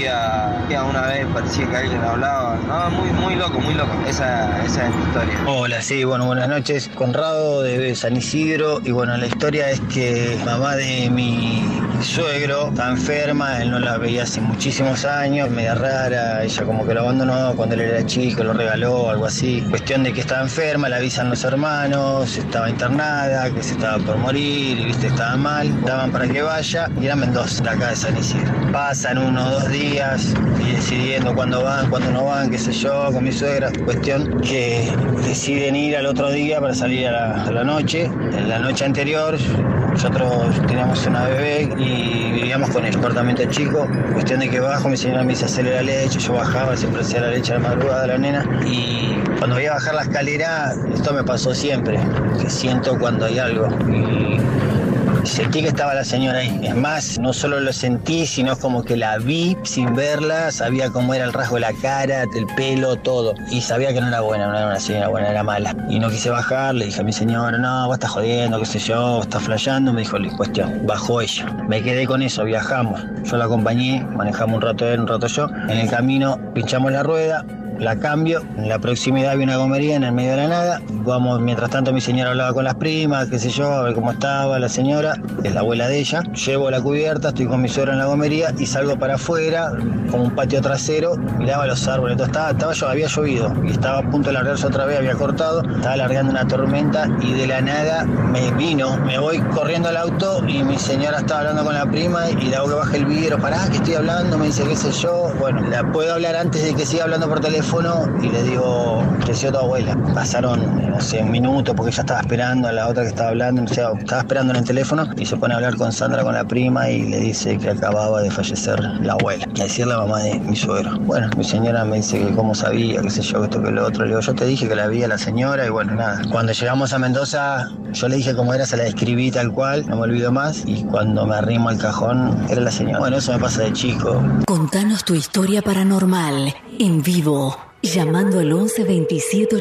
había una vez, parecía que alguien hablaba. No, muy loco, muy loco. Esa es mi historia. Hola, sí, bueno, buenas noches. Conrado de San Isidro. Y bueno, la historia es que mamá de mi suegro está enferma, él no la veía hace muchísimos años, media rara, ella como que lo abandonó cuando él era chico, lo regaló, algo así. Cuestión de que estaba enferma, le avisan los hermanos, estaba internada, que se estaba por morir, y viste, estaba mal, daban para que vaya, y era Mendoza, de acá de San Isidro. Pasan 1 o 2 días y decidiendo cuándo van, cuándo no van, qué sé yo, con mi suegra. Cuestión que deciden ir al otro día para salir a la noche. En la noche anterior nosotros teníamos una bebé y vivíamos con el departamento chico. Cuestión de que bajo, mi señora me dice hacerle la leche, yo bajaba, siempre hacía la leche a la madrugada de la nena. Y cuando voy a bajar la escalera, esto me pasó siempre, que siento cuando hay algo. Y sentí que estaba la señora ahí. Es más, no solo lo sentí, sino como que la vi sin verla, sabía cómo era el rasgo de la cara, el pelo, todo. Y sabía que no era buena, no era una señora buena, era mala. Y no quise bajar, le dije a mi señora, no, vos estás jodiendo, qué sé yo, vos estás flasheando. Me dijo, cuestión, bajó ella. Me quedé con eso, viajamos. Yo la acompañé, manejamos un rato él, un rato yo. En el camino pinchamos la rueda, la cambio, en la proximidad había una gomería en el medio de la nada. Vamos, mientras tanto mi señora hablaba con las primas, qué sé yo, a ver cómo estaba la señora, es la abuela de ella. Llevo la cubierta, estoy con mi suegra en la gomería y salgo para afuera, como un patio trasero, miraba los árboles, había llovido y estaba a punto de largarse otra vez, había cortado, estaba largando una tormenta y de la nada me voy corriendo al auto y mi señora estaba hablando con la prima y le hago que baje el vidrio, pará, que estoy hablando, me dice qué sé yo. Bueno, la puedo hablar antes de que siga hablando por teléfono y le digo, creció tu abuela. Pasaron, no sé, un minuto porque ella estaba esperando a la otra que estaba hablando, o sea, estaba esperando en el teléfono y se pone a hablar con Sandra, con la prima, y le dice que acababa de fallecer la abuela, a decir la mamá de mi suegro. Bueno, mi señora me dice que cómo sabía, qué sé yo, esto que lo otro. Le digo, yo te dije que la vi a la señora y bueno, nada. Cuando llegamos a Mendoza, yo le dije cómo era, se la describí tal cual, no me olvido más, y cuando me arrimo al cajón, era la señora. Bueno, eso me pasa de chico. Contanos tu historia paranormal en vivo, llamando al 11 27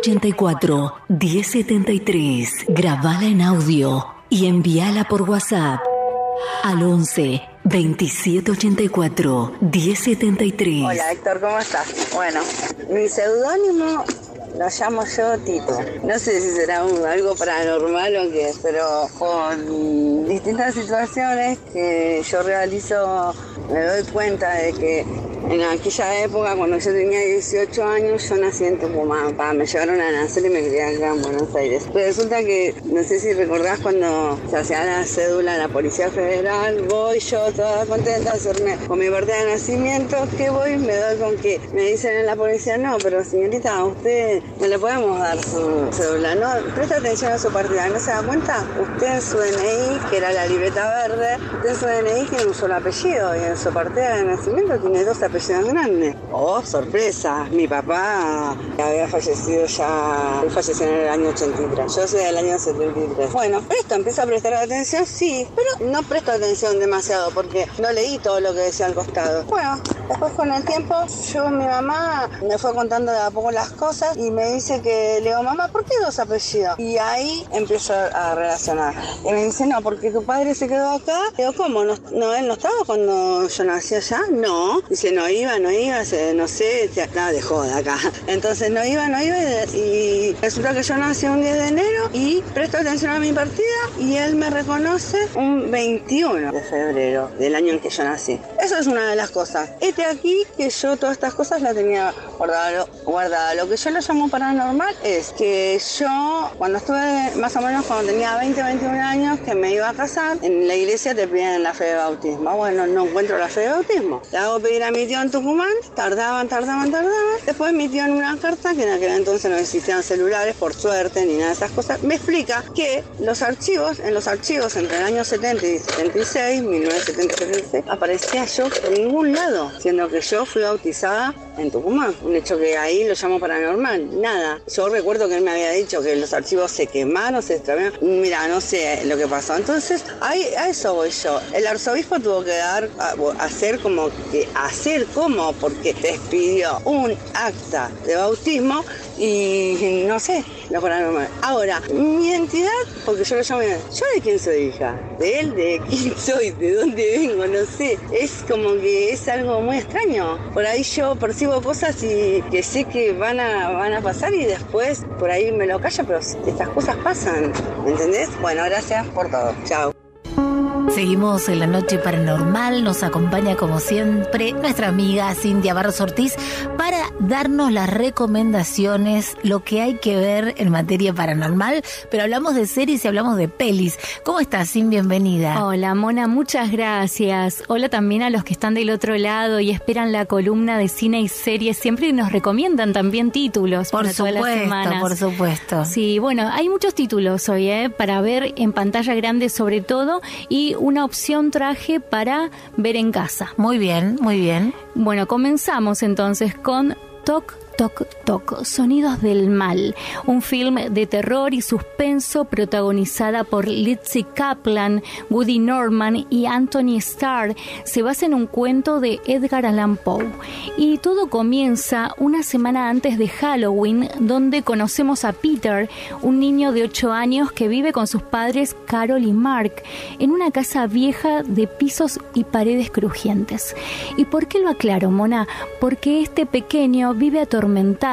84 1073. Grabala en audio y envíala por WhatsApp al 11 27 84 1073. Hola Héctor, ¿cómo estás? Bueno, mi seudónimo lo llamo yo Tito. No sé si será algo paranormal o qué, pero con distintas situaciones que yo realizo me doy cuenta de que en aquella época, cuando yo tenía 18 años, yo nací en Tucumán. Me llevaron a nacer y me crié acá en Buenos Aires. Pero resulta que, no sé si recordás cuando se hacía la cédula en la Policía Federal, voy yo toda contenta a hacerme con mi partida de nacimiento, que voy, me doy con que me dicen en la policía, no, pero señorita, a usted no le podemos dar su cédula, no, presta atención a su partida, ¿no se da cuenta? Usted en su DNI, que era la libreta verde, usted en su DNI tiene un solo apellido y en su partida de nacimiento tiene 2 apellidos apellido grande. Oh, sorpresa, mi papá había fallecido ya, él falleció en el año 83, yo soy del año 73. Bueno, empiezo a prestar atención, sí, pero no presto atención demasiado porque no leí todo lo que decía al costado. Bueno, después con el tiempo, mi mamá me fue contando de a poco las cosas y me dice que, le digo, mamá, ¿por qué 2 apellidos? Y ahí empiezo a relacionar. Y me dice, no, porque tu padre se quedó acá. Le digo, ¿cómo? ¿No él no estaba cuando yo nací allá? No. Dice, no iba, no sé, nada de joda acá. Entonces no iba y resulta que yo nací un 10 de enero y presto atención a mi partida y él me reconoce un 21 de febrero del año en que yo nací. Eso es una de las cosas. Aquí que yo todas estas cosas las tenía guardada. Lo que yo lo llamo paranormal es que yo, cuando estuve más o menos cuando tenía 20, 21 años, que me iba a casar, en la iglesia te piden la fe de bautismo. Bueno, no encuentro la fe de bautismo. Le hago pedir a mi tío en Tucumán, tardaban. Después mi tío en una carta, que en aquel entonces no existían celulares, por suerte, ni nada de esas cosas, me explica que en los archivos entre el año 70 y 76, 1970 y 76, aparecía yo por ningún lado, siendo que yo fui bautizada en Tucumán, un hecho que ahí lo llamo paranormal, nada. Yo recuerdo que él me había dicho que los archivos se quemaron, se extraviaron, mira, no sé lo que pasó. Entonces, a eso voy yo. El arzobispo tuvo que porque despidió un acta de bautismo y no sé, lo paranormal. Ahora, mi identidad, porque yo lo llamo, ¿yo de quién soy hija? ¿De él? ¿De quién soy? ¿De dónde vengo? No sé. Es como que es algo muy extraño. Por ahí yo percibo cosas y que sé que van a pasar y después por ahí me lo callo, pero estas cosas pasan, ¿me entendés? Bueno, gracias por todo. Chao. Seguimos en la noche paranormal, nos acompaña como siempre nuestra amiga Cintia Barros Ortiz para darnos las recomendaciones, lo que hay que ver en materia paranormal, pero hablamos de series y hablamos de pelis. ¿Cómo estás, Cintia? Bienvenida. Hola, Mona, muchas gracias. Hola también a los que están del otro lado y esperan la columna de cine y series, siempre nos recomiendan también títulos para todas las semanas. Por supuesto. Sí, bueno, hay muchos títulos hoy, para ver en pantalla grande sobre todo, y una opción traje para ver en casa. Muy bien, muy bien. Bueno, comenzamos entonces con Toc, Toc, Toc, Sonidos del Mal, un film de terror y suspenso protagonizada por Lizzie Kaplan, Woody Norman y Anthony Starr. Se basa en un cuento de Edgar Allan Poe. Y todo comienza una semana antes de Halloween, donde conocemos a Peter, un niño de 8 años que vive con sus padres Carol y Mark, en una casa vieja de pisos y paredes crujientes. ¿Y por qué lo aclaro, Mona? Porque este pequeño vive atormentado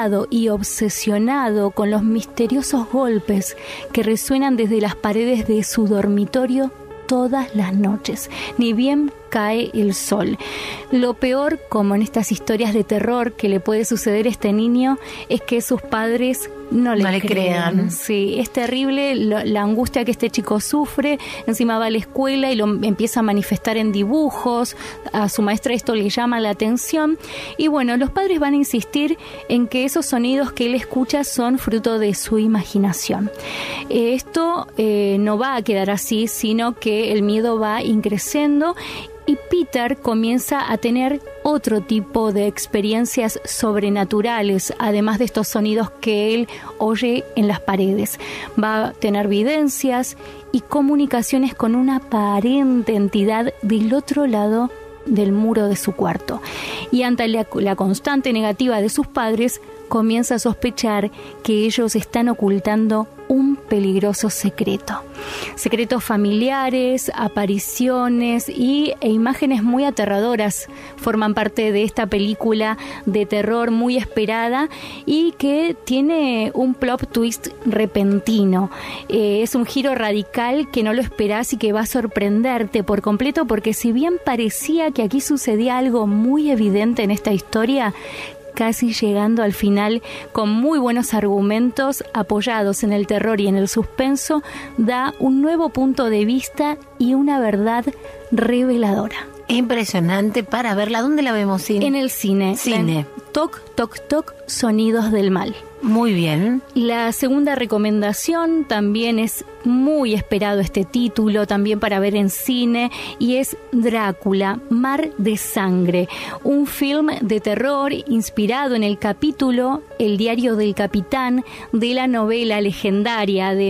y obsesionado con los misteriosos golpes que resuenan desde las paredes de su dormitorio todas las noches, ni bien cae el sol. Lo peor, como en estas historias de terror que le puede suceder a este niño, es que sus padres no le crean. Sí, es terrible la angustia que este chico sufre. Encima va a la escuela y lo empieza a manifestar en dibujos. A su maestra esto le llama la atención. Y bueno, los padres van a insistir en que esos sonidos que él escucha son fruto de su imaginación. Esto no va a quedar así, sino que el miedo va increciendo y Peter comienza a tener otro tipo de experiencias sobrenaturales, además de estos sonidos que él oye en las paredes. Va a tener videncias y comunicaciones con una aparente entidad del otro lado del muro de su cuarto. Y ante la constante negativa de sus padres, comienza a sospechar que ellos están ocultando un peligroso secreto. Secretos familiares, apariciones e imágenes muy aterradoras forman parte de esta película de terror muy esperada y que tiene un plot twist repentino. Es un giro radical que no lo esperás y que va a sorprenderte por completo, porque si bien parecía que aquí sucedía algo muy evidente en esta historia, casi llegando al final con muy buenos argumentos apoyados en el terror y en el suspenso, da un nuevo punto de vista y una verdad reveladora. Impresionante para verla. ¿Dónde la vemos, Cine? En el cine. Toc, toc, toc, Sonidos del Mal. Muy bien. La segunda recomendación, también es muy esperado este título, también para ver en cine, y es Drácula, Mar de Sangre, un film de terror inspirado en el capítulo El diario del capitán de la novela legendaria de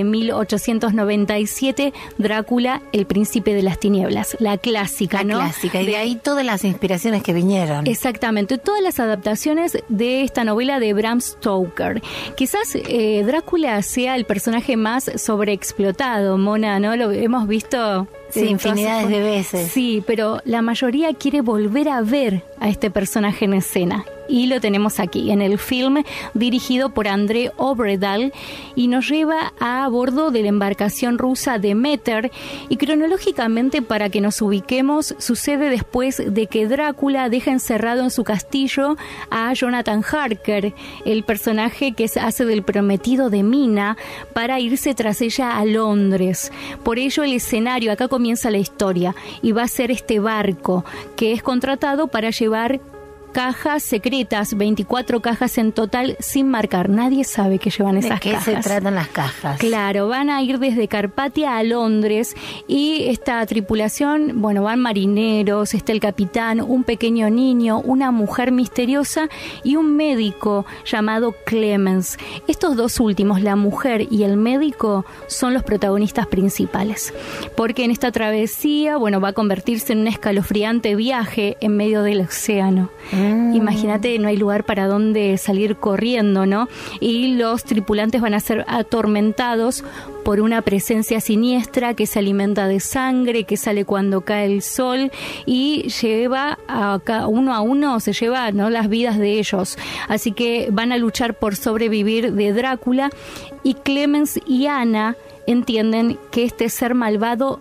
1897, Drácula, el príncipe de las tinieblas, la clásica, ¿no? La clásica, y de ahí todas las inspiraciones que vinieron. Exactamente, todas las adaptaciones de esta novela de Bram Stoker. Quizás Drácula sea el personaje más sobreexplotado, Mona, ¿no? Lo hemos visto... Sí, infinidades de veces. Sí, pero la mayoría quiere volver a ver a este personaje en escena. Y lo tenemos aquí, en el film dirigido por André Obredal, y nos lleva a bordo de la embarcación rusa Demeter, y cronológicamente, para que nos ubiquemos, sucede después de que Drácula deja encerrado en su castillo a Jonathan Harker, el personaje que hace del prometido de Mina, para irse tras ella a Londres. Por ello el escenario, acá comienza la historia, y va a ser este barco que es contratado para llevar cajas secretas, 24 cajas en total, sin marcar. Nadie sabe que llevan esas cajas. ¿De qué se tratan las cajas? Claro, van a ir desde Carpatia a Londres, y esta tripulación, bueno, van marineros, está el capitán, un pequeño niño, una mujer misteriosa y un médico llamado Clemens. Estos dos últimos, la mujer y el médico, son los protagonistas principales, porque en esta travesía, bueno, va a convertirse en un escalofriante viaje en medio del océano. Imagínate, no hay lugar para donde salir corriendo, ¿no? Y los tripulantes van a ser atormentados por una presencia siniestra que se alimenta de sangre, que sale cuando cae el sol, y lleva uno a uno, se lleva, ¿no?, las vidas de ellos. Así que van a luchar por sobrevivir de Drácula, y Clemens y Ana entienden que este ser malvado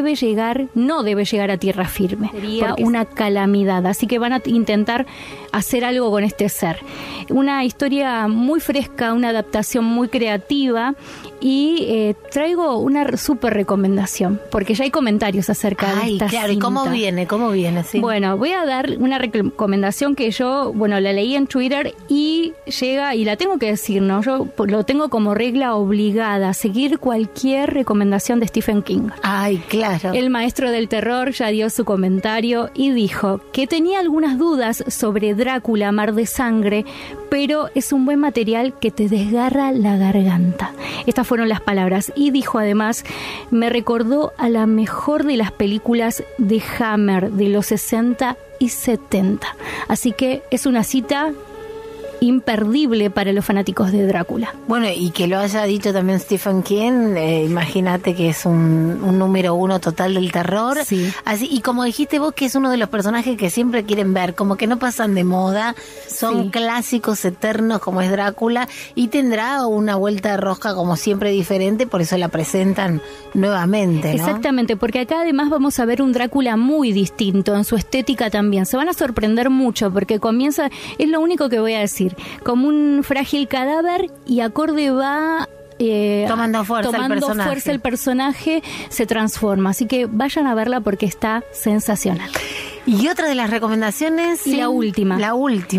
no debe llegar a tierra firme. Sería una calamidad, así que van a intentar hacer algo con este ser. Una historia muy fresca, una adaptación muy creativa, y traigo una súper recomendación, porque ya hay comentarios acerca de esta claro, cinta. ¿Y cómo viene? Sí. Bueno, voy a dar una recomendación que yo, la leí en Twitter y llega, y la tengo que decir, ¿no? Yo lo tengo como regla obligada, seguir cualquier recomendación de Stephen King. Ay, claro. El maestro del terror ya dio su comentario y dijo que tenía algunas dudas sobre Drácula, Mar de Sangre, pero es un buen material que te desgarra la garganta. Estas fueron las palabras. Y dijo además, me recordó a la mejor de las películas de Hammer de los 60 y 70. Así que es una cita imperdible para los fanáticos de Drácula. Bueno, y que lo haya dicho también Stephen King, imagínate que es un número uno total del terror. Sí. Así, y como dijiste vos, que es uno de los personajes que siempre quieren ver, como que no pasan de moda, son clásicos eternos como es Drácula, y tendrá una vuelta de rosca como siempre diferente, por eso la presentan nuevamente, ¿no? Exactamente, porque acá además vamos a ver un Drácula muy distinto en su estética también. Se van a sorprender mucho porque comienza, es lo único que voy a decir, como un frágil cadáver, y acorde va tomando fuerza el personaje, se transforma. Así que vayan a verla porque está sensacional. Y otra de las recomendaciones, y la última de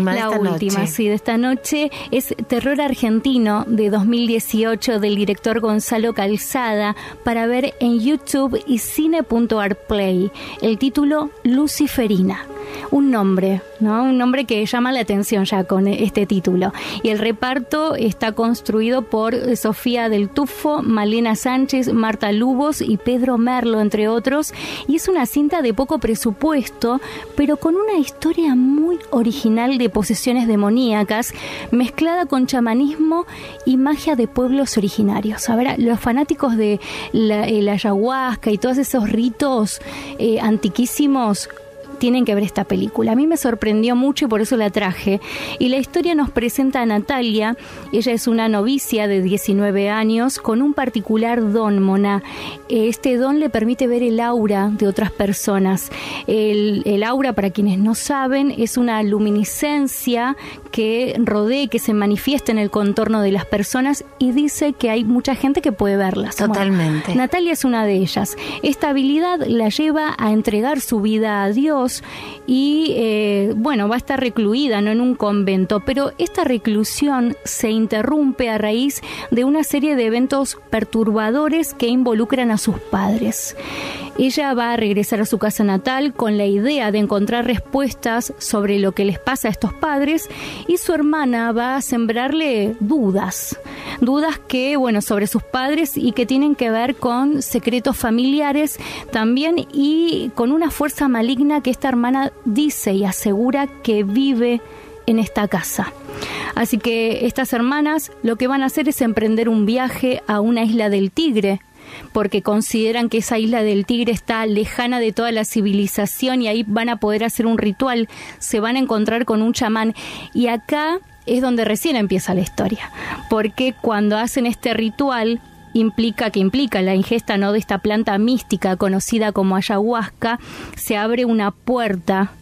esta noche es Terror Argentino de 2018 del director Gonzalo Calzada, para ver en YouTube y cine.arplay. El título, Luciferina. Un nombre, ¿no? Un nombre que llama la atención ya con este título. Y el reparto está construido por Sofía del Tufo, Malena Sánchez, Marta Lubos y Pedro Merlo, entre otros. Y es una cinta de poco presupuesto, pero con una historia muy original de posesiones demoníacas, mezclada con chamanismo y magia de pueblos originarios. A ver, los fanáticos de la ayahuasca y todos esos ritos antiquísimos tienen que ver esta película. A mí me sorprendió mucho y por eso la traje. Y la historia nos presenta a Natalia. Ella es una novicia de 19 años con un particular don, Mona. Este don le permite ver el aura de otras personas. El aura, para quienes no saben, es una luminiscencia que rodea, que se manifiesta en el contorno de las personas, y dice que hay mucha gente que puede verlas. Totalmente. Bueno, Natalia es una de ellas. Esta habilidad la lleva a entregar su vida a Dios, hijos y bueno, va a estar recluida, ¿no?, en un convento, pero esta reclusión se interrumpe a raíz de una serie de eventos perturbadores que involucran a sus padres. Ella va a regresar a su casa natal con la idea de encontrar respuestas sobre lo que les pasa a estos padres, y su hermana va a sembrarle dudas que, bueno, sobre sus padres y que tienen que ver con secretos familiares también, y con una fuerza maligna que esta hermana dice y asegura que vive en esta casa. Así que estas hermanas lo que van a hacer es emprender un viaje a una isla del Tigre, porque consideran que esa isla del Tigre está lejana de toda la civilización y ahí van a poder hacer un ritual, se van a encontrar con un chamán, y acá es donde recién empieza la historia, porque cuando hacen este ritual implica la ingesta, ¿no?, de esta planta mística conocida como ayahuasca, se abre una puerta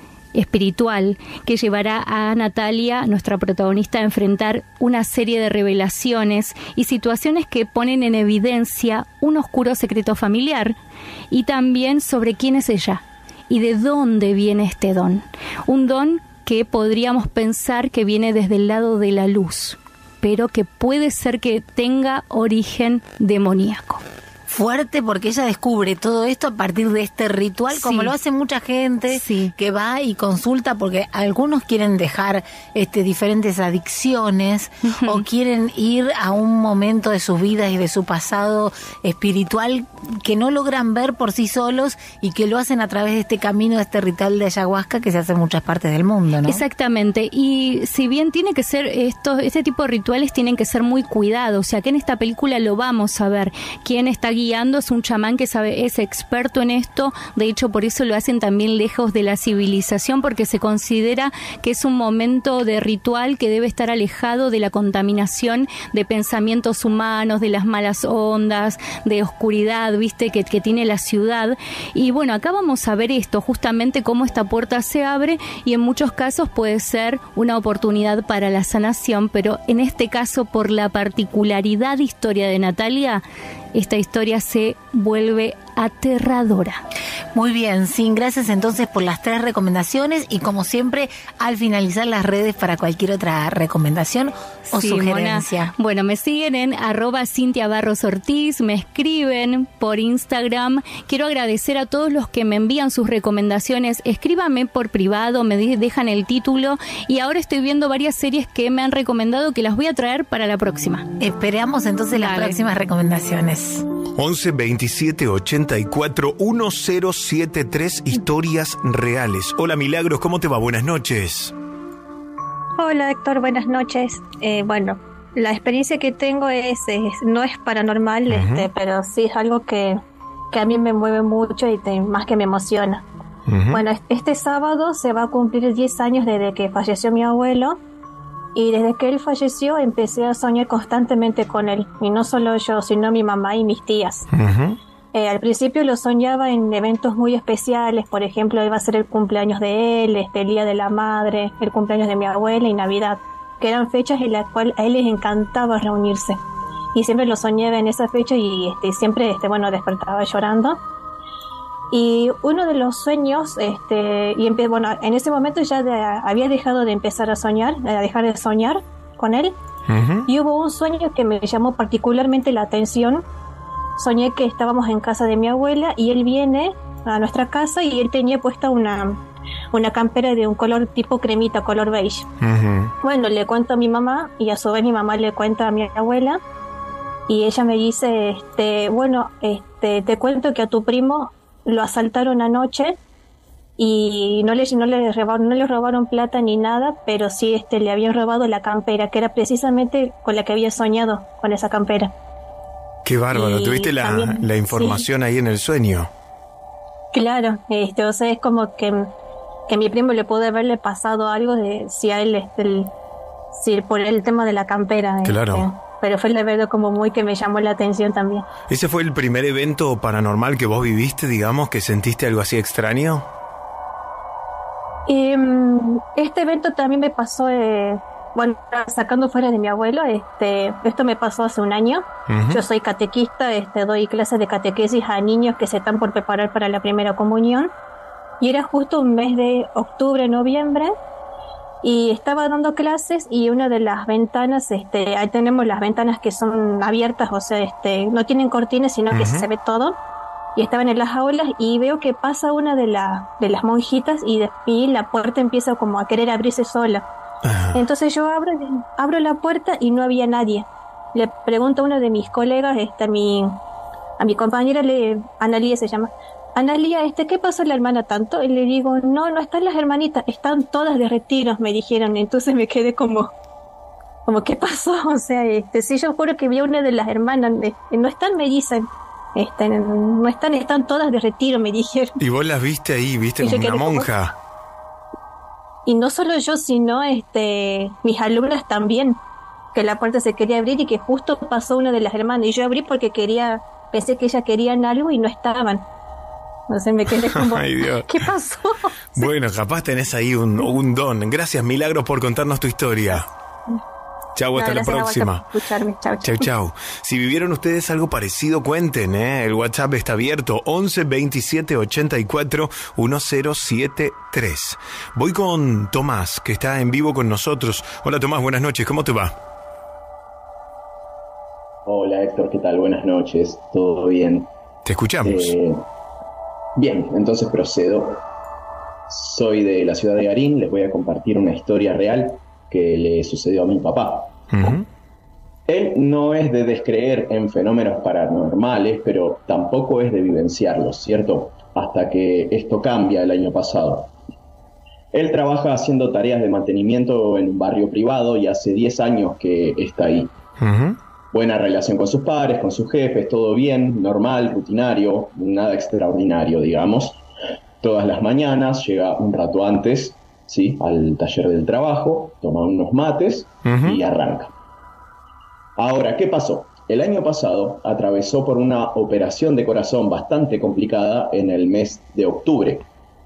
espiritual que llevará a Natalia, nuestra protagonista, a enfrentar una serie de revelaciones y situaciones que ponen en evidencia un oscuro secreto familiar, y también sobre quién es ella y de dónde viene este don. Un don que podríamos pensar que viene desde el lado de la luz, pero que puede ser que tenga origen demoníaco. Fuerte, porque ella descubre todo esto a partir de este ritual, como lo hace mucha gente que va y consulta, porque algunos quieren dejar diferentes adicciones o quieren ir a un momento de sus vidas y de su pasado espiritual que no logran ver por sí solos, y que lo hacen a través de este camino, de este ritual de ayahuasca que se hace en muchas partes del mundo, ¿no? Exactamente, y si bien tiene que ser este tipo de rituales tienen que ser muy cuidados, o sea que en esta película lo vamos a ver, quién está guiando es un chamán que es experto en esto, de hecho por eso lo hacen también lejos de la civilización, porque se considera que es un momento de ritual que debe estar alejado de la contaminación de pensamientos humanos, de las malas ondas, de oscuridad, viste, que tiene la ciudad. Y bueno, acá vamos a ver esto, justamente cómo esta puerta se abre, y en muchos casos puede ser una oportunidad para la sanación, pero en este caso, por la particularidad de historia de Natalia, esta historia se vuelve aterradora. Muy bien, Sin, gracias entonces por las 3 recomendaciones, y como siempre, al finalizar las redes para cualquier otra recomendación o sugerencia. Mona. Bueno, me siguen en @CintiaBarrosOrtiz, me escriben por Instagram. Quiero agradecer a todos los que me envían sus recomendaciones. Escríbanme por privado, me dejan el título, y ahora estoy viendo varias series que me han recomendado que las voy a traer para la próxima. Esperamos entonces las próximas recomendaciones. 11 27 84 1073, historias reales. Hola Milagros, ¿cómo te va? Buenas noches. Hola Héctor, buenas noches. Bueno, la experiencia que tengo no es paranormal, pero sí es algo que a mí me mueve mucho y más que me emociona. Bueno, este sábado se va a cumplir 10 años desde que falleció mi abuelo, y desde que él falleció empecé a soñar constantemente con él, y no solo yo, sino mi mamá y mis tías. Al principio lo soñaba en eventos muy especiales, por ejemplo, iba a ser el cumpleaños de él, el Día de la Madre, el cumpleaños de mi abuela y Navidad, que eran fechas en las cuales a él les encantaba reunirse. Y siempre lo soñaba en esa fecha y siempre despertaba llorando. Y uno de los sueños, en ese momento ya había dejado de empezar a soñar, dejar de soñar con él. Y hubo un sueño que me llamó particularmente la atención. Soñé que estábamos en casa de mi abuela y él viene a nuestra casa y él tenía puesta una campera de un color tipo cremita, color beige. Bueno, le cuento a mi mamá y a su vez mi mamá le cuenta a mi abuela, y ella me dice, te cuento que a tu primo lo asaltaron anoche y no le robaron plata ni nada, pero sí le habían robado la campera, que era precisamente con la que había soñado, con esa campera. Qué bárbaro, tuviste la información ahí en el sueño. Claro, o sea, es como que a mi primo le pudo haberle pasado algo de si a él si por el tema de la campera. Claro. Pero fue el evento como muy que me llamó la atención también. ¿Ese fue el primer evento paranormal que vos viviste, digamos, que sentiste algo así extraño? Este evento también me pasó, sacando fuera de mi abuelo, esto me pasó hace un año. Yo soy catequista, doy clases de catequesis a niños que se están por preparar para la primera comunión. y era justo un mes de octubre, noviembre, y estaba dando clases y una de las ventanas, ahí tenemos las ventanas que son abiertas, o sea, no tienen cortinas, sino que se ve todo, y estaban en las aulas y veo que pasa una de las monjitas y la puerta empieza como a querer abrirse sola. Entonces yo abro la puerta y no había nadie. Le pregunto a uno de mis colegas, a mi compañera, Analía se llama, Analía, ¿qué pasó la hermana tanto? Y le digo, no están las hermanitas, están todas de retiro, me dijeron. Entonces me quedé como ¿qué pasó? O sea, sí, yo juro que vi a una de las hermanas, no están, me dicen, no están todas de retiro, me dijeron. ¿Y vos las viste ahí, viste como una monja? Y no solo yo, sino mis alumnas también, que la puerta se quería abrir y que justo pasó una de las hermanas. Y yo abrí porque pensé que ellas querían algo y no estaban. Entonces me quedé como, ay, Dios. ¿Qué pasó? Bueno, capaz tenés ahí un don. Gracias, Milagros, por contarnos tu historia. Chau, hasta la próxima. Chau. Si vivieron ustedes algo parecido, cuenten, el WhatsApp está abierto, 11 27 84 1073. Voy con Tomás, que está en vivo con nosotros. Hola, Tomás, buenas noches, ¿cómo te va? Hola, Héctor, ¿qué tal? Buenas noches, ¿todo bien? Te escuchamos. Bien, entonces procedo. Soy de la ciudad de Garín, les voy a compartir una historia real que le sucedió a mi papá. Él no es de descreer en fenómenos paranormales, pero tampoco es de vivenciarlos, ¿cierto? Hasta que esto cambia el año pasado. Él trabaja haciendo tareas de mantenimiento en un barrio privado y hace 10 años que está ahí. Buena relación con sus padres, con sus jefes, todo bien, normal, rutinario, nada extraordinario, digamos. Todas las mañanas llega un rato antes, ¿sí?, al taller del trabajo, toma unos mates y arranca. Ahora, ¿qué pasó? El año pasado atravesó por una operación de corazón bastante complicada en el mes de octubre.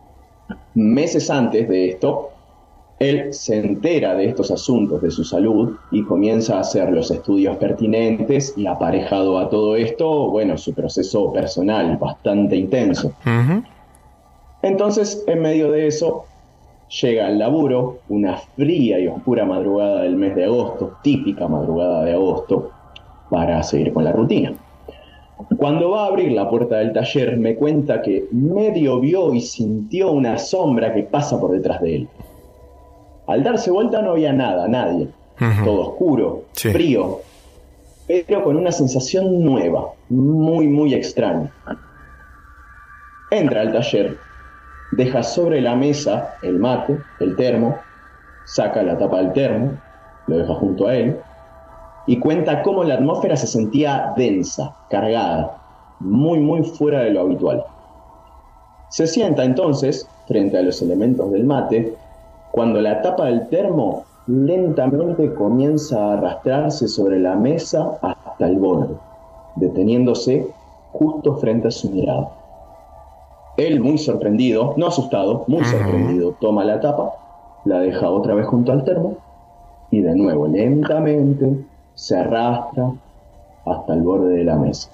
Meses antes de esto, él se entera de estos asuntos de su salud y comienza a hacer los estudios pertinentes y aparejado a todo esto, bueno, su proceso personal bastante intenso. Entonces, en medio de eso, llega al laburo, una fría y oscura madrugada del mes de agosto, típica madrugada de agosto, para seguir con la rutina. Cuando va a abrir la puerta del taller, me cuenta que medio vio y sintió una sombra que pasa por detrás de él. Al darse vuelta no había nadie, todo oscuro, frío, pero con una sensación nueva, muy extraña. Entra al taller, deja sobre la mesa el mate, el termo, saca la tapa del termo, lo deja junto a él, y cuenta cómo la atmósfera se sentía densa, cargada, muy fuera de lo habitual. Se sienta entonces, frente a los elementos del mate, cuando la tapa del termo lentamente comienza a arrastrarse sobre la mesa hasta el borde, deteniéndose justo frente a su mirada. Él, muy sorprendido, no asustado, muy sorprendido, toma la tapa, la deja otra vez junto al termo y de nuevo lentamente se arrastra hasta el borde de la mesa.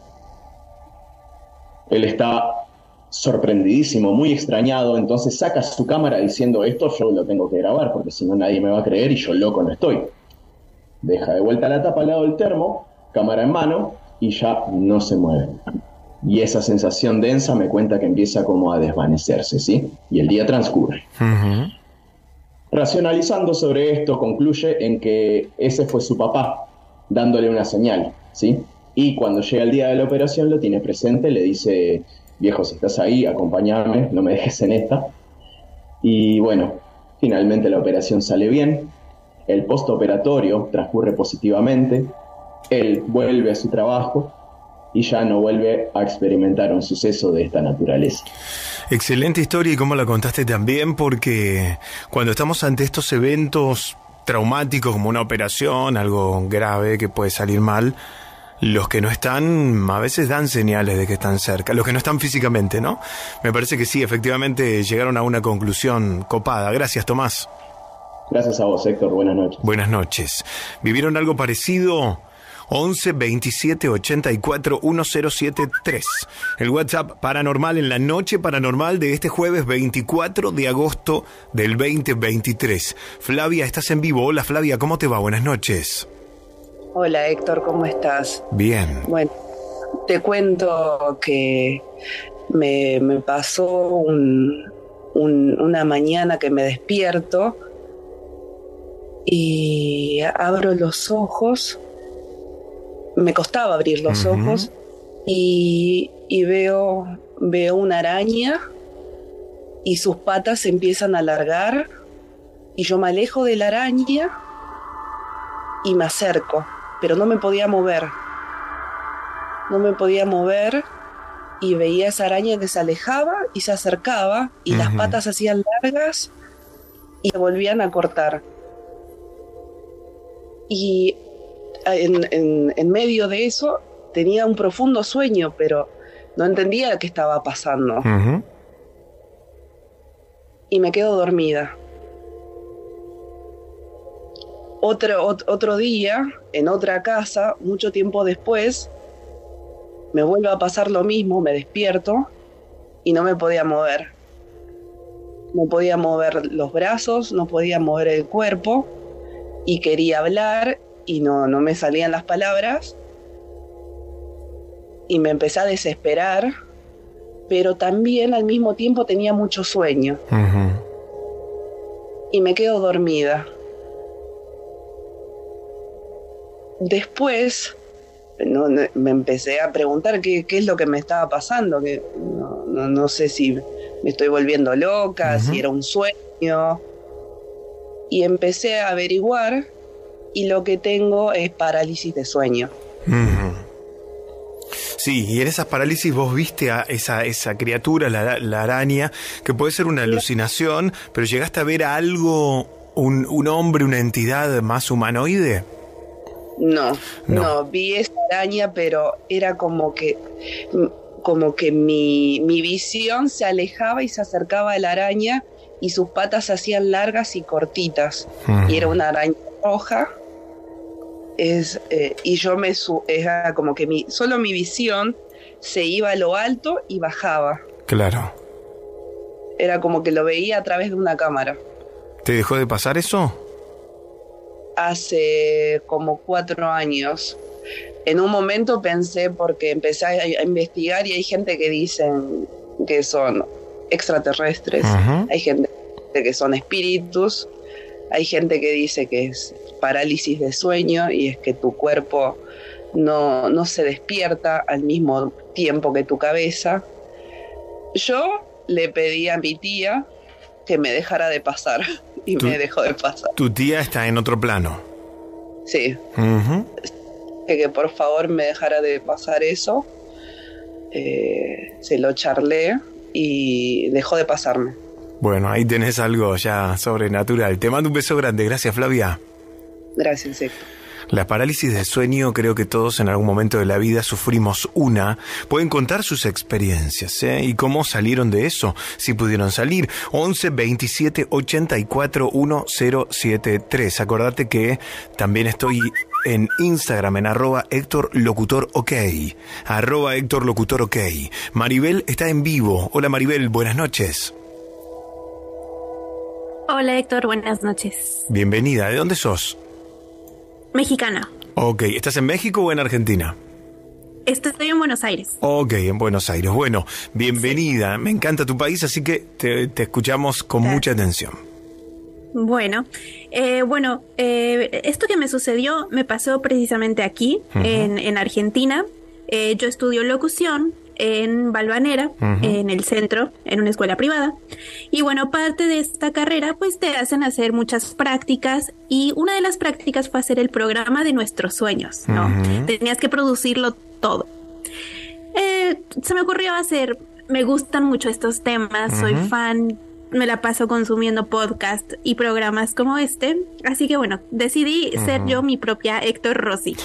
Él está sorprendidísimo, muy extrañado, entonces saca su cámara diciendo: esto yo lo tengo que grabar porque si no nadie me va a creer y yo loco no estoy. Deja de vuelta la tapa al lado del termo, cámara en mano, y ya no se mueve. Y esa sensación densa me cuenta que empieza como a desvanecerse, ¿sí? Y el día transcurre. Racionalizando sobre esto, concluye en que ese fue su papá, dándole una señal, ¿sí? Y cuando llega el día de la operación lo tiene presente, le dice: viejo, si estás ahí, acompáñame, no me dejes en esta. Y bueno, finalmente la operación sale bien, el postoperatorio transcurre positivamente, él vuelve a su trabajo y ya no vuelve a experimentar un suceso de esta naturaleza. Excelente historia, y cómo la contaste también, porque cuando estamos ante estos eventos traumáticos como una operación, algo grave que puede salir mal, los que no están a veces dan señales de que están cerca, los que no están físicamente, ¿no? Me parece que sí, efectivamente llegaron a una conclusión copada. Gracias, Tomás. Gracias a vos, Héctor. Buenas noches. Buenas noches. ¿Vivieron algo parecido? 11 27 84 1073. El WhatsApp paranormal en la noche paranormal de este jueves 24 de agosto del 2023. Flavia, estás en vivo. Hola Flavia, ¿cómo te va? Buenas noches. Hola Héctor, ¿cómo estás? Bien. Bueno, te cuento que me pasó una mañana que me despierto y abro los ojos. Me costaba abrir los ojos y veo una araña y sus patas se empiezan a alargar y yo me alejo de la araña y me acerco, pero no me podía mover. No me podía mover y veía esa araña que se alejaba y se acercaba y las patas se hacían largas y se volvían a cortar. Y en medio de eso tenía un profundo sueño, pero no entendía qué estaba pasando. Y me quedo dormida. Otro día, en otra casa, mucho tiempo después, me vuelve a pasar lo mismo, me despierto y no me podía mover. No podía mover los brazos, no podía mover el cuerpo y quería hablar y no me salían las palabras y me empecé a desesperar, pero también al mismo tiempo tenía mucho sueño y me quedo dormida. Después me empecé a preguntar qué es lo que me estaba pasando, que no sé si me estoy volviendo loca, si era un sueño, y empecé a averiguar y lo que tengo es parálisis de sueño. Sí, y en esas parálisis vos viste a esa criatura, la araña, que puede ser una alucinación, pero llegaste a ver a algo, un hombre, una entidad más humanoide. No, vi esa araña, pero era como que mi visión se alejaba y se acercaba a la araña y sus patas se hacían largas y cortitas. Y era una araña roja. Y yo era como que solo mi visión se iba a lo alto y bajaba. Claro. Era como que lo veía a través de una cámara. ¿Te dejó de pasar eso? Hace como 4 años. En un momento pensé, porque empecé a investigar y hay gente que dicen que son extraterrestres, hay gente que son espíritus, hay gente que dice que es parálisis de sueño y es que tu cuerpo no se despierta al mismo tiempo que tu cabeza. Yo le pedí a mi tía que me dejara de pasar y me dejó de pasar. ¿Tu tía está en otro plano? Sí. Que por favor me dejara de pasar eso. Se lo charlé y dejó de pasarme. Bueno, ahí tenés algo ya sobrenatural. Te mando un beso grande. Gracias, Flavia. Gracias, Héctor. La parálisis de sueño, creo que todos en algún momento de la vida sufrimos una. Pueden contar sus experiencias, y cómo salieron de eso, si pudieron salir. 11 27 84 1073. Acordate que también estoy en Instagram, en @HéctorLocutorOK. @HéctorLocutorOK. Maribel está en vivo. Hola Maribel, buenas noches. Hola Héctor, buenas noches. Bienvenida, ¿de dónde sos? Mexicana. Ok, ¿estás en México o en Argentina? Estoy en Buenos Aires. Ok, en Buenos Aires. Bueno, bienvenida. Sí. Me encanta tu país, así que te escuchamos con mucha atención. Bueno, esto que me sucedió me pasó precisamente aquí, en Argentina. Yo estudio locución en Valvanera, en el centro, en una escuela privada. Y bueno, parte de esta carrera pues te hacen hacer muchas prácticas y una de las prácticas fue hacer el programa de nuestros sueños, ¿no? Tenías que producirlo todo. Se me ocurrió me gustan mucho estos temas, soy fan, me la paso consumiendo podcast y programas como este, así que bueno, decidí ser yo mi propia Héctor Rossi.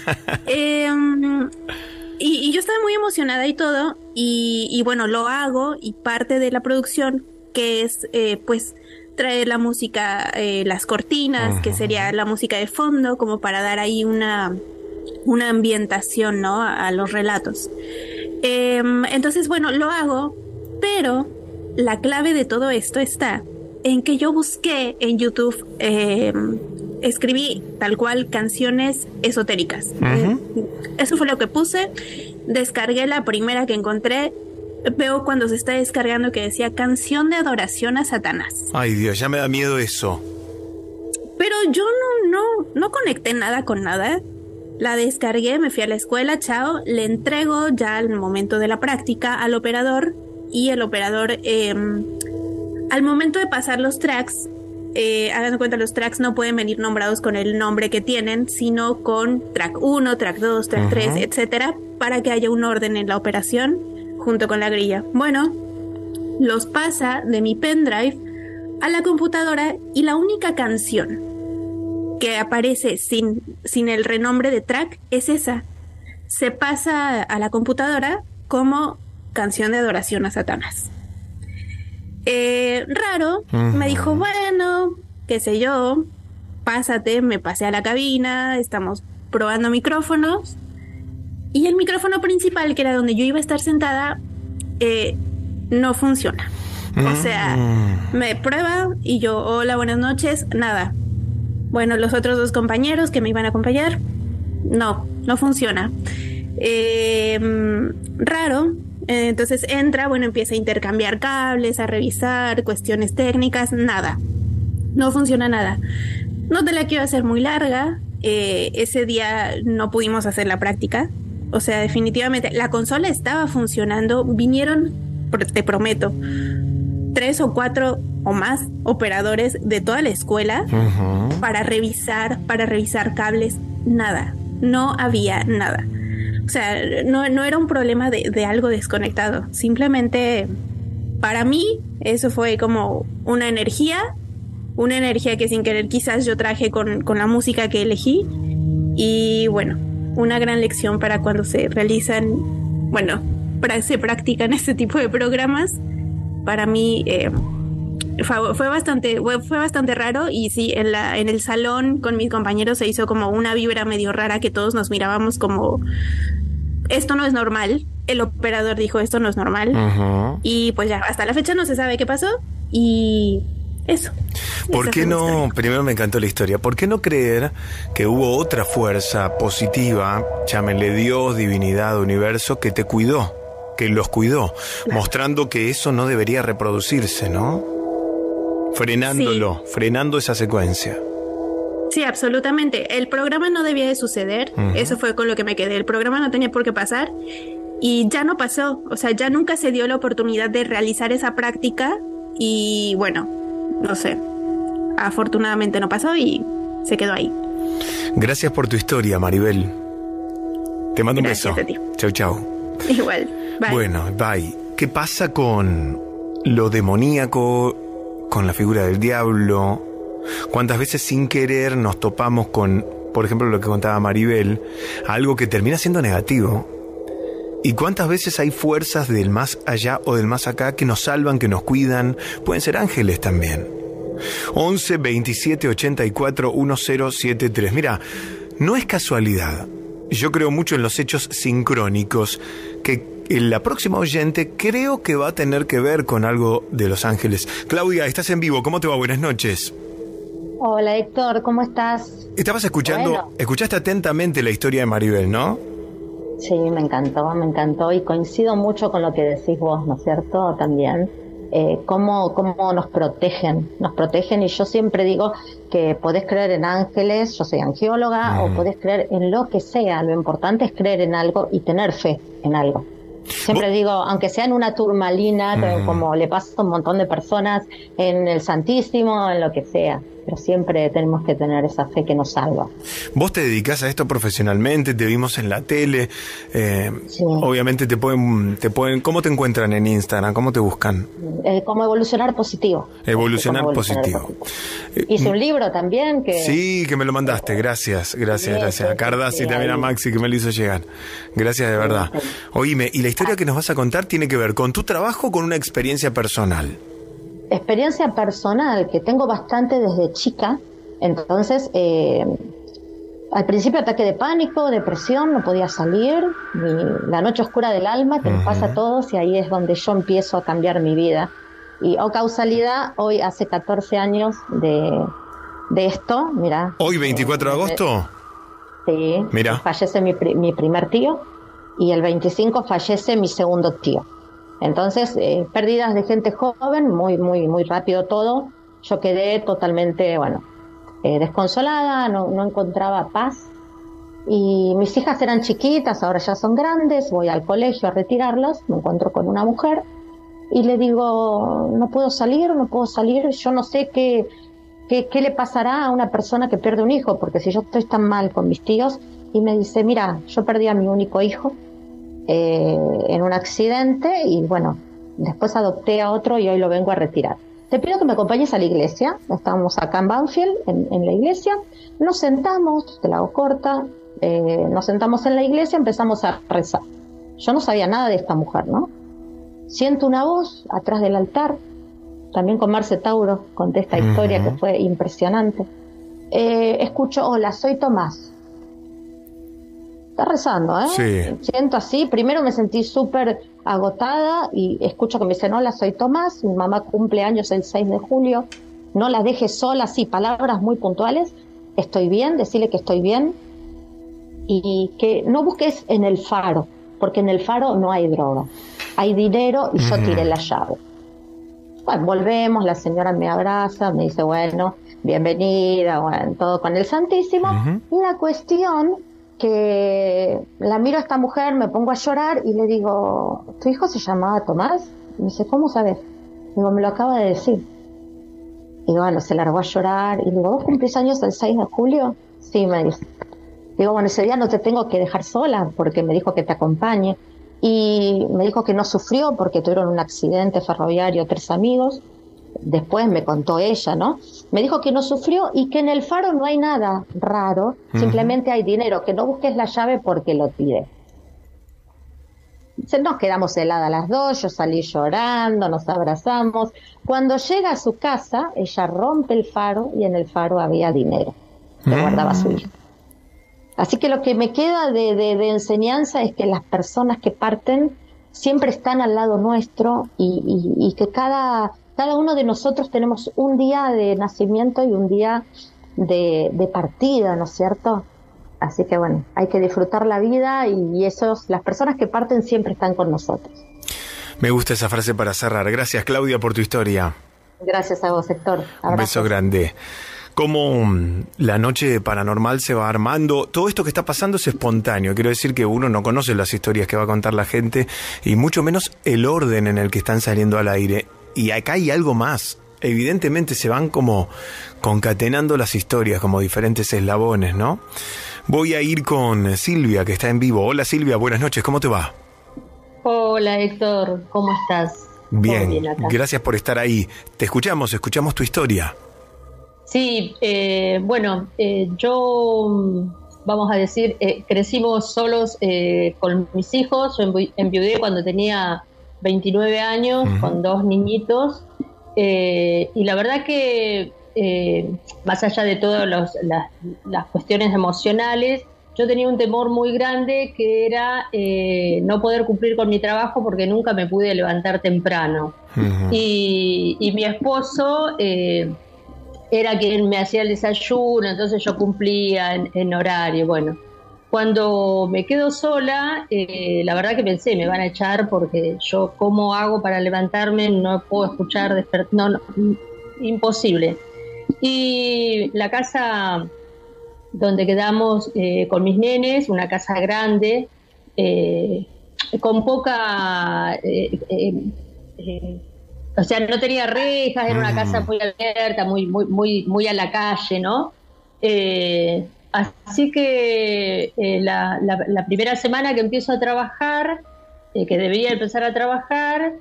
Y yo estaba muy emocionada y todo, y bueno, lo hago, y parte de la producción, que es pues traer la música, las cortinas, que sería la música de fondo, como para dar ahí una una ambientación, ¿no? A los relatos. Entonces, bueno, lo hago, pero la clave de todo esto está en que yo busqué en YouTube, escribí tal cual canciones esotéricas. Eso fue lo que puse, descargué la primera que encontré, veo cuando se está descargando que decía canción de adoración a Satanás. Ay Dios, ya me da miedo eso. Pero yo no conecté nada con nada. La descargué, me fui a la escuela, chao, le entrego ya al momento de la práctica al operador, y el operador, al momento de pasar los tracks, hagan de cuenta, los tracks no pueden venir nombrados con el nombre que tienen, sino con track 1, track 2, track 3, etcétera, para que haya un orden en la operación junto con la grilla. Bueno, los pasa de mi pendrive a la computadora, y la única canción que aparece sin el renombre de track es esa. Se pasa a la computadora como canción de adoración a Satanás. Raro, me dijo, bueno, qué sé yo, pásate, me pasé a la cabina, estamos probando micrófonos, y el micrófono principal, que era donde yo iba a estar sentada, no funciona. O sea, me prueba y yo, hola, buenas noches, nada. Bueno, los otros dos compañeros que me iban a acompañar, no funciona. Raro. Entonces entra, bueno, empieza a intercambiar cables, a revisar cuestiones técnicas, nada. No funciona nada. No te la quiero hacer muy larga. Ese día no pudimos hacer la práctica. O sea, definitivamente, la consola estaba funcionando. Vinieron, te prometo, 3 o 4 o más operadores de toda la escuela para revisar cables. Nada, no había nada. O sea, no era un problema de algo desconectado. Simplemente, para mí, eso fue como una energía que sin querer quizás yo traje con la música que elegí. Y bueno, una gran lección para cuando se realizan, bueno, se practican este tipo de programas. Para mí fue bastante raro, y sí, en el salón con mis compañeros se hizo como una vibra medio rara, que todos nos mirábamos como, esto no es normal. El operador dijo, esto no es normal. Y pues ya, hasta la fecha no se sabe qué pasó, y eso. ¿Por qué no? Primero me encantó la historia. ¿Por qué no creer que hubo otra fuerza positiva, llámenle Dios, divinidad, universo, que te cuidó, que los cuidó, mostrando que eso no debería reproducirse, ¿no? Frenándolo, frenando esa secuencia. Sí, absolutamente. El programa no debía de suceder. Eso fue con lo que me quedé. El programa no tenía por qué pasar, y ya no pasó. O sea, ya nunca se dio la oportunidad de realizar esa práctica, y bueno, no sé, afortunadamente no pasó y se quedó ahí. Gracias por tu historia, Maribel. Te mando un beso. Gracias a ti. Chau, chau. Igual, bye. Bueno, bye. ¿Qué pasa con lo demoníaco, con la figura del diablo? ¿Cuántas veces sin querer nos topamos con, por ejemplo, lo que contaba Maribel, algo que termina siendo negativo? ¿Y cuántas veces hay fuerzas del más allá o del más acá que nos salvan, que nos cuidan? Pueden ser ángeles también. 11 27 84 1073. Mira, no es casualidad. Yo creo mucho en los hechos sincrónicos, que la próxima oyente creo que va a tener que ver con algo de los ángeles. Claudia, estás en vivo. ¿Cómo te va? Buenas noches. Hola, Héctor. ¿Cómo estás? Estabas escuchando, escuchaste atentamente la historia de Maribel, ¿no? Sí, me encantó y coincido mucho con lo que decís vos, ¿no es cierto? También, cómo nos protegen, y yo siempre digo que podés creer en ángeles, yo soy angióloga, o podés creer en lo que sea, lo importante es creer en algo y tener fe en algo. Siempre digo, aunque sea en una turmalina, como le pasa a un montón de personas, en el Santísimo, en lo que sea, pero siempre tenemos que tener esa fe que nos salva. Vos te dedicás a esto profesionalmente, te vimos en la tele, sí. Obviamente te pueden, ¿cómo te encuentran en Instagram? ¿Cómo te buscan? Como Evolucionar Positivo. Evolucionar Positivo. Hice un libro también que... Sí, que me lo mandaste, gracias. A Cardas y también a Maxi que me lo hizo llegar. Gracias de verdad. Oíme, y la historia que nos vas a contar tiene que ver con tu trabajo o con una experiencia personal. Experiencia personal que tengo bastante desde chica, entonces al principio ataque de pánico, depresión, no podía salir, la noche oscura del alma que nos pasa a todos, y ahí es donde yo empiezo a cambiar mi vida. Y causalidad, hoy hace 14 años de esto, mira. ¿Hoy 24 de agosto? Sí, mira. Fallece mi primer tío y el 25 fallece mi segundo tío. Entonces, pérdidas de gente joven, muy, muy, muy rápido todo. Yo quedé totalmente, desconsolada, no encontraba paz. Y mis hijas eran chiquitas, ahora ya son grandes, voy al colegio a retirarlas, me encuentro con una mujer y le digo, no puedo salir, yo no sé qué le pasará a una persona que pierde un hijo, porque si yo estoy tan mal con mis tíos. Y me dice, mira, yo perdí a mi único hijo en un accidente y después adopté a otro y hoy lo vengo a retirar. Te pido que me acompañes a la iglesia. Estamos acá en Banfield, en la iglesia. Nos sentamos, te la hago corta, nos sentamos en la iglesia, empezamos a rezar. Yo no sabía nada de esta mujer, ¿no? Siento una voz atrás del altar. También con Marce Tauro conté esta historia que fue impresionante. Escucho, hola, soy Tomás. Está rezando, ¿eh? Sí. Siento así, primero me sentí súper agotada y escucho que me dicen, hola, soy Tomás, mi mamá cumple años el 6 de julio, no la dejes sola, sí, palabras muy puntuales, estoy bien, decirle que estoy bien y que no busques en el faro, porque en el faro no hay droga, hay dinero y yo tiré la llave. Bueno, volvemos, la señora me abraza, me dice, bienvenida, todo con el Santísimo. Y la cuestión que la miro a esta mujer, me pongo a llorar y le digo, ¿tu hijo se llamaba Tomás? Y me dice, ¿cómo sabes? Digo, me lo acaba de decir. Y se largó a llorar. Y digo, ¿vos cumplís años el 6 de julio? Sí, me dice. Digo, ese día no te tengo que dejar sola porque me dijo que te acompañe. Y me dijo que no sufrió porque tuvieron un accidente ferroviario 3 amigos. Después me contó ella, ¿no? Me dijo que no sufrió y que en el faro no hay nada raro, simplemente hay dinero, que no busques la llave porque lo tiré. Nos quedamos heladas las dos, yo salí llorando, nos abrazamos. Cuando llega a su casa, ella rompe el faro y en el faro había dinero que guardaba su hijo. Así que lo que me queda de enseñanza es que las personas que parten siempre están al lado nuestro y que cada uno de nosotros tenemos un día de nacimiento y un día de partida, ¿no es cierto? Así que hay que disfrutar la vida y las personas que parten siempre están con nosotros. Me gusta esa frase para cerrar. Gracias, Claudia, por tu historia. Gracias a vos, Héctor. Abrazos. Un beso grande. Cómo la noche paranormal se va armando. Todo esto que está pasando es espontáneo. Quiero decir que uno no conoce las historias que va a contar la gente y mucho menos el orden en el que están saliendo al aire. Y acá hay algo más. Evidentemente se van como concatenando las historias, como diferentes eslabones, ¿no? Voy a ir con Silvia, que está en vivo. Hola, Silvia, buenas noches, ¿cómo te va? Hola, Héctor, ¿cómo estás? Bien, gracias por estar ahí. Te escuchamos tu historia. Sí, yo, vamos a decir, crecimos solos con mis hijos. Yo enviudé cuando tenía 29 años, con 2 niñitos, y la verdad que más allá de todas las cuestiones emocionales, yo tenía un temor muy grande que era no poder cumplir con mi trabajo porque nunca me pude levantar temprano. Y mi esposo era quien me hacía el desayuno, entonces yo cumplía en horario. Cuando me quedo sola, la verdad que pensé, me van a echar porque yo, ¿cómo hago para levantarme? No puedo escuchar, no, imposible. Y la casa donde quedamos con mis nenes, una casa grande, con poca... o sea, no tenía rejas, era una casa muy abierta, muy a la calle, ¿no? Así que la primera semana que empiezo a trabajar, que debería empezar a trabajar,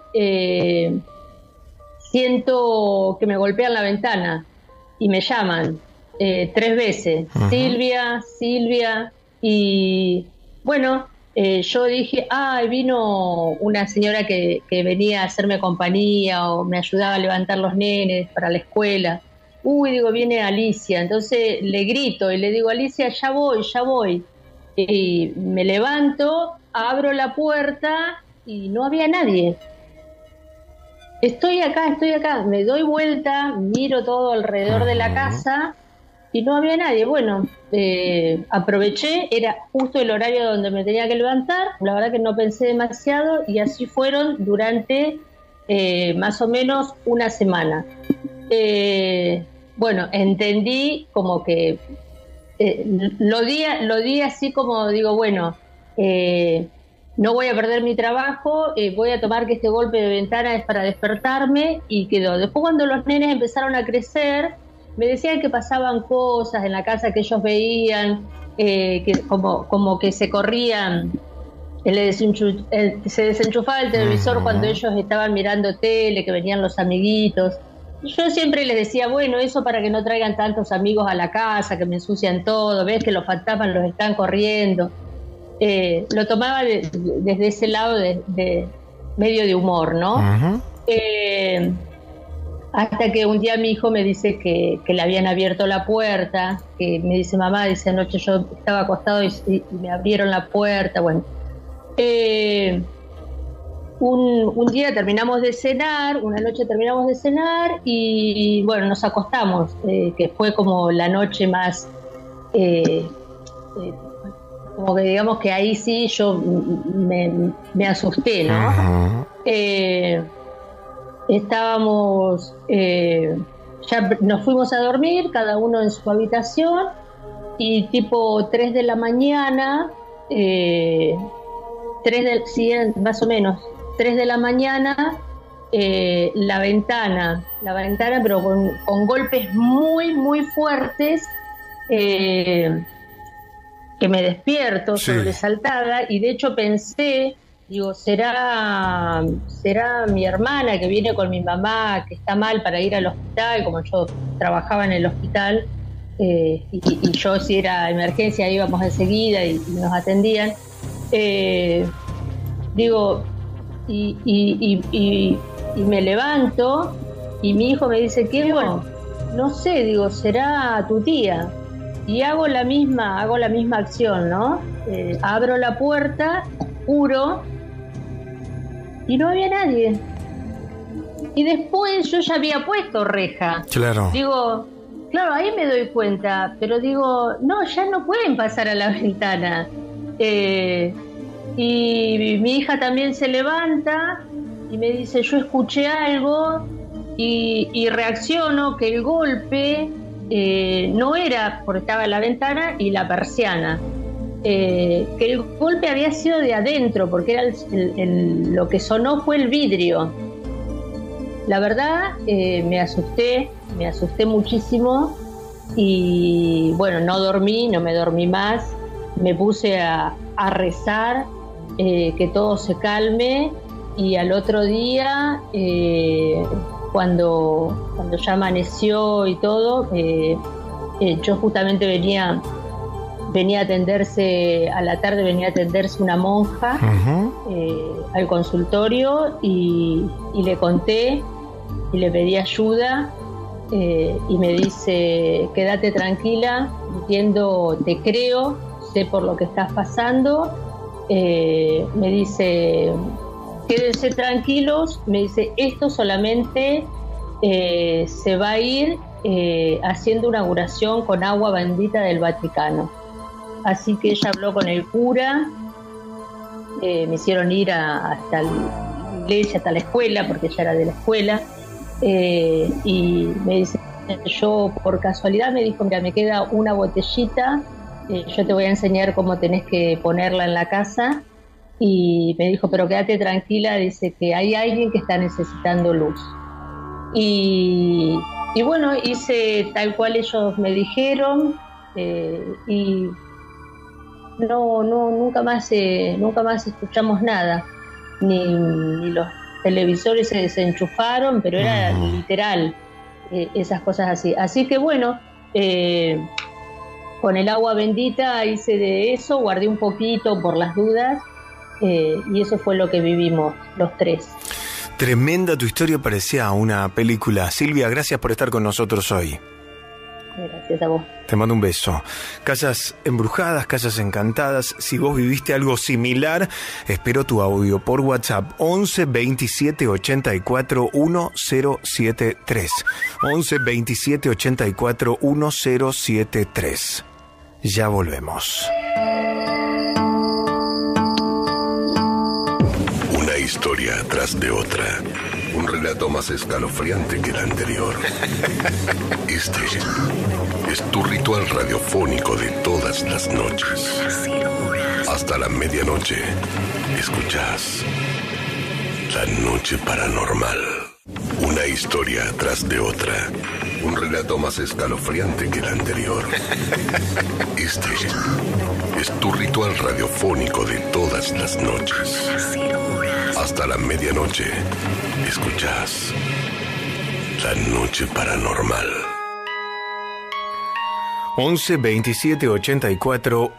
siento que me golpean la ventana y me llaman 3 veces, Silvia, y yo dije, vino una señora que venía a hacerme compañía o me ayudaba a levantar los nenes para la escuela. digo, viene Alicia. Entonces le grito y le digo, Alicia, ya voy. Y me levanto, abro la puerta y no había nadie. Estoy acá, me doy vuelta, miro todo alrededor de la casa y no había nadie. Bueno, aproveché, era justo el horario donde me tenía que levantar, la verdad que no pensé demasiado y así fueron durante más o menos una semana. Bueno, entendí como que lo di así como digo, bueno, no voy a perder mi trabajo, voy a tomar que este golpe de ventana es para despertarme y quedó. Después cuando los nenes empezaron a crecer, me decían que pasaban cosas en la casa que ellos veían, que como que se corrían, se desenchufaba el televisor cuando ellos estaban mirando tele, que venían los amiguitos. Yo siempre les decía, bueno, eso para que no traigan tantos amigos a la casa, que me ensucian todo, ves que los fantasmas los están corriendo. Lo tomaba desde ese lado de medio de humor, ¿no? Hasta que un día mi hijo me dice que le habían abierto la puerta, que me dice, mamá, dice, anoche yo estaba acostado y me abrieron la puerta. Bueno, un día terminamos de cenar, una noche terminamos de cenar y bueno, nos acostamos, que fue como la noche más, como que digamos que ahí sí yo me asusté, ¿no? Estábamos, ya nos fuimos a dormir, cada uno en su habitación y tipo 3 de la mañana, más o menos 3 de la mañana, la ventana, pero con golpes muy, muy fuertes, que me despierto, sobresaltada, y de hecho pensé, digo, será mi hermana que viene con mi mamá, que está mal para ir al hospital, como yo trabajaba en el hospital, y yo si era emergencia íbamos enseguida y nos atendían. Digo, y me levanto y mi hijo me dice, ¿qué? Bueno, no sé, digo, será tu tía. Y hago la misma acción, ¿no? Abro la puerta, juro, y no había nadie. Y después yo ya había puesto reja. Claro. Digo, claro, ahí me doy cuenta, pero digo, no, ya no pueden pasar a la ventana. Y mi hija también se levanta y me dice, yo escuché algo y reacciono que el golpe no era porque estaba en la ventana y la persiana, que el golpe había sido de adentro, porque era lo que sonó fue el vidrio. La verdad, me asusté muchísimo y bueno, no me dormí más, me puse a rezar, que todo se calme, y al otro día, cuando ya amaneció y todo, yo justamente venía a atenderse, a la tarde venía a atenderse una monja al consultorio y le conté y le pedí ayuda, y me dice, quédate tranquila, entiendo, te creo, sé por lo que estás pasando. Me dice, quédense tranquilos, me dice, esto solamente se va a ir haciendo una oración con agua bendita del Vaticano. Así que ella habló con el cura, me hicieron ir hasta la iglesia, hasta la escuela, porque ella era de la escuela, y me dice, yo por casualidad me dijo, mira, me queda una botellita, yo te voy a enseñar cómo tenés que ponerla en la casa, y me dijo, pero quédate tranquila, dice que hay alguien que está necesitando luz. Y bueno, hice tal cual ellos me dijeron, y nunca más escuchamos nada, ni los televisores se desenchufaron, pero era literal, esas cosas así. Así que bueno, con el agua bendita hice de eso, guardé un poquito por las dudas, y eso fue lo que vivimos los tres. Tremenda tu historia, parecía una película. Silvia, gracias por estar con nosotros hoy. Gracias a vos. Te mando un beso. Casas embrujadas, casas encantadas. Si vos viviste algo similar, espero tu audio por WhatsApp 11 27 84 1073. 11 27 84 1073. Ya volvemos. Una historia tras de otra. Un relato más escalofriante que el anterior. Este es tu ritual radiofónico de todas las noches. Hasta la medianoche, escuchás La Noche Paranormal. Una historia tras de otra. Un relato más escalofriante que el anterior. Este es tu ritual radiofónico de todas las noches. Hasta la medianoche, escuchás La Noche Paranormal. 11 27 84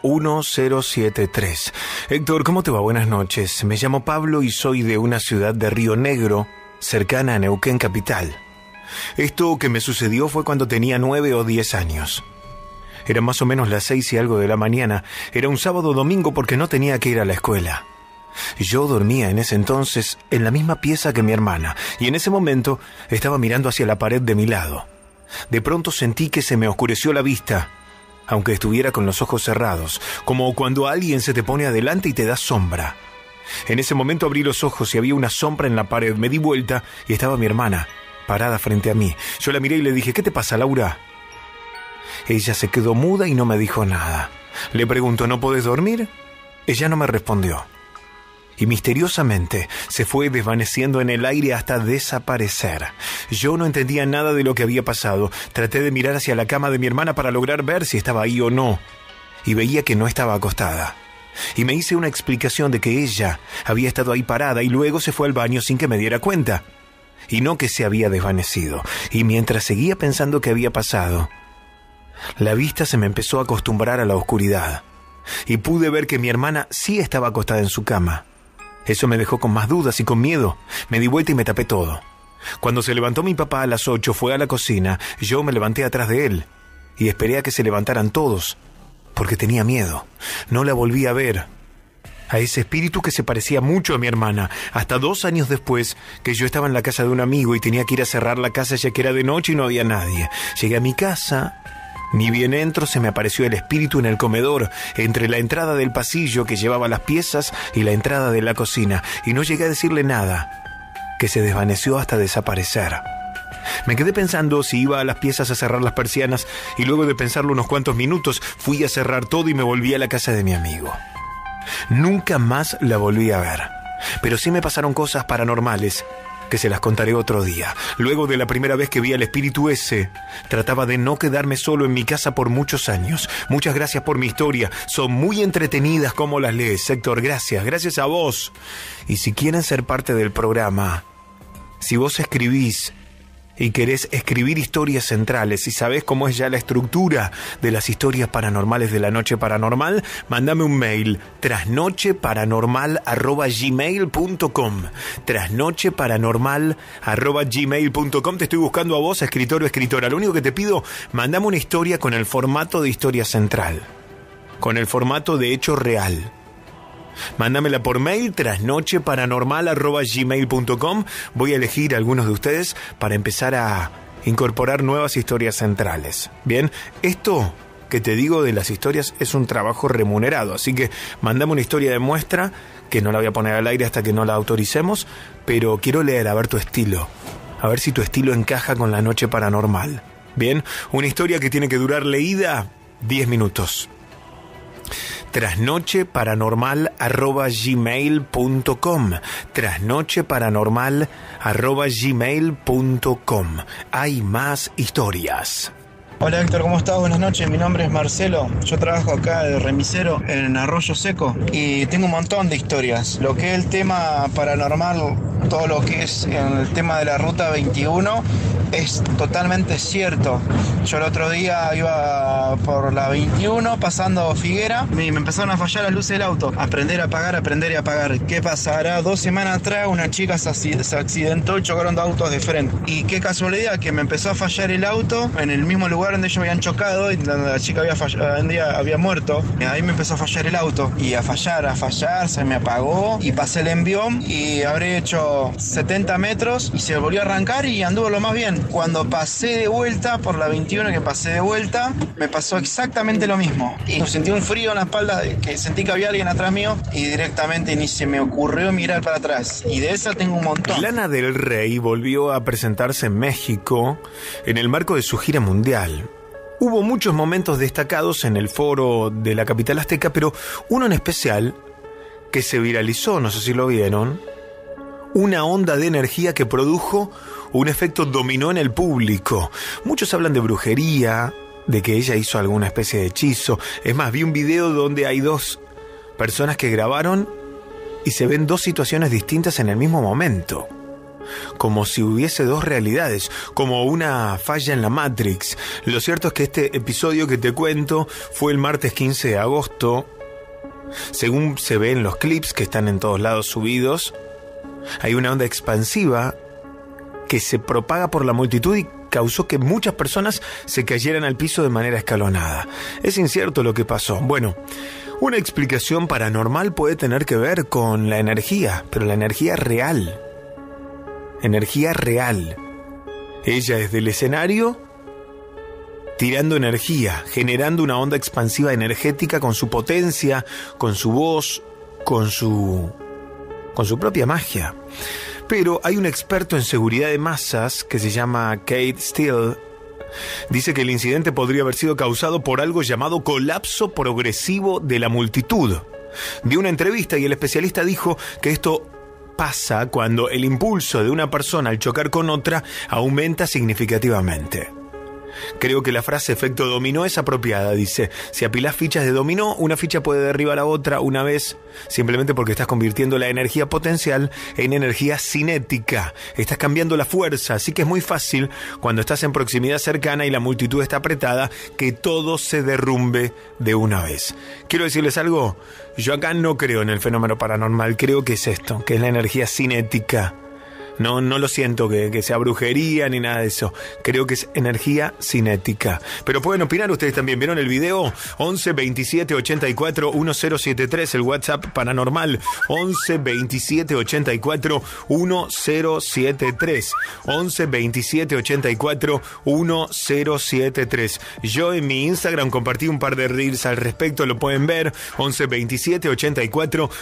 1073. Héctor, ¿cómo te va? Buenas noches. Me llamo Pablo y soy de una ciudad de Río Negro, cercana a Neuquén capital. Esto que me sucedió fue cuando tenía 9 o 10 años. Eran más o menos las 6 y algo de la mañana. Era un sábado o domingo porque no tenía que ir a la escuela. Yo dormía en ese entonces en la misma pieza que mi hermana, y en ese momento estaba mirando hacia la pared de mi lado. De pronto sentí que se me oscureció la vista, aunque estuviera con los ojos cerrados, como cuando alguien se te pone adelante y te da sombra. En ese momento abrí los ojos y había una sombra en la pared. Me di vuelta y estaba mi hermana, parada frente a mí. Yo la miré y le dije, ¿qué te pasa, Laura? Ella se quedó muda y no me dijo nada. Le pregunto, ¿no podés dormir? Ella no me respondió. Y misteriosamente se fue desvaneciendo en el aire hasta desaparecer. Yo no entendía nada de lo que había pasado. Traté de mirar hacia la cama de mi hermana para lograr ver si estaba ahí o no. Y veía que no estaba acostada. Y me hice una explicación de que ella había estado ahí parada y luego se fue al baño sin que me diera cuenta. Y no que se había desvanecido. Y mientras seguía pensando qué había pasado, la vista se me empezó a acostumbrar a la oscuridad. Y pude ver que mi hermana sí estaba acostada en su cama. Eso me dejó con más dudas y con miedo. Me di vuelta y me tapé todo. Cuando se levantó mi papá a las 8, fue a la cocina. Yo me levanté atrás de él y esperé a que se levantaran todos, porque tenía miedo. No la volví a ver, a ese espíritu que se parecía mucho a mi hermana, hasta 2 años después, que yo estaba en la casa de un amigo y tenía que ir a cerrar la casa ya que era de noche y no había nadie. Llegué a mi casa. Ni bien entro, se me apareció el espíritu en el comedor, entre la entrada del pasillo que llevaba las piezas y la entrada de la cocina, y no llegué a decirle nada, que se desvaneció hasta desaparecer. Me quedé pensando si iba a las piezas a cerrar las persianas, y luego de pensarlo unos cuantos minutos, fui a cerrar todo y me volví a la casa de mi amigo. Nunca más la volví a ver, pero sí me pasaron cosas paranormales, que se las contaré otro día. Luego de la primera vez que vi al espíritu ese, trataba de no quedarme solo en mi casa por muchos años. Muchas gracias por mi historia. Son muy entretenidas como las lees, Héctor. Gracias a vos. Y si quieren ser parte del programa, si vos escribís y querés escribir historias centrales y sabés cómo es ya la estructura de las historias paranormales de La Noche Paranormal, mándame un mail, trasnocheparanormal@gmail.com, trasnocheparanormal@gmail.com. Te estoy buscando a vos, escritor o escritora. Lo único que te pido, mándame una historia con el formato de historia central, con el formato de hecho real. Mándamela por mail, trasnocheparanormal@gmail.com. Voy a elegir a algunos de ustedes para empezar a incorporar nuevas historias centrales. Bien, esto que te digo de las historias es un trabajo remunerado, así que mándame una historia de muestra, que no la voy a poner al aire hasta que no la autoricemos, pero quiero leer a ver tu estilo, a ver si tu estilo encaja con La Noche Paranormal. Bien, una historia que tiene que durar leída 10 minutos. trasnocheparanormal@gmail.com, trasnocheparanormal@gmail.com. Hay más historias. Hola Héctor, ¿cómo estás? Buenas noches, mi nombre es Marcelo. Yo trabajo acá de remisero en Arroyo Seco y tengo un montón de historias. Lo que es el tema paranormal, todo lo que es el tema de la Ruta 21, es totalmente cierto. Yo el otro día iba por la 21 pasando Figuera y me empezaron a fallar las luces del auto. Aprender y apagar. ¿Qué pasa? Ahora 2 semanas atrás una chica se accidentó y chocaron 2 autos de frente. Y qué casualidad que me empezó a fallar el auto en el mismo lugar donde ellos habían chocado y la chica había muerto. Y ahí me empezó a fallar el auto. Y a fallar, se me apagó y pasé el envión y habré hecho 70 metros y se volvió a arrancar y anduvo lo más bien. Cuando pasé de vuelta por la 21 me pasó exactamente lo mismo. Y sentí un frío en la espalda que sentí que había alguien atrás mío y directamente ni se me ocurrió mirar para atrás. Y de esa tengo un montón. Lana del Rey volvió a presentarse en México en el marco de su gira mundial. Hubo muchos momentos destacados en el foro de la capital azteca, pero uno en especial que se viralizó, no sé si lo vieron, una onda de energía que produjo un efecto dominó en el público. Muchos hablan de brujería, de que ella hizo alguna especie de hechizo. Es más, vi un video donde hay 2 personas que grabaron y se ven 2 situaciones distintas en el mismo momento. Como si hubiese 2 realidades, como una falla en la Matrix. Lo cierto es que este episodio que te cuento fue el martes 15 de agosto. Según se ve en los clips que están en todos lados subidos, hay una onda expansiva que se propaga por la multitud y causó que muchas personas se cayeran al piso de manera escalonada. Es incierto lo que pasó. Bueno, una explicación paranormal puede tener que ver con la energía, pero la energía real. Energía real. Ella desde el escenario tirando energía, generando una onda expansiva energética con su potencia, con su voz, con su propia magia. Pero hay un experto en seguridad de masas que se llama Kate Steele. Dice que el incidente podría haber sido causado por algo llamado colapso progresivo de la multitud. Dio una entrevista y el especialista dijo que esto pasa cuando el impulso de una persona al chocar con otra aumenta significativamente. Creo que la frase efecto dominó es apropiada, dice. Si apilás fichas de dominó, una ficha puede derribar a otra una vez, simplemente porque estás convirtiendo la energía potencial en energía cinética. Estás cambiando la fuerza, así que es muy fácil, cuando estás en proximidad cercana y la multitud está apretada, que todo se derrumbe de una vez. Quiero decirles algo, yo acá no creo en el fenómeno paranormal, creo que es esto, que es la energía cinética. No lo siento que sea brujería ni nada de eso. Creo que es energía cinética. Pero pueden opinar ustedes también. ¿Vieron el video? 11 27 84 1073, el WhatsApp paranormal. 11 27 84 1073. 11 27 84 1073. Yo en mi Instagram compartí un par de reels al respecto, lo pueden ver. 11 27 84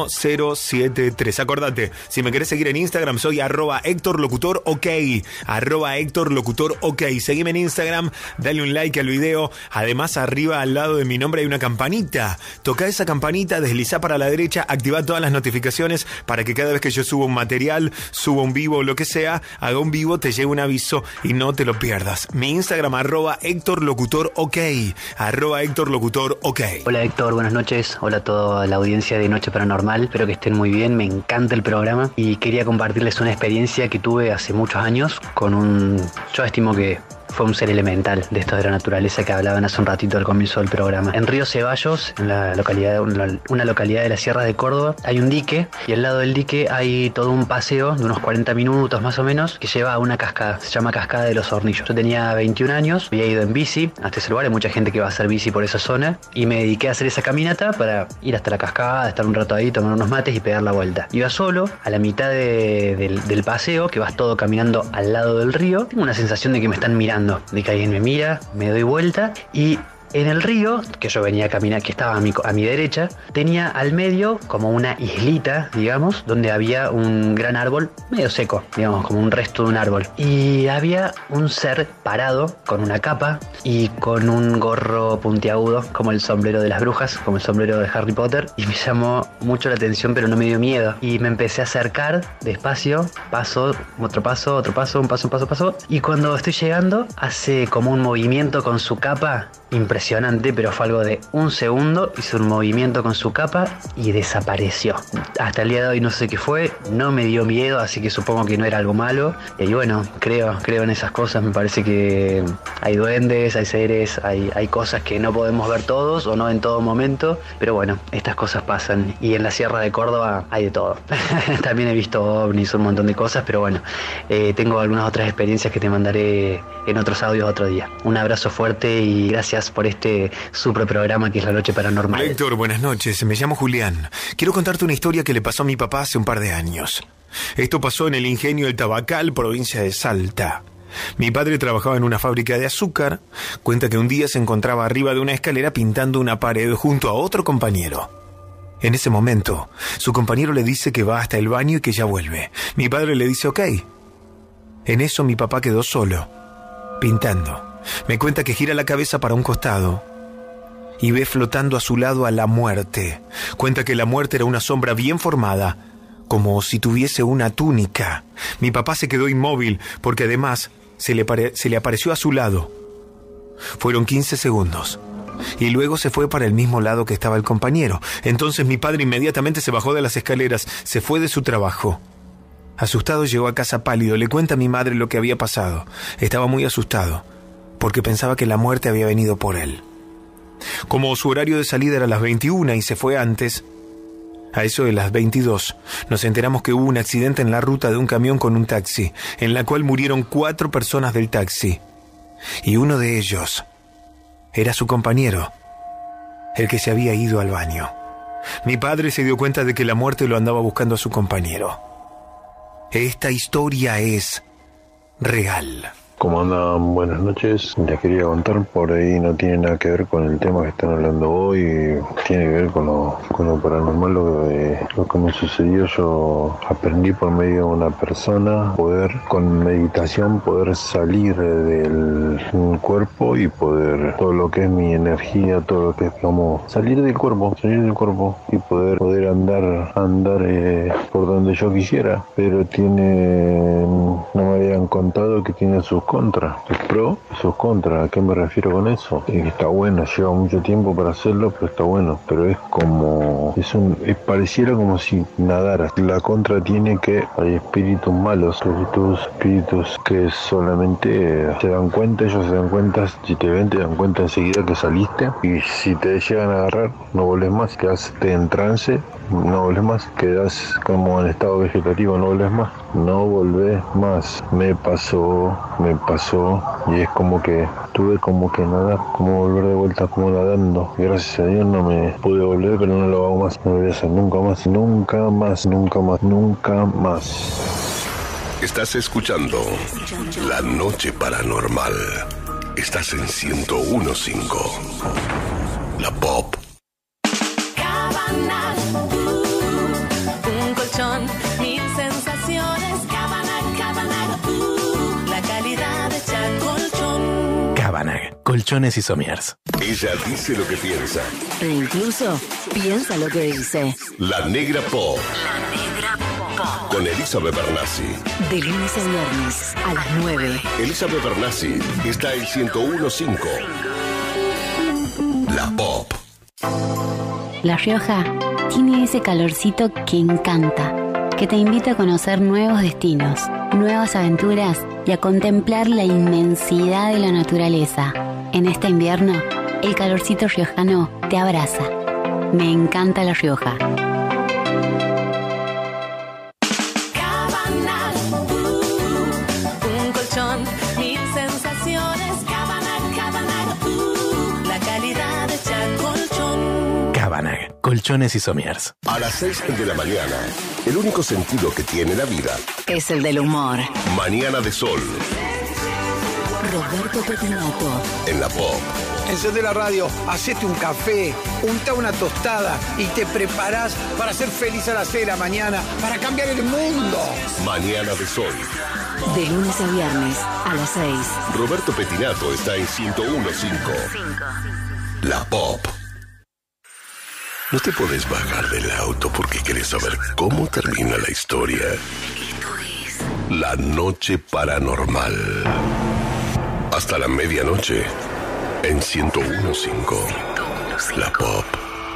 1073. Acordate, si me querés seguir en Instagram, soy @HéctorLocutorOK. @HéctorLocutorOK. Seguime en Instagram, dale un like al video. Además, arriba al lado de mi nombre hay una campanita. Toca esa campanita, deslizá para la derecha, activá todas las notificaciones para que cada vez que yo subo un material, subo un vivo o lo que sea, haga un vivo, te llegue un aviso y no te lo pierdas. Mi Instagram, @HéctorLocutorOK. @HéctorLocutorOK. Hola Héctor, buenas noches. Hola a toda la audiencia de Noche Paranormal. Espero que estén muy bien, me encanta el programa y quería compartirles una experiencia que tuve hace muchos años con yo estimo que fue un ser elemental de esto de la naturaleza que hablaban hace un ratito al comienzo del programa. En Río Ceballos, en una localidad de las Sierras de Córdoba, hay un dique y al lado del dique hay todo un paseo de unos 40 minutos más o menos que lleva a una cascada, se llama Cascada de los Hornillos. Yo tenía 21 años, había ido en bici hasta ese lugar, hay mucha gente que va a hacer bici por esa zona y me dediqué a hacer esa caminata para ir hasta la cascada, estar un rato ahí, tomar unos mates y pegar la vuelta. Iba solo, a la mitad del paseo, que vas todo caminando al lado del río, tengo una sensación de que me están mirando, de que alguien me mira, me doy vuelta y en el río, que yo venía a caminar, que estaba a mi derecha, tenía al medio como una islita, digamos, donde había un gran árbol medio seco, digamos, como un resto de un árbol. Y había un ser parado con una capa y con un gorro puntiagudo, como el sombrero de las brujas, como el sombrero de Harry Potter. Y me llamó mucho la atención, pero no me dio miedo. Y me empecé a acercar despacio, paso, otro paso, un paso. Y cuando estoy llegando, hace como un movimiento con su capa impresionante. impresionante, pero fue algo de un segundo, hizo un movimiento con su capa y desapareció. Hasta el día de hoy no sé qué fue, no me dio miedo, así que supongo que no era algo malo. Y bueno, creo en esas cosas. Me parece que hay duendes, hay seres, hay cosas que no podemos ver todos o no en todo momento, pero bueno, estas cosas pasan. Y en la Sierra de Córdoba hay de todo. También he visto ovnis, un montón de cosas, pero bueno, tengo algunas otras experiencias que te mandaré en otros audios otro día. Un abrazo fuerte y gracias por este super programa que es La Noche Paranormal. Héctor, buenas noches. Me llamo Julián. Quiero contarte una historia que le pasó a mi papá hace un par de años. Esto pasó en el ingenio El Tabacal, provincia de Salta. Mi padre trabajaba en una fábrica de azúcar. Cuenta que un día se encontraba arriba de una escalera pintando una pared junto a otro compañero. En ese momento, su compañero le dice que va hasta el baño y que ya vuelve. Mi padre le dice ok. En eso mi papá quedó solo, pintando. Me cuenta que gira la cabeza para un costado y ve flotando a su lado a la muerte. Cuenta que la muerte era una sombra bien formada, como si tuviese una túnica. Mi papá se quedó inmóvil porque además se le apareció a su lado. Fueron 15 segundos y luego se fue para el mismo lado que estaba el compañero. Entonces mi padre inmediatamente se bajó de las escaleras, se fue de su trabajo. Asustado llegó a casa pálido. Le cuenta a mi madre lo que había pasado. Estaba muy asustado porque pensaba que la muerte había venido por él. Como su horario de salida era a las 21 y se fue antes, a eso de las 22, nos enteramos que hubo un accidente en la ruta de un camión con un taxi, en la cual murieron 4 personas del taxi. Y uno de ellos era su compañero, el que se había ido al baño. Mi padre se dio cuenta de que la muerte lo andaba buscando a su compañero. Esta historia es real. ¿Cómo andan? Buenas noches. Les quería contar, por ahí no tiene nada que ver con el tema que están hablando hoy, tiene que ver con lo paranormal, lo que me sucedió. Yo aprendí por medio de una persona poder, con meditación, poder salir del cuerpo y poder, todo lo que es mi energía, todo lo que es como salir del cuerpo y poder andar por donde yo quisiera. Pero no me habían contado que tiene sus contras, sus pros y sus contras. ¿A qué me refiero con eso? Está bueno, lleva mucho tiempo para hacerlo, pero está bueno. Pero es como, pareciera como si nadaras. La contra tiene que hay espíritus malos, espíritus que solamente ellos se dan cuenta, si te ven, te dan cuenta enseguida que saliste, y si te llegan a agarrar, no volvés más, quedaste en trance, no volvés más, quedás como en estado vegetativo, no volvés más. Me pasó y es como que tuve como que nadar, como volver de vuelta como nadando. Gracias a Dios no me pude volver, pero no lo hago más, no lo voy a hacer nunca más. Estás escuchando La Noche Paranormal. Estás en 101.5 La Pop. Cabana, un colchón, 1000 sensaciones. Cabana, la calidad de Chacolchón. Cabana, colchones y somiers. Ella dice lo que piensa. E incluso piensa lo que dice. La Negra Pop. Con Elizabeth Bernassi. De lunes a viernes a las 9. Elizabeth Bernassi está en 101.5 La Pop. La Rioja tiene ese calorcito que encanta, que te invita a conocer nuevos destinos, nuevas aventuras y a contemplar la inmensidad de la naturaleza. En este invierno, el calorcito riojano te abraza. Me encanta La Rioja. Cabana, un colchón, 1000 sensaciones. Cabana, la calidad de Chacolchón. Cabana, colchones y somiers. A las 6 de la mañana, el único sentido que tiene la vida es el del humor. Mañana de Sol. Roberto Petinato. En La Pop. Encendé la radio, hacete un café, untá una tostada y te preparás para ser feliz a las 6 de la mañana, para cambiar el mundo. Mañana de Sol. De lunes a viernes a las 6. Roberto Petinato está en 101.5 La Pop. No te puedes bajar del auto porque quieres saber cómo termina la historia. Esto es La Noche Paranormal. Hasta la medianoche. En 101.5 La Pop.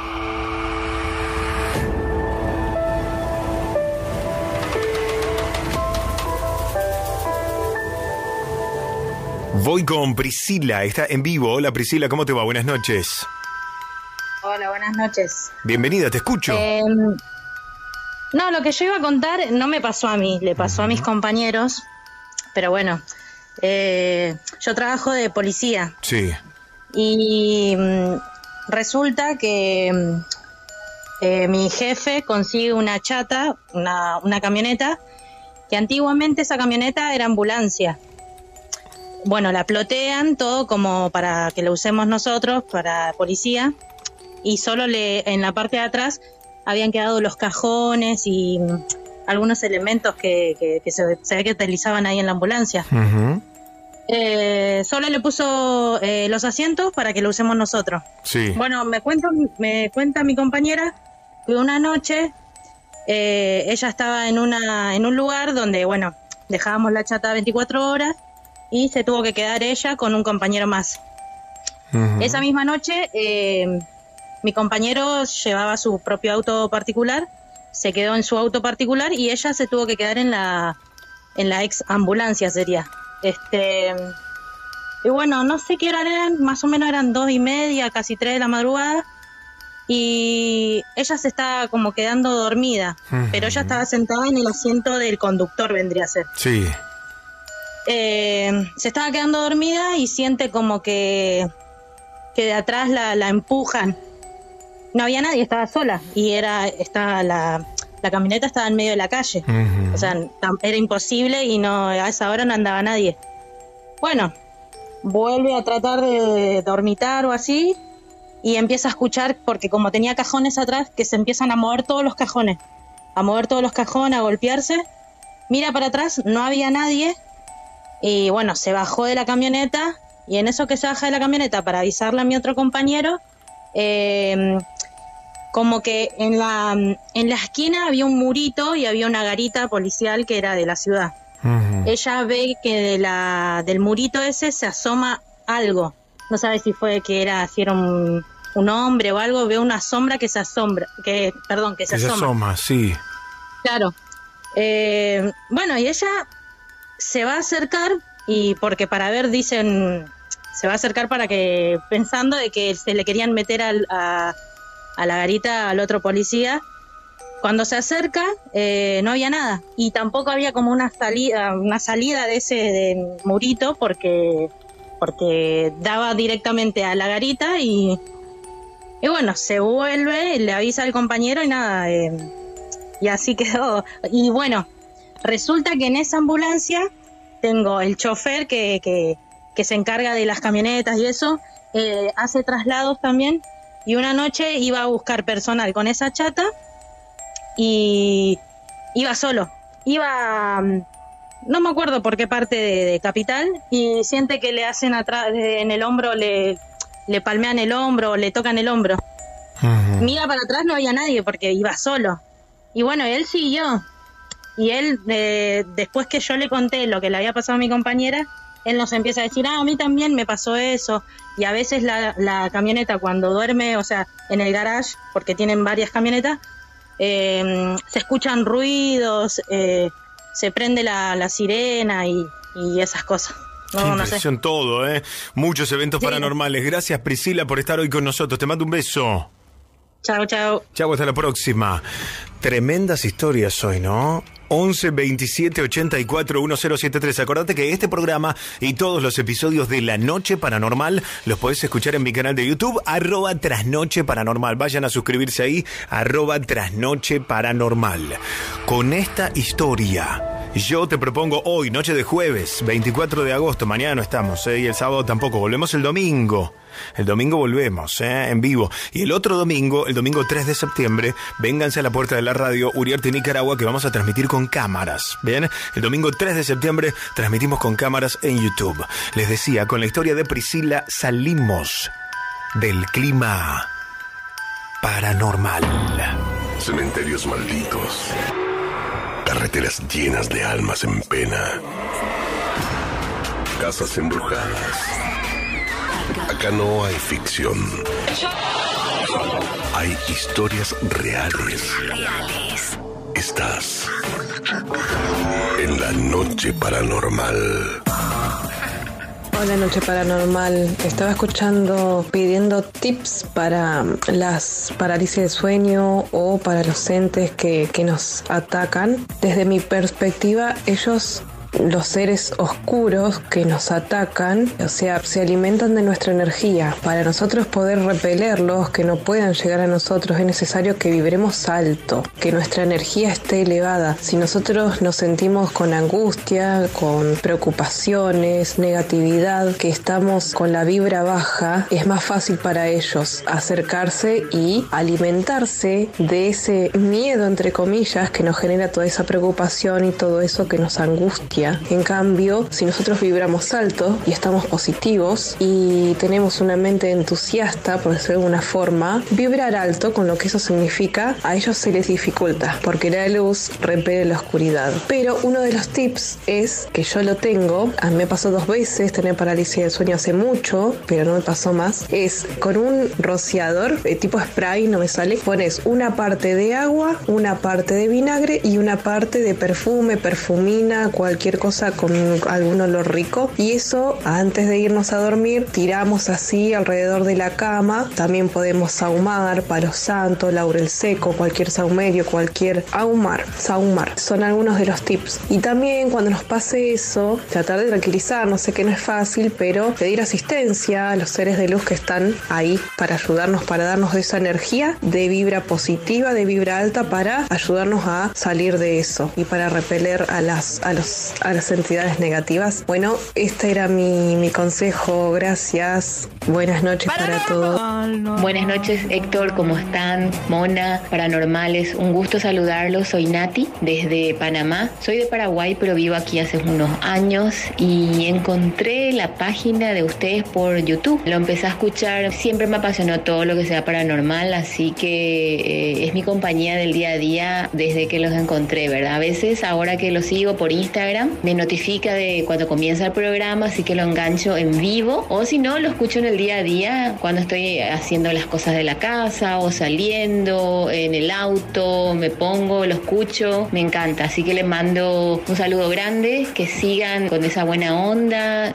Voy con Priscila, está en vivo. Hola Priscila, ¿cómo te va? Buenas noches. Hola, buenas noches. Bienvenida, te escucho. No, lo que yo iba a contar no me pasó a mí, le pasó a mis compañeros, pero bueno, yo trabajo de policía. Sí. Y resulta que mi jefe consigue una chata, una camioneta, que antiguamente esa camioneta era ambulancia. Bueno, la plotean todo como para que lo usemos nosotros, para policía, y solo en la parte de atrás habían quedado los cajones y algunos elementos que se ve que utilizaban ahí en la ambulancia. Uh-huh. Solo le puso los asientos para que lo usemos nosotros. Sí. Bueno, me cuenta mi compañera que una noche ella estaba en un lugar donde, bueno, dejábamos la chata 24 horas y se tuvo que quedar ella con un compañero más. Uh-huh. Esa misma noche mi compañero llevaba su propio auto particular, se quedó en su auto particular y ella se tuvo que quedar en la ex ambulancia, sería. Y bueno, no sé qué hora eran, más o menos eran 2:30, casi 3 de la madrugada, y ella se estaba como quedando dormida, pero ella estaba sentada en el asiento del conductor, vendría a ser. Sí. Se estaba quedando dormida y siente como que de atrás la empujan. No había nadie, estaba sola, y la camioneta estaba en medio de la calle. Uh-huh. O sea, era imposible y a esa hora no andaba nadie. Bueno, vuelve a tratar de dormitar o así y empieza a escuchar, porque como tenía cajones atrás, que se empiezan a mover todos los cajones, a golpearse. Mira para atrás, no había nadie y bueno, se bajó de la camioneta, y en eso que se baja de la camioneta para avisarle a mi otro compañero, como que en la esquina había un murito y había una garita policial que era de la ciudad. Uh-huh. Ella ve que del murito ese se asoma algo. No sabe si era un hombre o algo. Ve una sombra que se asoma. Que se asoma, sí. Claro. Bueno, y ella se va a acercar, y porque para ver, dicen, se va a acercar pensando de que se le querían meter a la garita al otro policía. Cuando se acerca, no había nada, y tampoco había como una salida de ese murito, porque daba directamente a la garita, y bueno, se vuelve, le avisa al compañero y nada, y así quedó. Y bueno, resulta que en esa ambulancia tengo el chofer que se encarga de las camionetas y eso, hace traslados también. Y una noche iba a buscar personal con esa chata y iba solo. No me acuerdo por qué parte de Capital, y siente que le hacen atrás en el hombro, le palmean el hombro, le tocan el hombro. Uh-huh. Mira para atrás, no había nadie porque iba solo. Y bueno, él siguió. Y él, después que yo le conté lo que le había pasado a mi compañera, él nos empieza a decir, a mí también me pasó eso. Y a veces la camioneta, cuando duerme, o sea, en el garage, porque tienen varias camionetas, se escuchan ruidos, se prende la sirena y esas cosas. No sé. Todo, muchos eventos paranormales. Gracias, Priscila, por estar hoy con nosotros. Te mando un beso. Chao, chao. Chao, hasta la próxima. Tremendas historias hoy, ¿no? 11 27 84 1073. Acordate que este programa y todos los episodios de La Noche Paranormal los podés escuchar en mi canal de YouTube, @Trasnoche Paranormal. Vayan a suscribirse ahí, @Trasnoche Paranormal. Con esta historia, yo te propongo hoy, noche de jueves, 24 de agosto, mañana no estamos, y el sábado tampoco, volvemos el domingo. El domingo volvemos, en vivo. Y el otro domingo, el domingo 3 de septiembre, vénganse a la puerta de la radio Uriarte, Nicaragua, que vamos a transmitir con cámaras. ¿Bien? El domingo 3 de septiembre transmitimos con cámaras en YouTube. Les decía, con la historia de Priscila salimos del clima paranormal. Cementerios malditos. Carreteras llenas de almas en pena. Casas embrujadas. Acá no hay ficción. Hay historias reales. Estás en la noche paranormal. Hola, Noche Paranormal. Estaba pidiendo tips para las parálisis de sueño o para los entes que nos atacan. Desde mi perspectiva, los seres oscuros que nos atacan, o sea, se alimentan de nuestra energía. Para nosotros poder repelerlos, que no puedan llegar a nosotros, es necesario que vibremos alto, que nuestra energía esté elevada. Si nosotros nos sentimos con angustia, con preocupaciones, negatividad, que estamos con la vibra baja, es más fácil para ellos acercarse y alimentarse de ese miedo, entre comillas, que nos genera toda esa preocupación y todo eso que nos angustia. En cambio, si nosotros vibramos alto y estamos positivos y tenemos una mente entusiasta, por decirlo de alguna forma, vibrar alto, con lo que eso significa, a ellos se les dificulta, porque la luz repele la oscuridad. Pero uno de los tips es, que yo lo tengo, a mí me pasó 2 veces tener parálisis del sueño hace mucho, pero no me pasó más, es con un rociador, tipo spray, no me sale, pones una parte de agua, una parte de vinagre y una parte de perfume, perfumina, cualquier cosa con algún olor rico, y eso antes de irnos a dormir tiramos así alrededor de la cama. También podemos sahumar, palo santo, laurel seco, cualquier sahumerio, cualquier sahumar, son algunos de los tips. Y también cuando nos pase eso, tratar de tranquilizarnos, sé que no es fácil, pero pedir asistencia a los seres de luz que están ahí para ayudarnos, para darnos esa energía de vibra positiva, de vibra alta, para ayudarnos a salir de eso y para repeler a las entidades negativas. Bueno, este era mi consejo. Gracias. Buenas noches para todos. Buenas noches, Héctor. ¿Cómo están? Mona, paranormales. Un gusto saludarlos. Soy Nati, desde Panamá. Soy de Paraguay, pero vivo aquí hace unos años y encontré la página de ustedes por YouTube. Lo empecé a escuchar. Siempre me apasionó todo lo que sea paranormal, así que es mi compañía del día a día desde que los encontré, ¿verdad? A veces, ahora que los sigo por Instagram, me notifica de cuando comienza el programa, así que lo engancho en vivo, o si no, lo escucho en el día a día cuando estoy haciendo las cosas de la casa o saliendo en el auto, me pongo, lo escucho, me encanta, así que les mando un saludo grande, que sigan con esa buena onda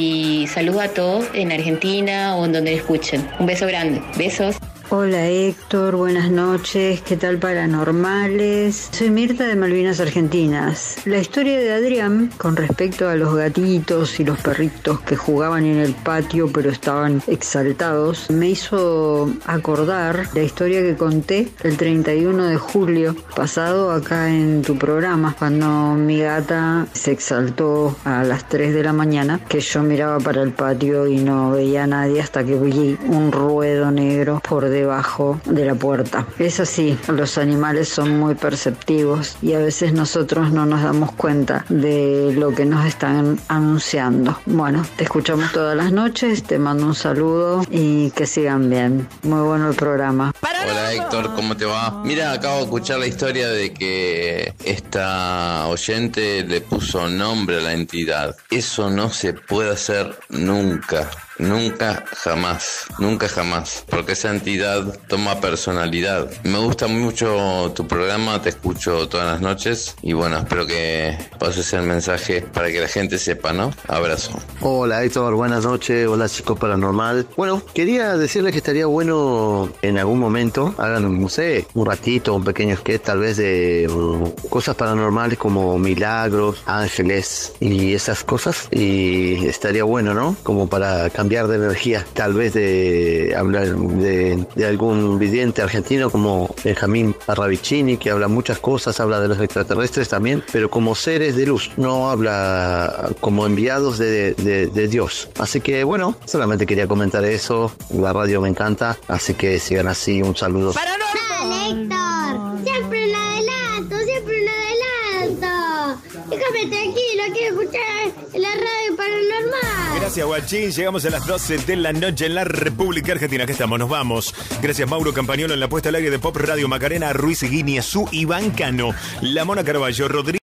y saludo a todos en Argentina o en donde escuchen. Un beso grande, besos. Hola Héctor, buenas noches, ¿qué tal paranormales? Soy Mirta de Malvinas Argentinas. La historia de Adrián con respecto a los gatitos y los perritos que jugaban en el patio pero estaban exaltados me hizo acordar la historia que conté el 31 de julio pasado acá en tu programa, cuando mi gata se exaltó a las 3 de la mañana, que yo miraba para el patio y no veía a nadie hasta que vi un ruedo negro por debajo de la puerta. Es así, los animales son muy perceptivos y a veces nosotros no nos damos cuenta de lo que nos están anunciando. Bueno, te escuchamos todas las noches, te mando un saludo y que sigan bien. Muy bueno el programa. Hola Héctor, ¿cómo te va? Mira, acabo de escuchar la historia de que esta oyente le puso nombre a la entidad. Eso no se puede hacer nunca. Nunca, jamás, porque esa entidad toma personalidad. Me gusta mucho tu programa, te escucho todas las noches y bueno, espero que pases el mensaje para que la gente sepa, ¿no? Abrazo. Hola Héctor, buenas noches, hola chicos paranormal. Bueno, quería decirles que estaría bueno en algún momento, hagan, no sé, un ratito, un pequeño sketch tal vez de cosas paranormales como milagros, ángeles y esas cosas, y estaría bueno, ¿no? Como para cambiar de energía, tal vez de hablar de algún vidente argentino como Benjamín Parravicini, que habla muchas cosas, habla de los extraterrestres también, pero como seres de luz, no habla como enviados de Dios. Así que bueno, solamente quería comentar eso, la radio me encanta, así que sigan así, un saludo. Dale, Héctor, siempre un adelanto. Déjame tranquilo, quiero escuchar la radio paranormal. Gracias, Guachín. Llegamos a las 12 de la noche en la República Argentina. Aquí estamos, nos vamos. Gracias, Mauro Campagnolo en la puesta al aire de Pop Radio, Macarena Ruiz Guiñazú, Iván Cano, La Mona Carballo, Rodríguez.